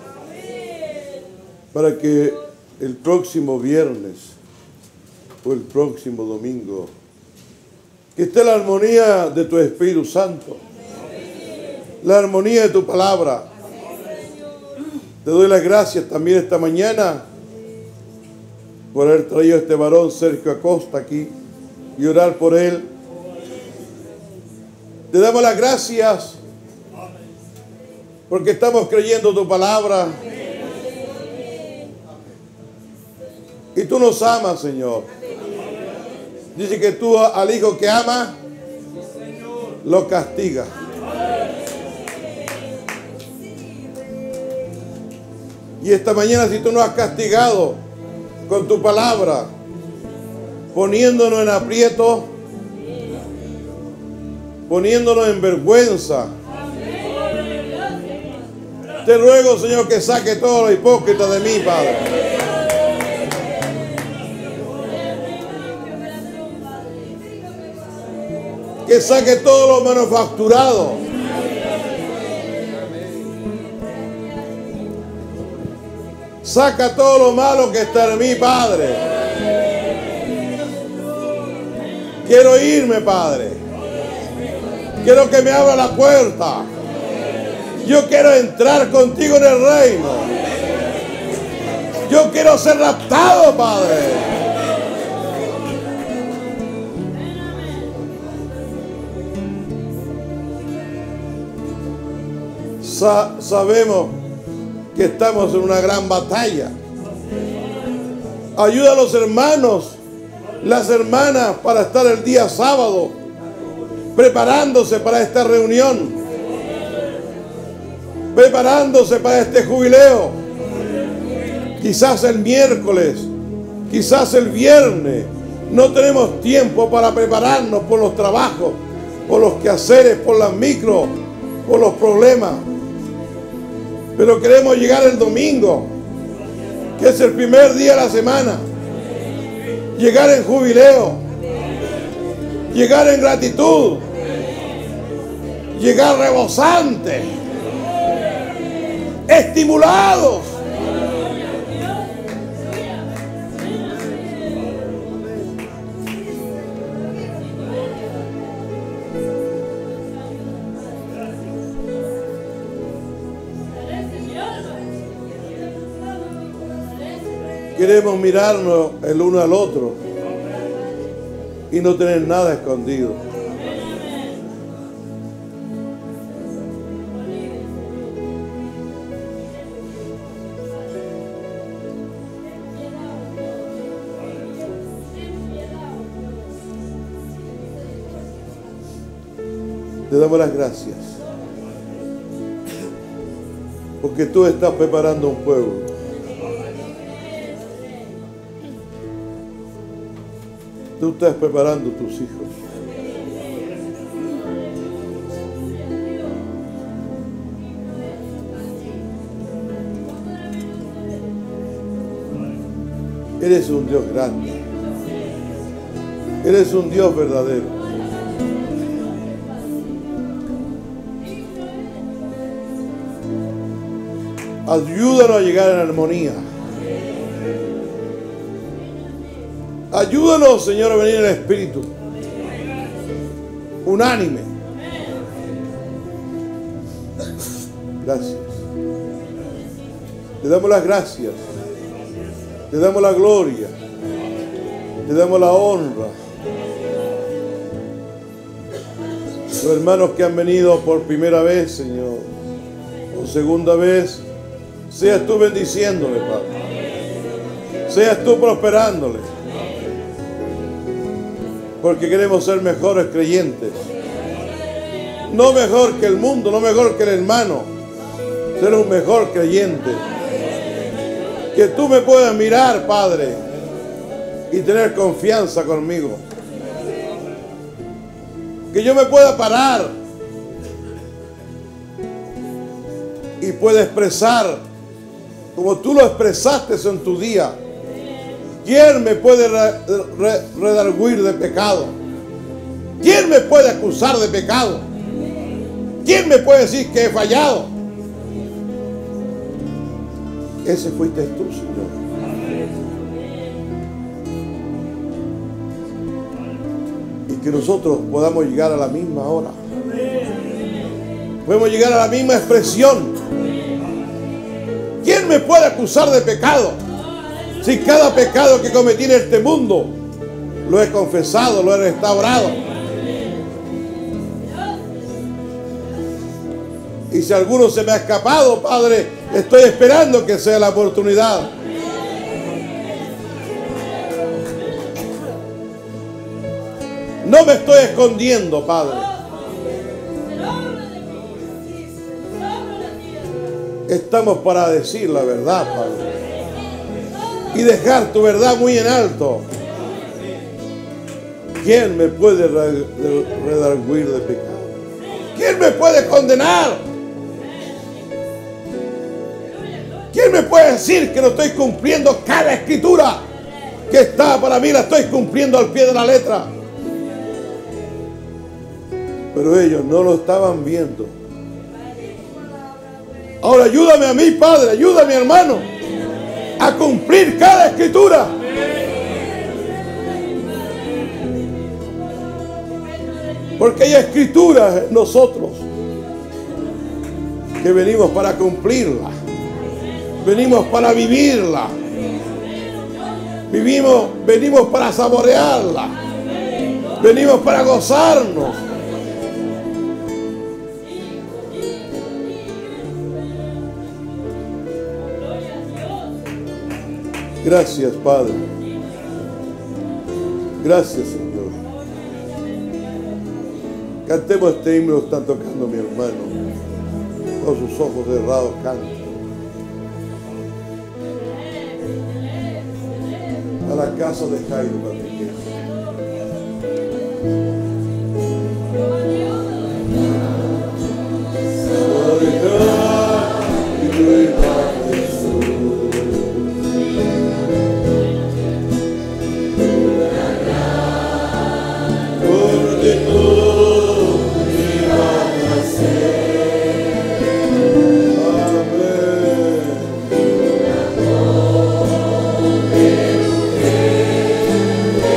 Para que el próximo viernes o el próximo domingo, que esté la armonía de tu Espíritu Santo. La armonía de tu palabra. Te doy las gracias también esta mañana por haber traído a este varón Sergio Acosta aquí y orar por él. Te damos las gracias porque estamos creyendo tu palabra. Y tú nos amas, Señor. Dice que tú al hijo que ama, lo castigas. Y esta mañana, si tú nos has castigado con tu palabra, poniéndonos en aprieto, poniéndonos en vergüenza, te ruego, Señor, que saque todo lo hipócrita de mí, Padre. Que saque todo lo manufacturado. Saca todo lo malo que está en mí, Padre. Quiero irme, Padre. Quiero que me abra la puerta. Yo quiero entrar contigo en el reino. Yo quiero ser raptado, Padre. Sabemos que estamos en una gran batalla. Ayuda a los hermanos, las hermanas, para estar el día sábado preparándose para esta reunión, preparándose para este jubileo. Quizás el miércoles, quizás el viernes. No tenemos tiempo para prepararnos por los trabajos, por los quehaceres, por las micros, por los problemas. Pero queremos llegar el domingo, que es el primer día de la semana. Llegar en jubileo. Llegar en gratitud. Llegar rebosante. Estimulados. Queremos mirarnos el uno al otro y no tener nada escondido. Te damos las gracias porque tú estás preparando un pueblo. Tú estás preparando tus hijos. Eres un Dios grande. Eres un Dios verdadero. Ayúdanos a llegar en armonía. Ayúdanos, Señor, a venir en el Espíritu. Unánime. Gracias. Te damos las gracias. Te damos la gloria. Te damos la honra. Los hermanos que han venido por primera vez, Señor, por segunda vez, seas tú bendiciéndole, Padre. Seas tú prosperándole. Porque queremos ser mejores creyentes. No mejor que el mundo, no mejor que el hermano. Ser un mejor creyente. Que tú me puedas mirar, Padre, y tener confianza conmigo. Que yo me pueda parar y pueda expresar como tú lo expresaste en tu día. ¿Quién me puede redarguir de pecado? ¿Quién me puede acusar de pecado? ¿Quién me puede decir que he fallado? Ese fuiste tú, Señor. Y que nosotros podamos llegar a la misma hora. Podemos llegar a la misma expresión. ¿Quién me puede acusar de pecado? Si cada pecado que cometí en este mundo lo he confesado, lo he restaurado. Y si alguno se me ha escapado, Padre, estoy esperando que sea la oportunidad. No me estoy escondiendo, Padre. Estamos para decir la verdad, Padre. Y dejar tu verdad muy en alto. ¿Quién me puede redarguir de pecado? ¿Quién me puede condenar? ¿Quién me puede decir que no estoy cumpliendo cada escritura que está para mí? La estoy cumpliendo al pie de la letra. Pero ellos no lo estaban viendo. Ahora ayúdame a mí, Padre, ayúdame a mi hermano a cumplir cada escritura. Porque hay escrituras en nosotros que venimos para cumplirla. Venimos para vivirla. Venimos para saborearla. Venimos para gozarnos. Gracias, Padre. Gracias, Señor. Cantemos este himno, están tocando mi hermano. Con sus ojos cerrados canta. A la casa de Jairo Patricio. Amén.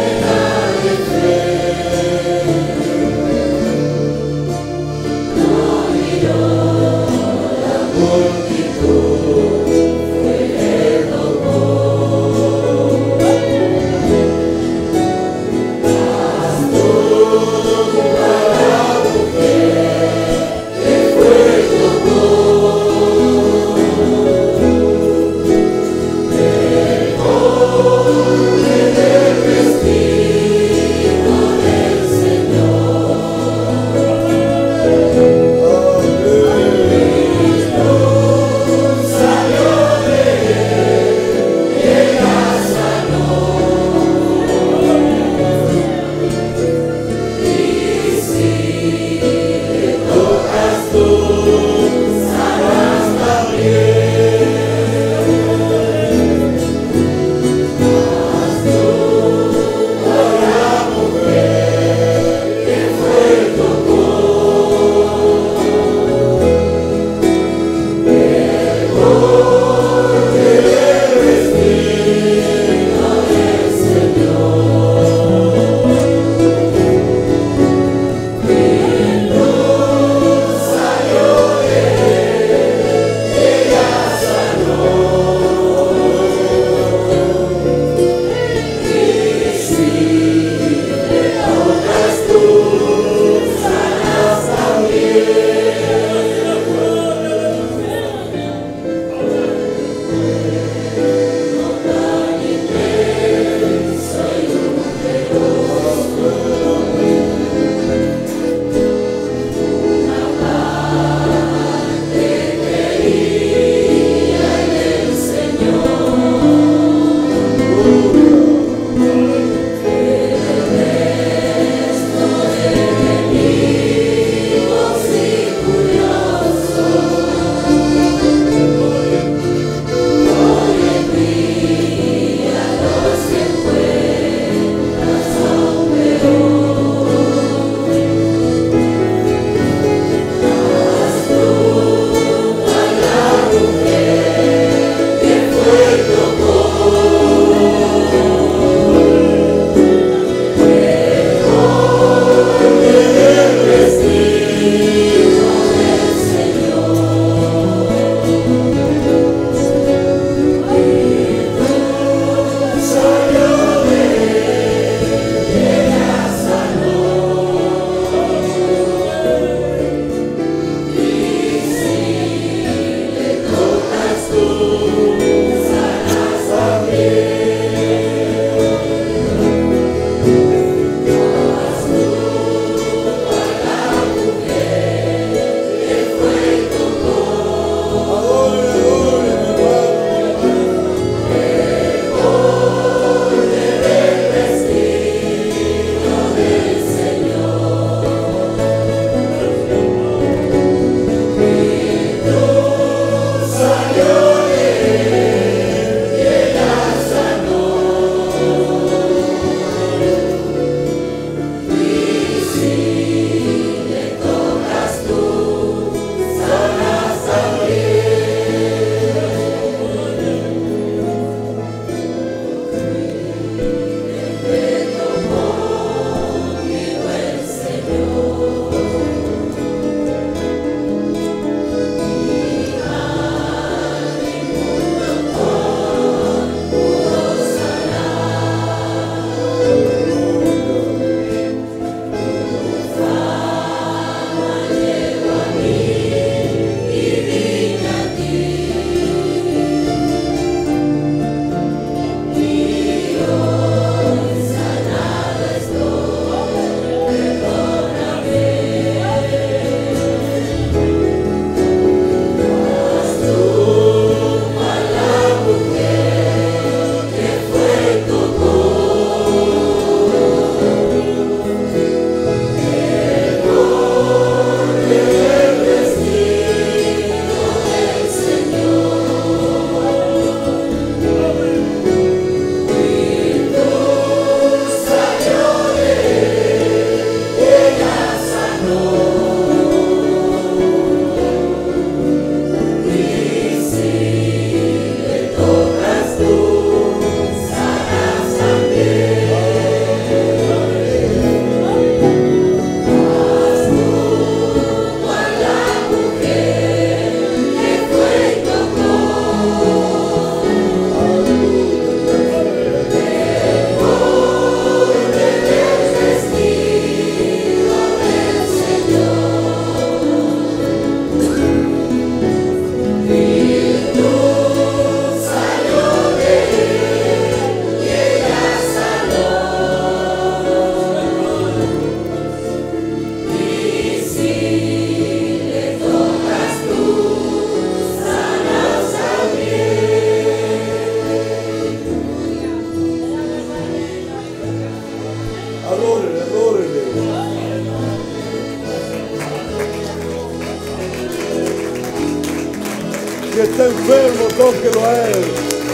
Si está enfermo, tóquelo a él.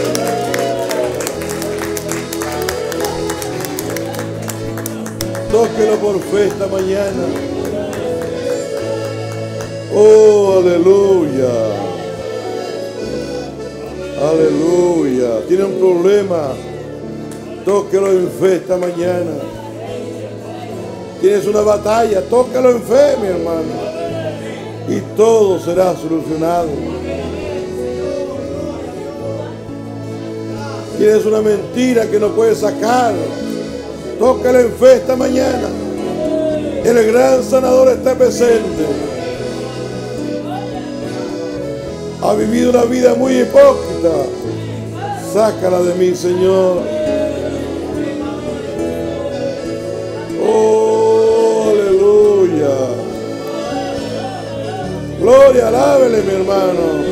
Tóquelo por fe esta mañana. Oh, aleluya. Aleluya. Tiene un problema. Tóquelo en fe esta mañana. Tienes una batalla. Tócalo en fe, mi hermano. Y todo será solucionado. Tienes una mentira que no puedes sacar. Tócalo en fe esta mañana. El gran sanador está presente. Ha vivido una vida muy hipócrita. Sácala de mí, Señor. Oh, aleluya. Gloria, alábele, mi hermano.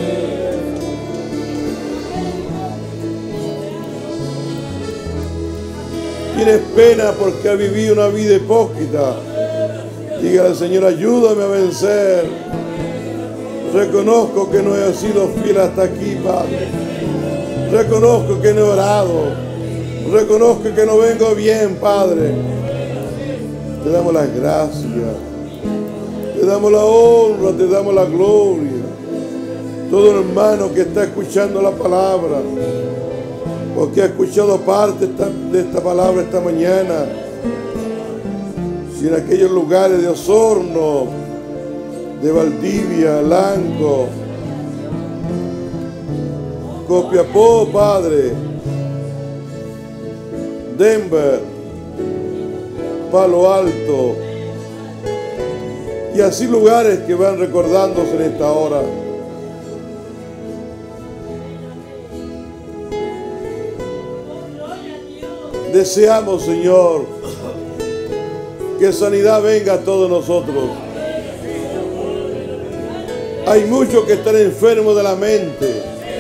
Tienes pena porque ha vivido una vida hipócrita. Dígale, Señor, ayúdame a vencer. Reconozco que no he sido fiel hasta aquí, Padre. Reconozco que no he orado. Reconozco que no vengo bien, Padre. Te damos las gracias. Te damos la honra, te damos la gloria. Todo hermano que está escuchando la palabra, o que ha escuchado parte de esta palabra esta mañana, si en aquellos lugares de Osorno, de Valdivia, Lanco, Copiapó, Padre, Denver, Palo Alto, y así lugares que van recordándose en esta hora. Deseamos, Señor, que sanidad venga a todos nosotros. Hay muchos que están enfermos de la mente.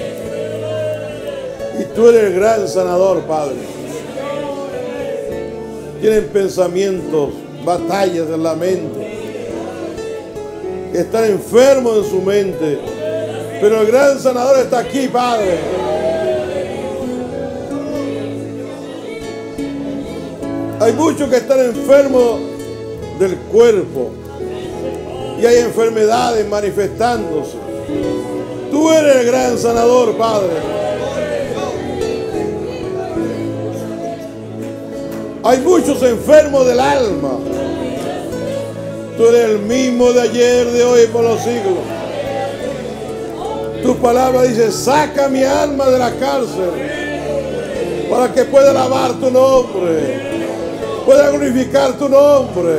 Y tú eres el gran sanador, Padre. Tienen pensamientos, batallas en la mente. Están enfermos en su mente. Pero el gran sanador está aquí, Padre. Hay muchos que están enfermos del cuerpo. Y hay enfermedades manifestándose. Tú eres el gran sanador, Padre. Hay muchos enfermos del alma. Tú eres el mismo de ayer, de hoy y por los siglos. Tu palabra dice, saca mi alma de la cárcel para que pueda alabar tu nombre, pueda glorificar tu nombre.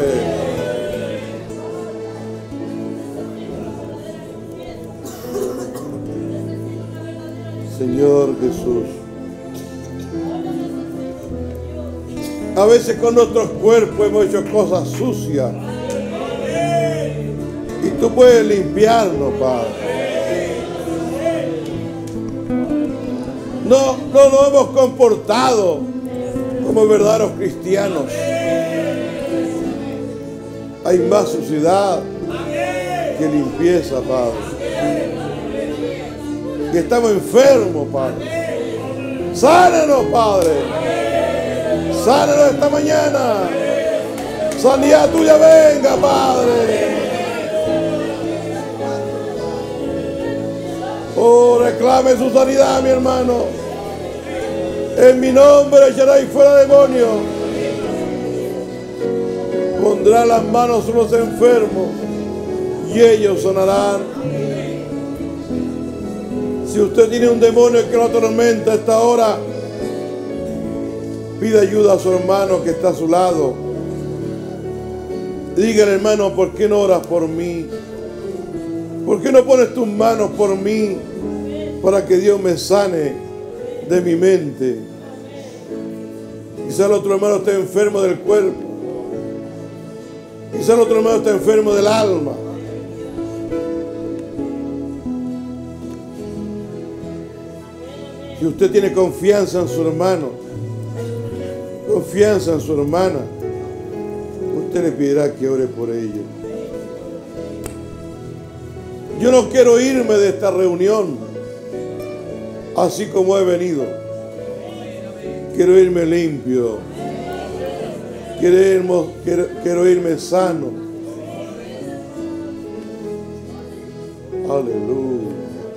Señor Jesús, a veces con nuestros cuerpos hemos hecho cosas sucias y tú puedes limpiarnos, Padre. No nos hemos comportado como verdaderos cristianos. Hay más suciedad que limpieza, Padre. Que estamos enfermos, Padre. Sánanos, Padre. Sánanos esta mañana. Sanidad tuya venga, Padre. Oh, reclame su sanidad, mi hermano. En mi nombre echaréis fuera demonios. Pondrá las manos sobre los enfermos y ellos sanarán. Si usted tiene un demonio que lo atormenta a esta hora, pida ayuda a su hermano que está a su lado. Dígale, hermano, ¿por qué no oras por mí? ¿Por qué no pones tus manos por mí para que Dios me sane de mi mente? Quizá el otro hermano está enfermo del cuerpo. Quizá el otro hermano está enfermo del alma. Si usted tiene confianza en su hermano, confianza en su hermana, usted le pedirá que ore por ellos. Yo no quiero irme de esta reunión así como he venido. Quiero irme limpio. Quiero irme sano. Aleluya.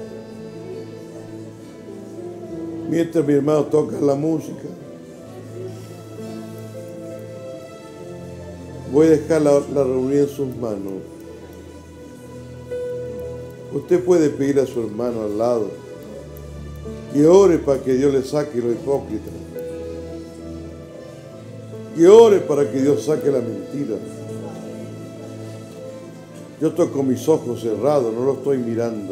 Mientras mi hermano toca la música, voy a dejar la reunión en sus manos. Usted puede pedir a su hermano al lado que ore para que Dios le saque lo hipócrita. Que ore para que Dios saque la mentira. Yo estoy con mis ojos cerrados, no lo estoy mirando.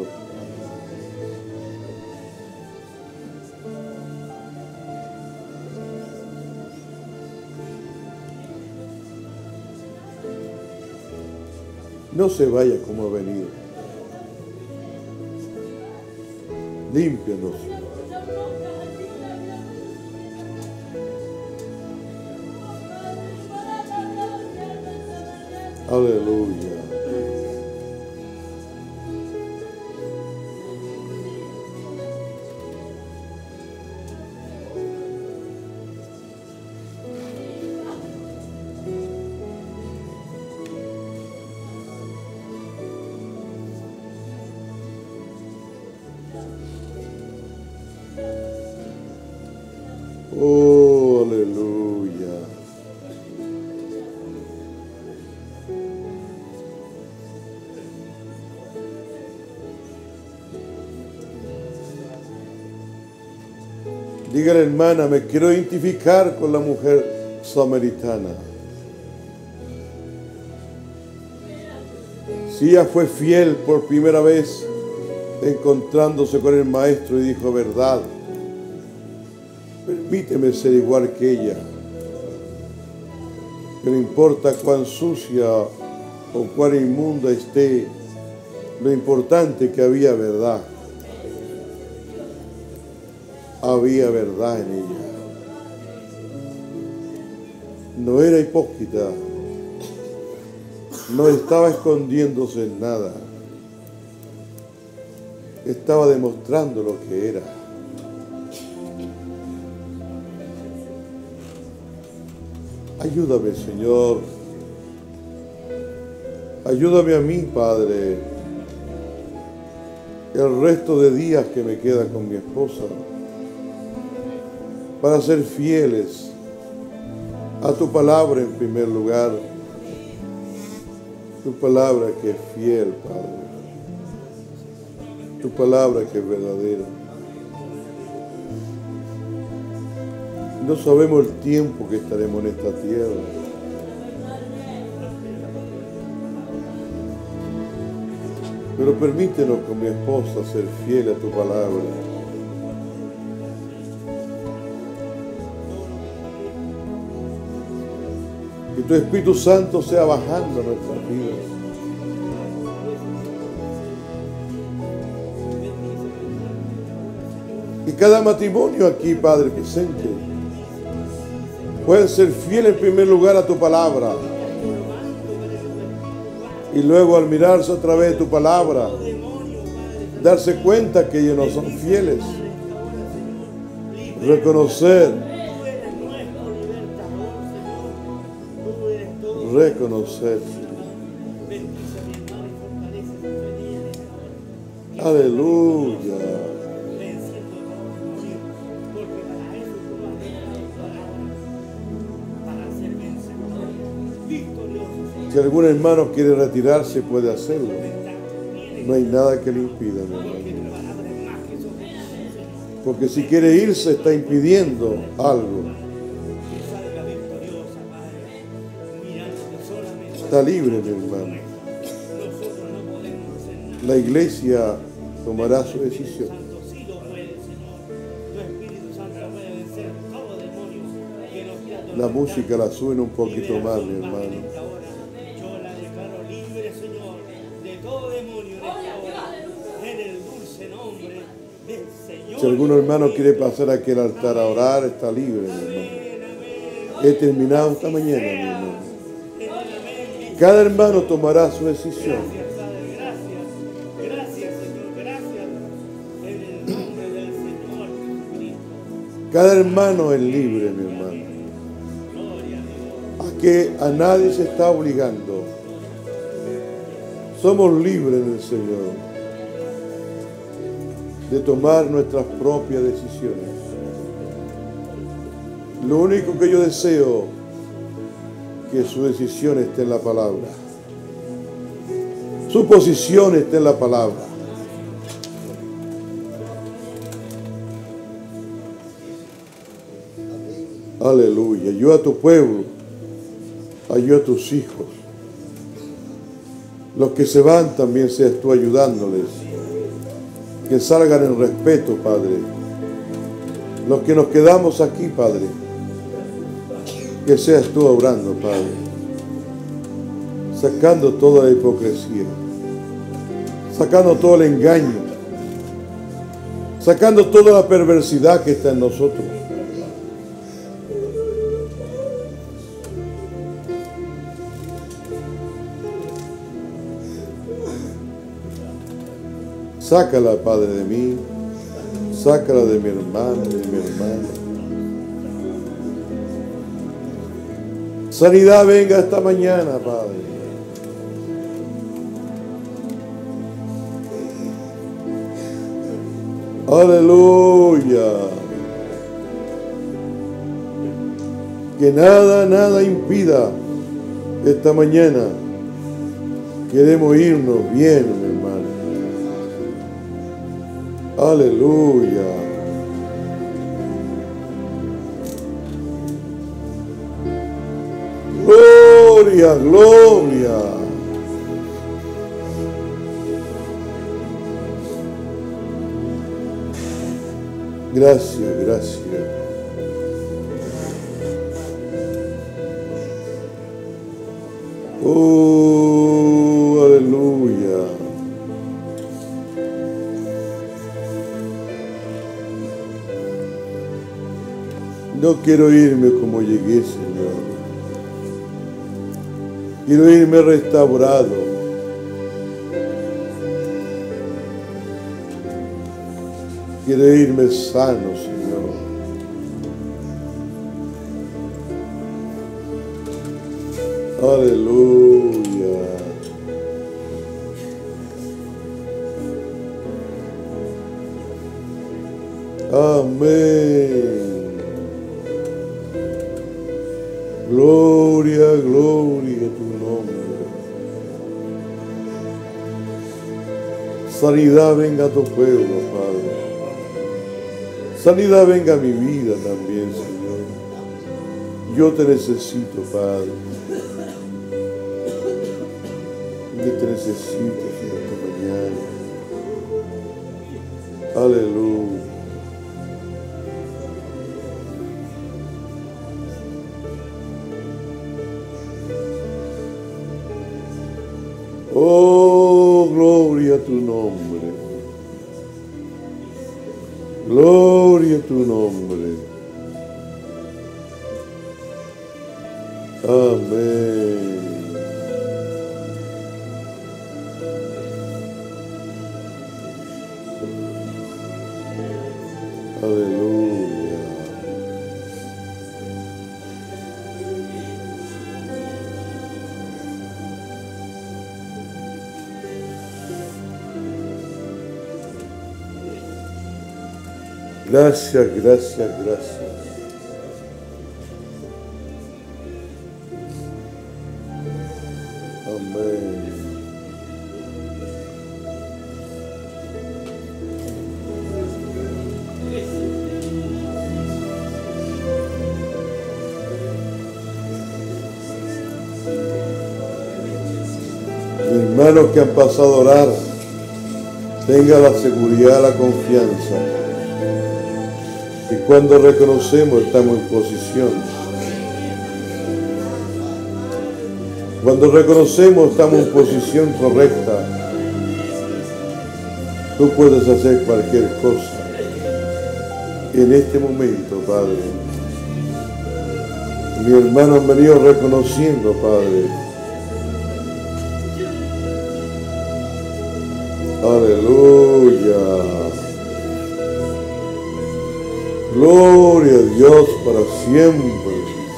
No se vaya como ha venido. Límpianos. Aleluya. Oh, aleluya. Dígale, hermana, me quiero identificar con la mujer samaritana. Si ella fue fiel por primera vez encontrándose con el maestro y dijo verdad, permíteme ser igual que ella. Que no importa cuán sucia o cuán inmunda esté, lo importante es que había verdad. Había verdad en ella. No era hipócrita. No estaba escondiéndose en nada. Estaba demostrando lo que era. Ayúdame, Señor. Ayúdame a mí, Padre. El resto de días que me queda con mi esposa, para ser fieles a tu palabra en primer lugar. Tu palabra que es fiel, Padre. Tu palabra que es verdadera. No sabemos el tiempo que estaremos en esta tierra. Pero permítenos con mi esposa ser fiel a tu palabra. Que tu Espíritu Santo sea bajando a nuestras vidas. Que cada matrimonio aquí, Padre presente, pueda ser fiel en primer lugar a tu palabra. Y luego al mirarse otra vez tu palabra, darse cuenta que ellos no son fieles. Reconocer. Aleluya. Si algún hermano quiere retirarse, puede hacerlo. No hay nada que le impida, mi hermano. Porque si quiere irse, está impidiendo algo. Está libre, mi hermano. La iglesia tomará su decisión. La música la suena un poquito más, mi hermano. Si algún hermano quiere pasar a aquel altar a orar, está libre, mi hermano. He terminado esta mañana, mi hermano. Cada hermano tomará su decisión. Cada hermano es libre, mi hermano. A nadie se está obligando. Somos libres en el Señor de tomar nuestras propias decisiones. Lo único que yo deseo es que su decisión esté en la palabra. Su posición esté en la palabra. Aleluya. Ayuda a tu pueblo. Ayuda a tus hijos. Los que se van también seas tú ayudándoles. Que salgan en respeto, Padre. Los que nos quedamos aquí, Padre. Que seas tú obrando, Padre. Sacando toda la hipocresía. Sacando todo el engaño. Sacando toda la perversidad que está en nosotros. Sácala, Padre, de mí. Sácala de mi hermano, de mi hermana. Sanidad venga esta mañana, Padre. Aleluya. Que nada impida esta mañana. Queremos irnos bien, mi hermano. Aleluya. Gloria, gloria. Gracias, gracias. Oh, aleluya. No quiero irme como llegué, Señor. Quiero irme restaurado. Quiero irme sano, Señor. Aleluya. Amén. Gloria, gloria a tu nombre. Sanidad venga a tu pueblo, Padre. Sanidad venga a mi vida también, Señor. Yo te necesito, Padre. Yo te necesito, Señor, esta mañana. Aleluya. Oh, gloria a tu nombre. Gloria a tu nombre. Amén. Aleluya. Gracias, gracias, gracias. Amén. Hermanos que han pasado a orar, tenga la seguridad, la confianza. Y cuando reconocemos estamos en posición. Cuando reconocemos estamos en posición correcta. Tú puedes hacer cualquier cosa. En este momento, Padre. Mi hermano han venido reconociendo, Padre. Aleluya. Gloria a Dios para siempre.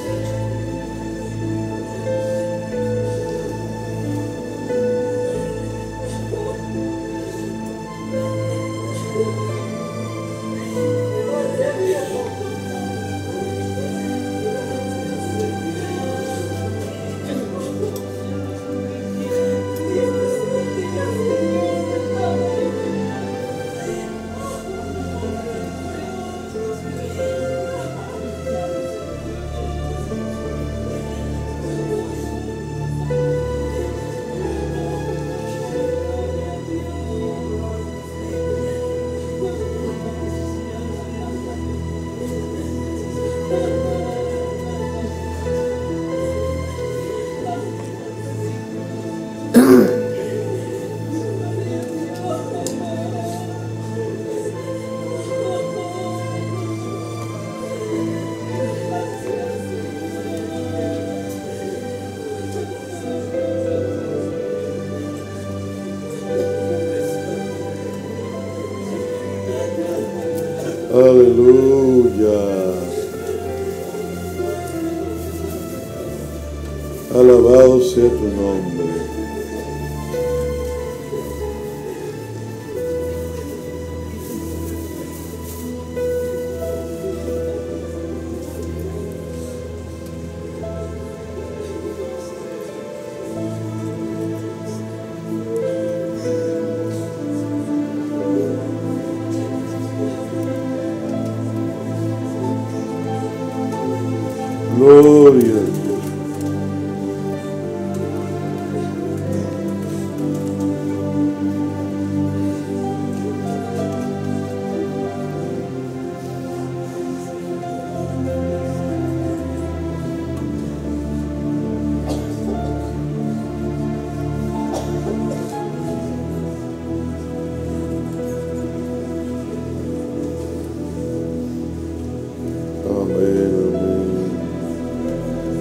Aleluya. Alabado sea tu nombre. Gloria a Dios. Amén, amén.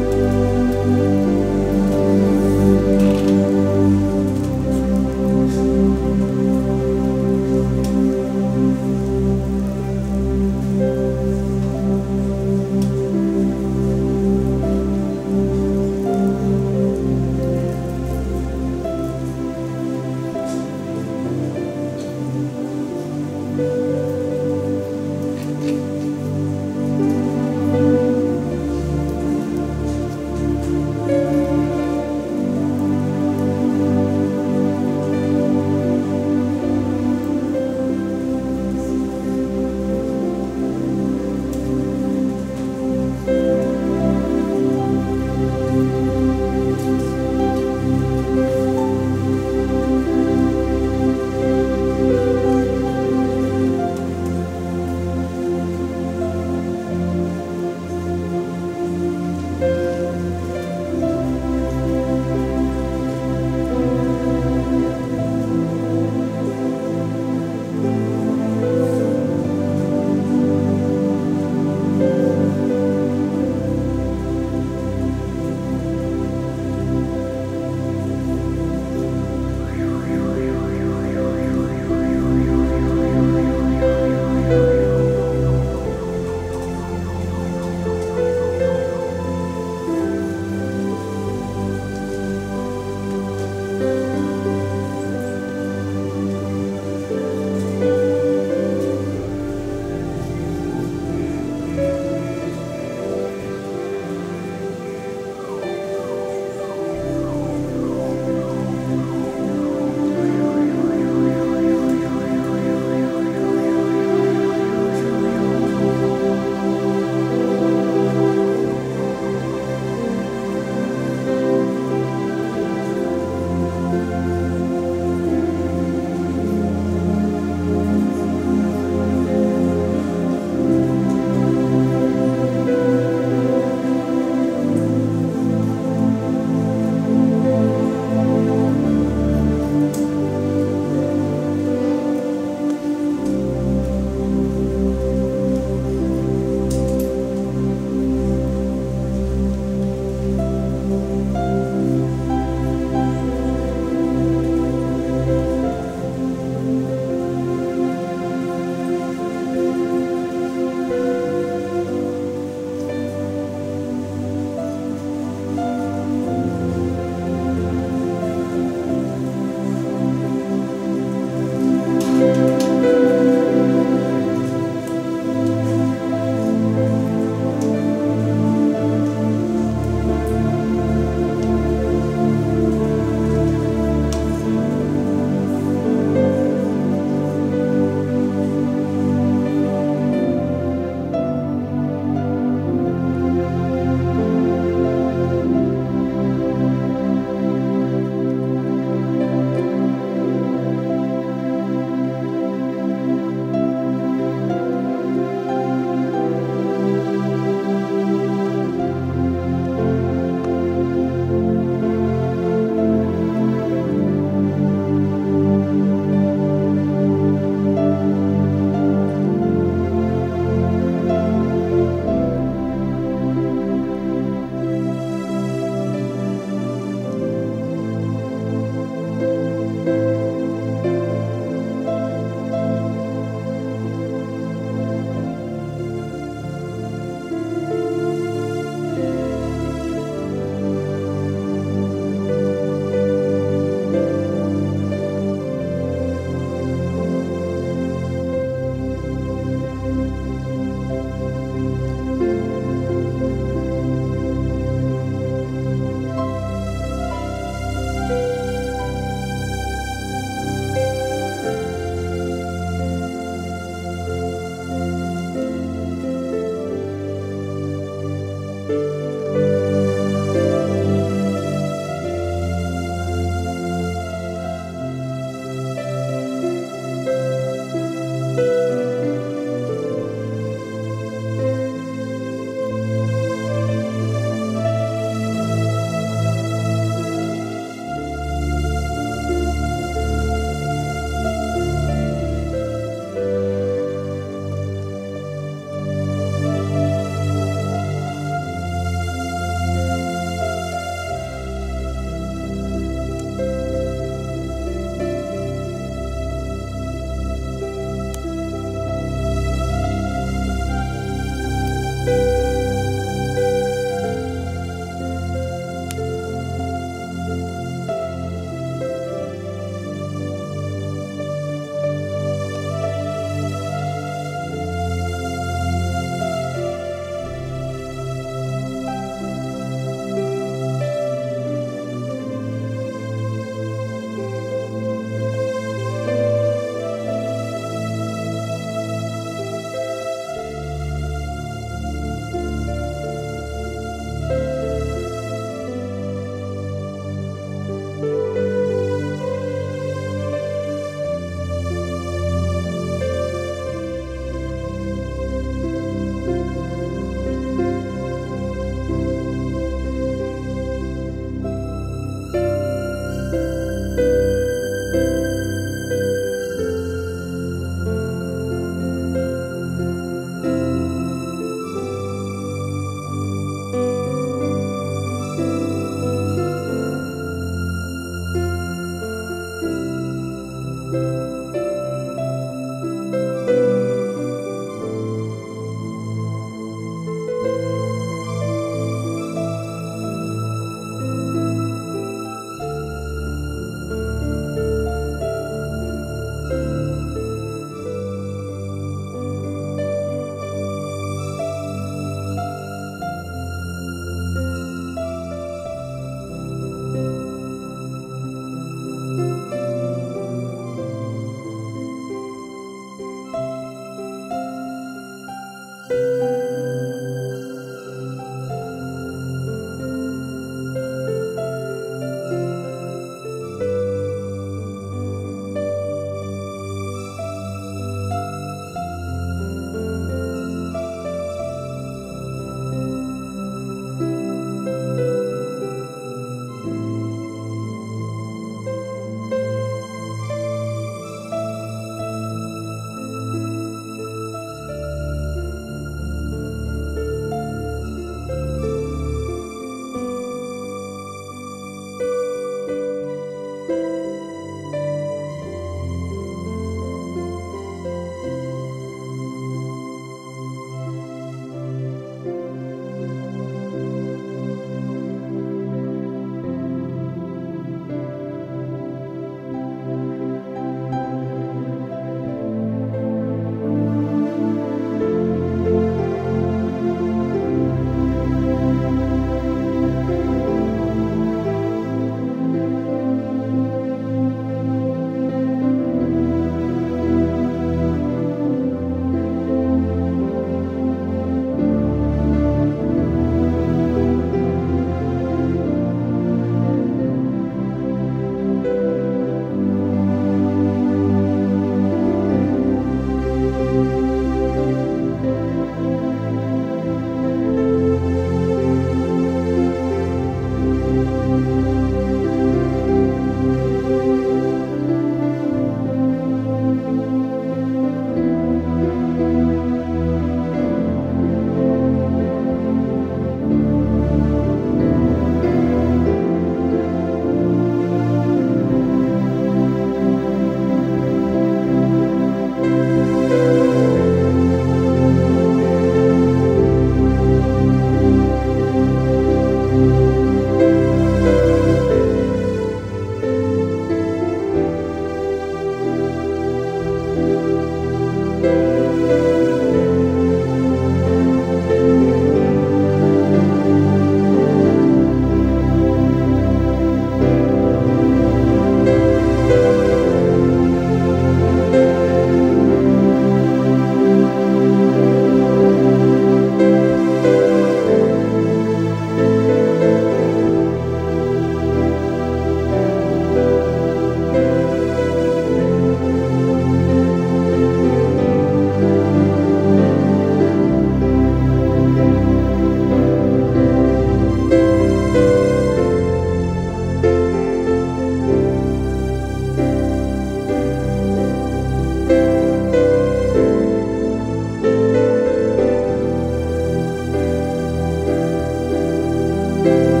Señor.